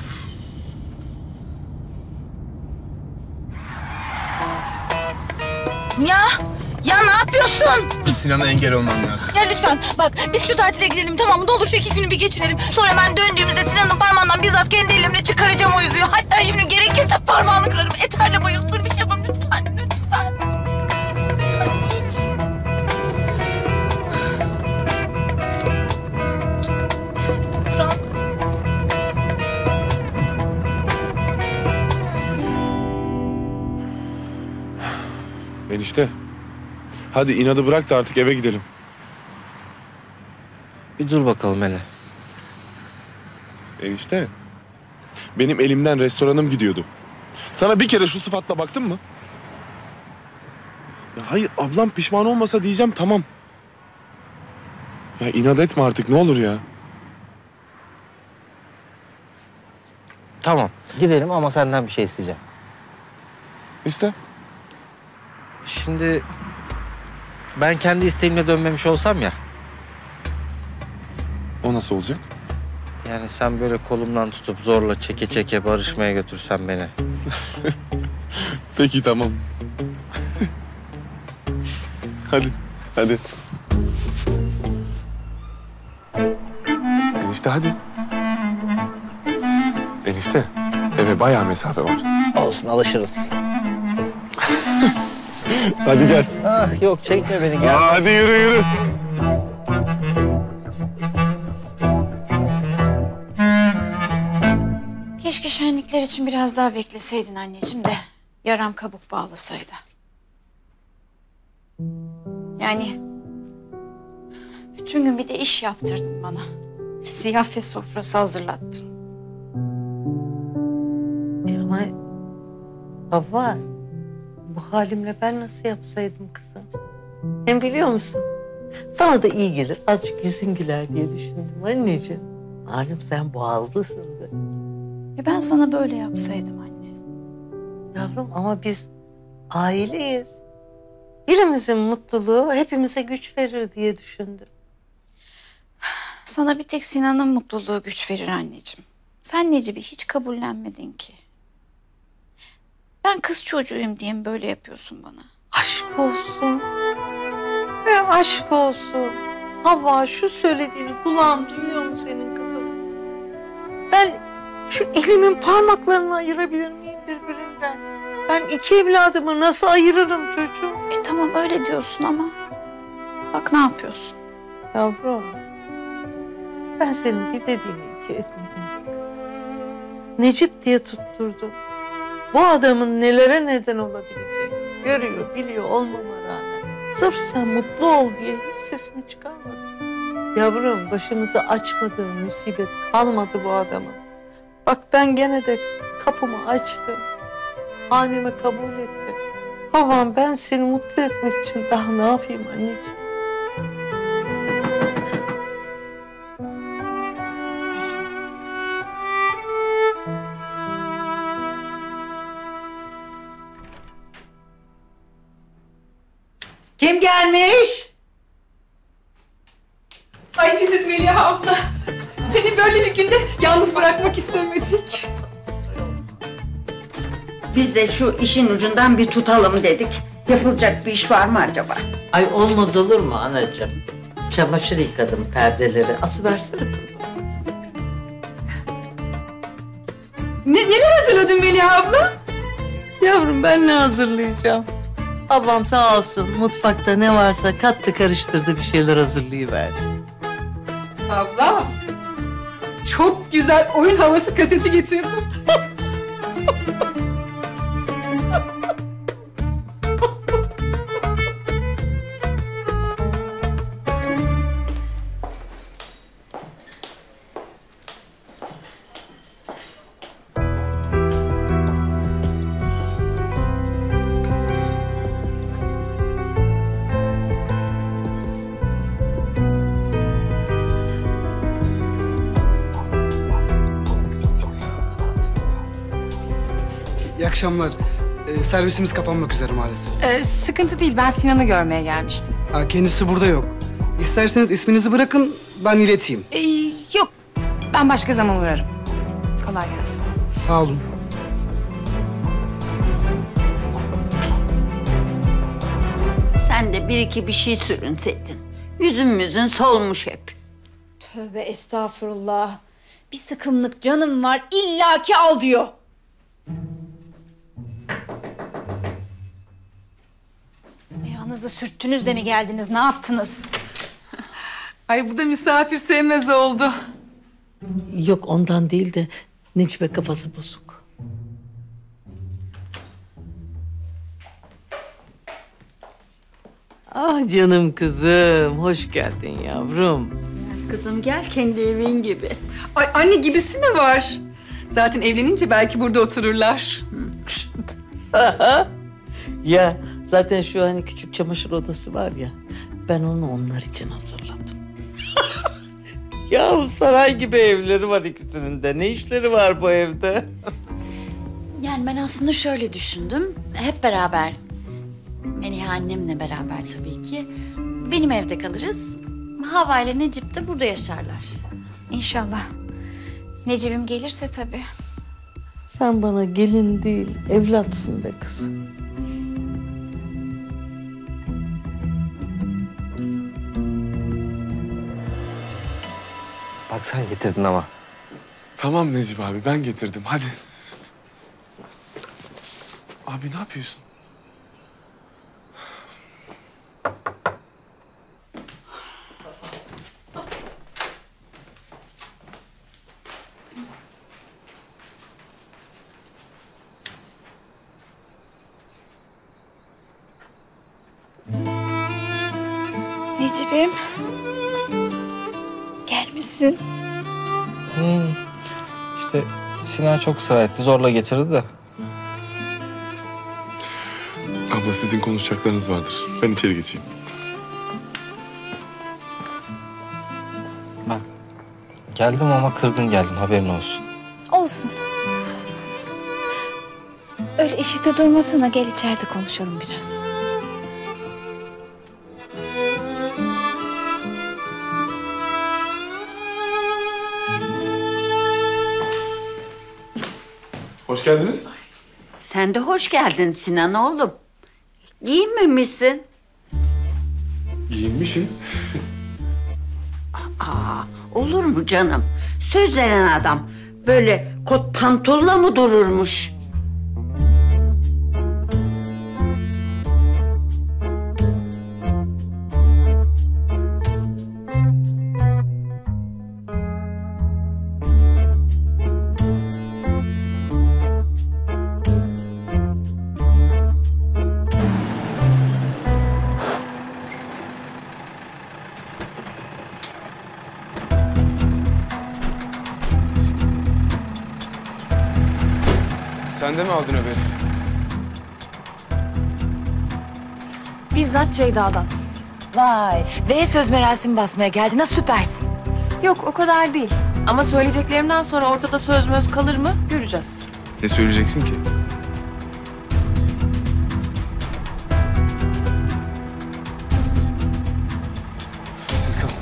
Ya, ya ne yapıyorsun? Sinan'a engel olmam lazım. Ya lütfen bak, biz şu tatile gidelim tamam mı? Ne olur şu iki günü bir geçirelim. Sonra ben döndüğümüzde Sinan'ın parmağından bizzat kendi elimle çıkaracağım o yüzüğü. Hatta şimdi gerekirse parmağını kırarım. Eterle bayıltır bir şey yapalım lütfen, lütfen. Ya niçin? Bırak. Enişte. Hadi inadı bırak da artık eve gidelim. Bir dur bakalım hele. Enişte. Benim elimden restoranım gidiyordu. Sana bir kere şu sıfatla baktın mı? Ya hayır ablam pişman olmasa diyeceğim tamam. Ya inat etme artık ne olur ya. Tamam gidelim ama senden bir şey isteyeceğim. İste. Şimdi ben kendi isteğimle dönmemiş olsam ya. O nasıl olacak? Yani sen böyle kolumdan tutup zorla çeke çeke barışmaya götürsen beni. Peki tamam. Hadi, hadi. Enişte hadi. Enişte, eve bayağı mesafe var. Olsun alışırız. Hadi gel. Ah yok çekme beni gel. Aa, hadi yürü yürü. Keşke şenlikler için biraz daha bekleseydin anneciğim de yaram kabuk bağlasaydı. Yani bütün gün bir de iş yaptırdın bana. Ziyafet sofrası hazırlattın. E ama Havva, bu halimle ben nasıl yapsaydım kızım? Hem biliyor musun? Sana da iyi gelir, azıcık yüzün güler diye düşündüm anneciğim. Malum sen boğazlısındır. E ben sana böyle yapsaydım anne. Yavrum ama biz aileyiz. Birimizin mutluluğu hepimize güç verir diye düşündüm. Sana bir tek Sinan'ın mutluluğu güç verir anneciğim. Sen Necip'i hiç kabullenmedin ki. Ben kız çocuğuyum diye mi böyle yapıyorsun bana? Aşk olsun. E aşk olsun. Havva şu söylediğini kulağın duyuyor mu senin kızım? Ben şu elimin parmaklarını ayırabilir miyim birbirinden? Ben iki evladımı nasıl ayırırım çocuğum? E tamam öyle diyorsun ama bak ne yapıyorsun? Yavrum, ben senin bir dediğini iki etmedim ki kızım. Necip diye tutturdum. Bu adamın nelere neden olabileceğini. görüyor, biliyor olmama rağmen. Sırf sen mutlu ol diye hiç sesini çıkarmadı. Yavrum, başımıza açmadığı musibet kalmadı bu adamın. Bak ben gene de kapımı açtım. Haneme kabul ettim. Havan, ben seni mutlu etmek için daha ne yapayım anneciğim? Kim gelmiş? Ay biziz Meliha abla. Seni böyle bir günde yalnız bırakmak istemedik. Biz de şu işin ucundan bir tutalım dedik. Yapılacak bir iş var mı acaba? Ay olmaz olur mu anacığım? Çamaşır yıkadım, perdeleri. Asıversene. Ne, neler hazırladın Meliha abla? Yavrum ben ne hazırlayacağım? Babam sağ olsun mutfakta ne varsa kattı karıştırdı bir şeyler hazırlayıverdi. Abla, çok güzel oyun havası kaseti getirdim. İyi akşamlar. Ee, servisimiz kapanmak üzere maalesef. Ee, sıkıntı değil. Ben Sinan'ı görmeye gelmiştim. Ha, kendisi burada yok. İsterseniz isminizi bırakın, ben ileteyim. Ee, yok. Ben başka zaman uğrarım. Kolay gelsin. Sağ olun. Sen de bir iki bir şey sürünseydin. Yüzün müzün solmuş hep. Tövbe estağfurullah. Bir sıkımlık canım var, illaki al diyor. Ayağınızı sürttünüz de mi geldiniz, ne yaptınız? Ay bu da misafir sevmez oldu. Yok ondan değil de Necibe kafası bozuk. Ah canım kızım, hoş geldin yavrum. Kızım gel kendi evin gibi. Ay anne gibisi mi var? Zaten evlenince belki burada otururlar. Ya zaten şu hani küçük çamaşır odası var ya, ben onu onlar için hazırladım. Ya saray gibi evleri var ikisinin de. Ne işleri var bu evde? Yani ben aslında şöyle düşündüm. Hep beraber, Meliha annemle beraber tabii ki. Benim evde kalırız. Hava ile Necip de burada yaşarlar. İnşallah. Necip'im gelirse tabii. Sen bana gelin değil, evlatsın be kız. Bak sen getirdin ama. Tamam Necip abi, ben getirdim. Hadi. Abi ne yapıyorsun? Necip'im. Gelmişsin. Hmm. İşte Sinan çok ısrar etti, zorla getirdi de. Abla sizin konuşacaklarınız vardır. Ben içeri geçeyim. Ben geldim ama kırgın geldim, haberin olsun. Olsun. Öyle eşikte durmasana, gel içeride konuşalım biraz. Hoş geldiniz. Sen de hoş geldin Sinan oğlum. Giyinmemişsin. Giyinmişsin. Aa, olur mu canım? Söz veren adam böyle kot pantolla mı dururmuş? Sen de mi aldın haberi? Bizzat Ceyda'dan. Vay. Ve söz merasimi basmaya geldin. Ha, süpersin. Yok o kadar değil. Ama söyleyeceklerimden sonra ortada söz möz kalır mı göreceğiz. Ne söyleyeceksin ki? Siz kalın.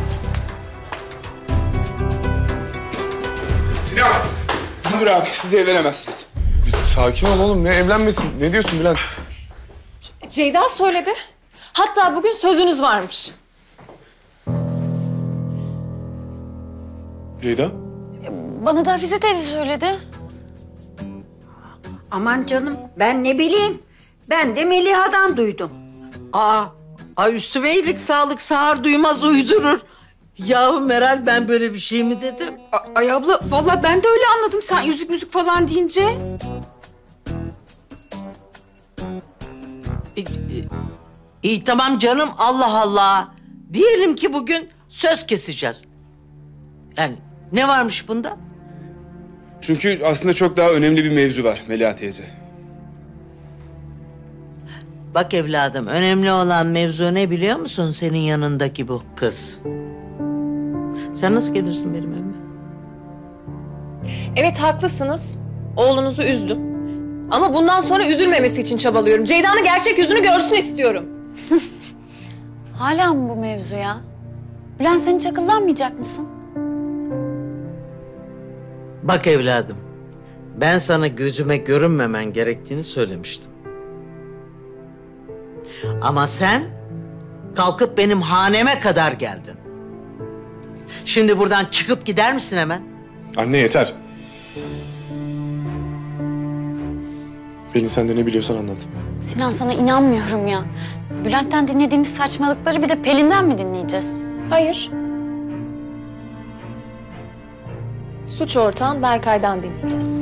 Sinan! Dur abi, siz evlenemezsiniz. Bir sakin ol oğlum. Ne evlenmesin? Ne diyorsun Bülent? Ceyda söyledi. Hatta bugün sözünüz varmış. Ceyda? Bana da Hafize teyze söyledi. Aman canım ben ne bileyim. Ben de Meliha'dan duydum. Aa, ay üstüme iyilik sağlık sağır duymaz uydurur. Yahu Meral ben böyle bir şey mi dedim? Ay abla vallahi ben de öyle anladım sen yüzük müzik falan deyince. E, e, İyi tamam canım Allah Allah. Diyelim ki bugün söz keseceğiz. Yani ne varmış bunda? Çünkü aslında çok daha önemli bir mevzu var Meliha teyze. Bak evladım önemli olan mevzu ne biliyor musun senin yanındaki bu kız? Sen nasıl gelirsin benim evime? Evet haklısınız. Oğlunuzu üzdüm. Ama bundan sonra üzülmemesi için çabalıyorum. Ceyda'nın gerçek yüzünü görsün istiyorum. Hala mı bu mevzu ya? Bülent sen hiç akıllanmayacak mısın? Bak evladım, ben sana gözüme görünmemen gerektiğini söylemiştim. Ama sen kalkıp benim haneme kadar geldin. Şimdi buradan çıkıp gider misin hemen? Anne yeter. Pelin sen de ne biliyorsan anlat. Sinan sana inanmıyorum ya. Bülent'ten dinlediğimiz saçmalıkları bir de Pelin'den mi dinleyeceğiz? Hayır. Suç ortağın Berkay'dan dinleyeceğiz.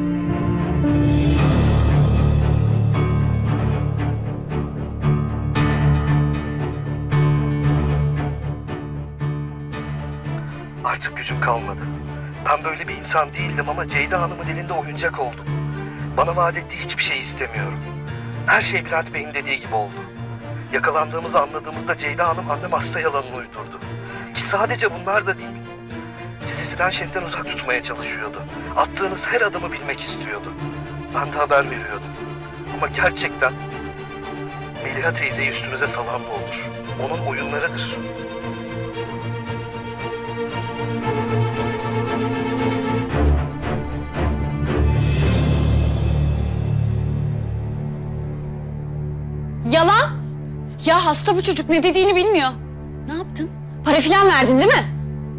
Artık gücüm kalmadı. Ben böyle bir insan değildim ama Ceyda Hanım'ın elinde oyuncak oldum. Bana vaat ettiği hiçbir şey istemiyorum. Her şey Bülent Bey'in dediği gibi oldu. Yakalandığımızı anladığımızda Ceyda Hanım annem hasta yalanını uydurdu. Ki sadece bunlar da değil. Sizi Sinan Şef'ten uzak tutmaya çalışıyordu. Attığınız her adımı bilmek istiyordu. Ben de haber veriyordum. Ama gerçekten Meliha teyzeyi üstünüze salan da olur. Onun oyunlarıdır. Yalan! Ya hasta bu çocuk ne dediğini bilmiyor. Ne yaptın? Para filan verdin değil mi?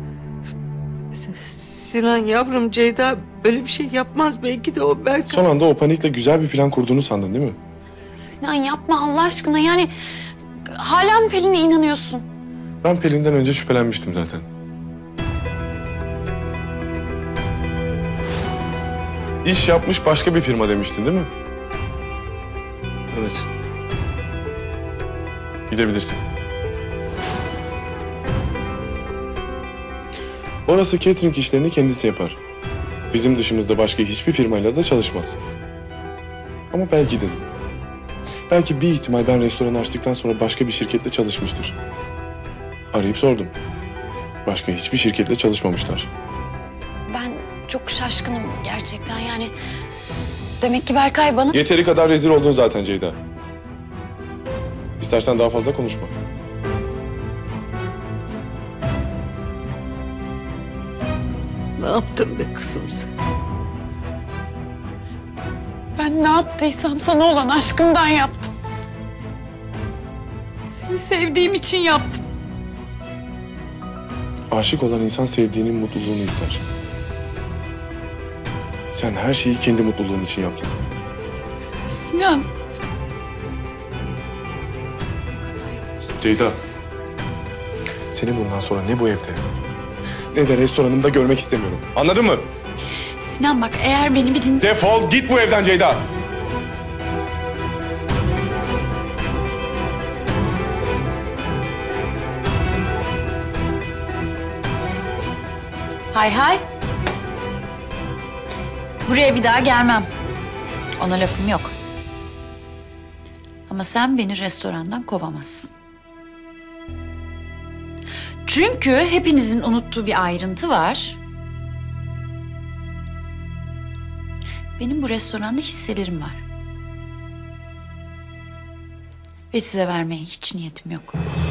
Sinan yavrum Ceyda böyle bir şey yapmaz belki de o Berkay. Son anda o panikle güzel bir plan kurduğunu sandın değil mi? Sinan yapma Allah aşkına yani hala mı Pelin'e inanıyorsun? Ben Pelin'den önce şüphelenmiştim zaten. İş yapmış başka bir firma demiştin değil mi? Evet. Gidebilirsin. Orası catering işlerini kendisi yapar. Bizim dışımızda başka hiçbir firmayla da çalışmaz. Ama belki dedim. Belki bir ihtimal ben restoranı açtıktan sonra başka bir şirketle çalışmıştır. Arayıp sordum. Başka hiçbir şirketle çalışmamışlar. Ben çok şaşkınım gerçekten yani. Demek ki Berkay bana... Yeteri kadar rezil oldun zaten Ceyda. İstersen daha fazla konuşma. Ne yaptın be kızım sen? Ben ne yaptıysam sana olan aşkımdan yaptım. Seni sevdiğim için yaptım. Aşık olan insan sevdiğinin mutluluğunu ister. Sen her şeyi kendi mutluluğun için yaptın. Sinan. Ceyda. Seni bundan sonra ne bu evde ne de restoranımda görmek istemiyorum. Anladın mı? Sinan bak eğer beni bir dinle... Defol git bu evden Ceyda. Hay hay. Buraya bir daha gelmem. Ona lafım yok. Ama sen beni restorandan kovamazsın. Çünkü hepinizin unuttuğu bir ayrıntı var. Benim bu restoranda hisselerim var. Ve size vermeye hiç niyetim yok.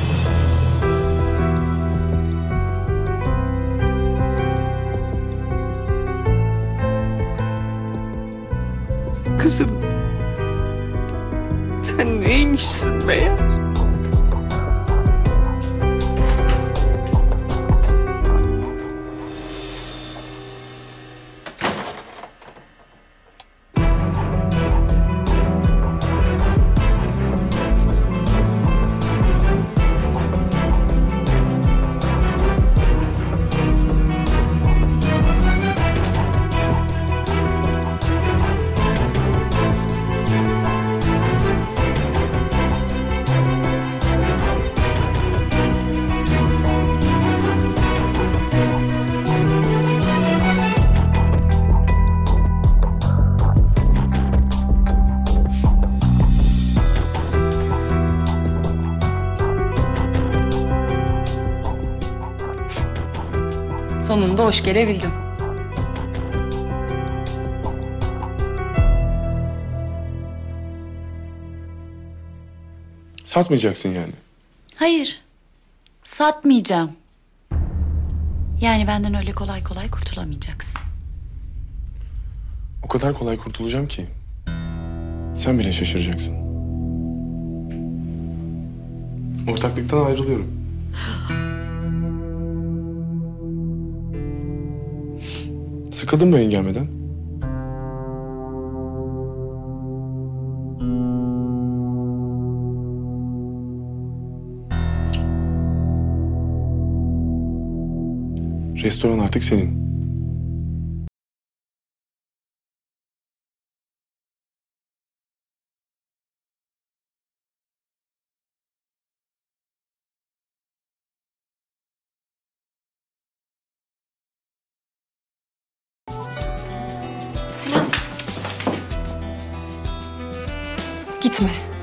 Kızım, sen neymişsin be ya? Sonunda hoş gelebildim. Satmayacaksın yani. Hayır, satmayacağım. Yani benden öyle kolay kolay kurtulamayacaksın. O kadar kolay kurtulacağım ki. Sen bile şaşıracaksın. Ortaklıktan ayrılıyorum. Sıkıldın mı engelmeden? Restoran artık senin. Gitme.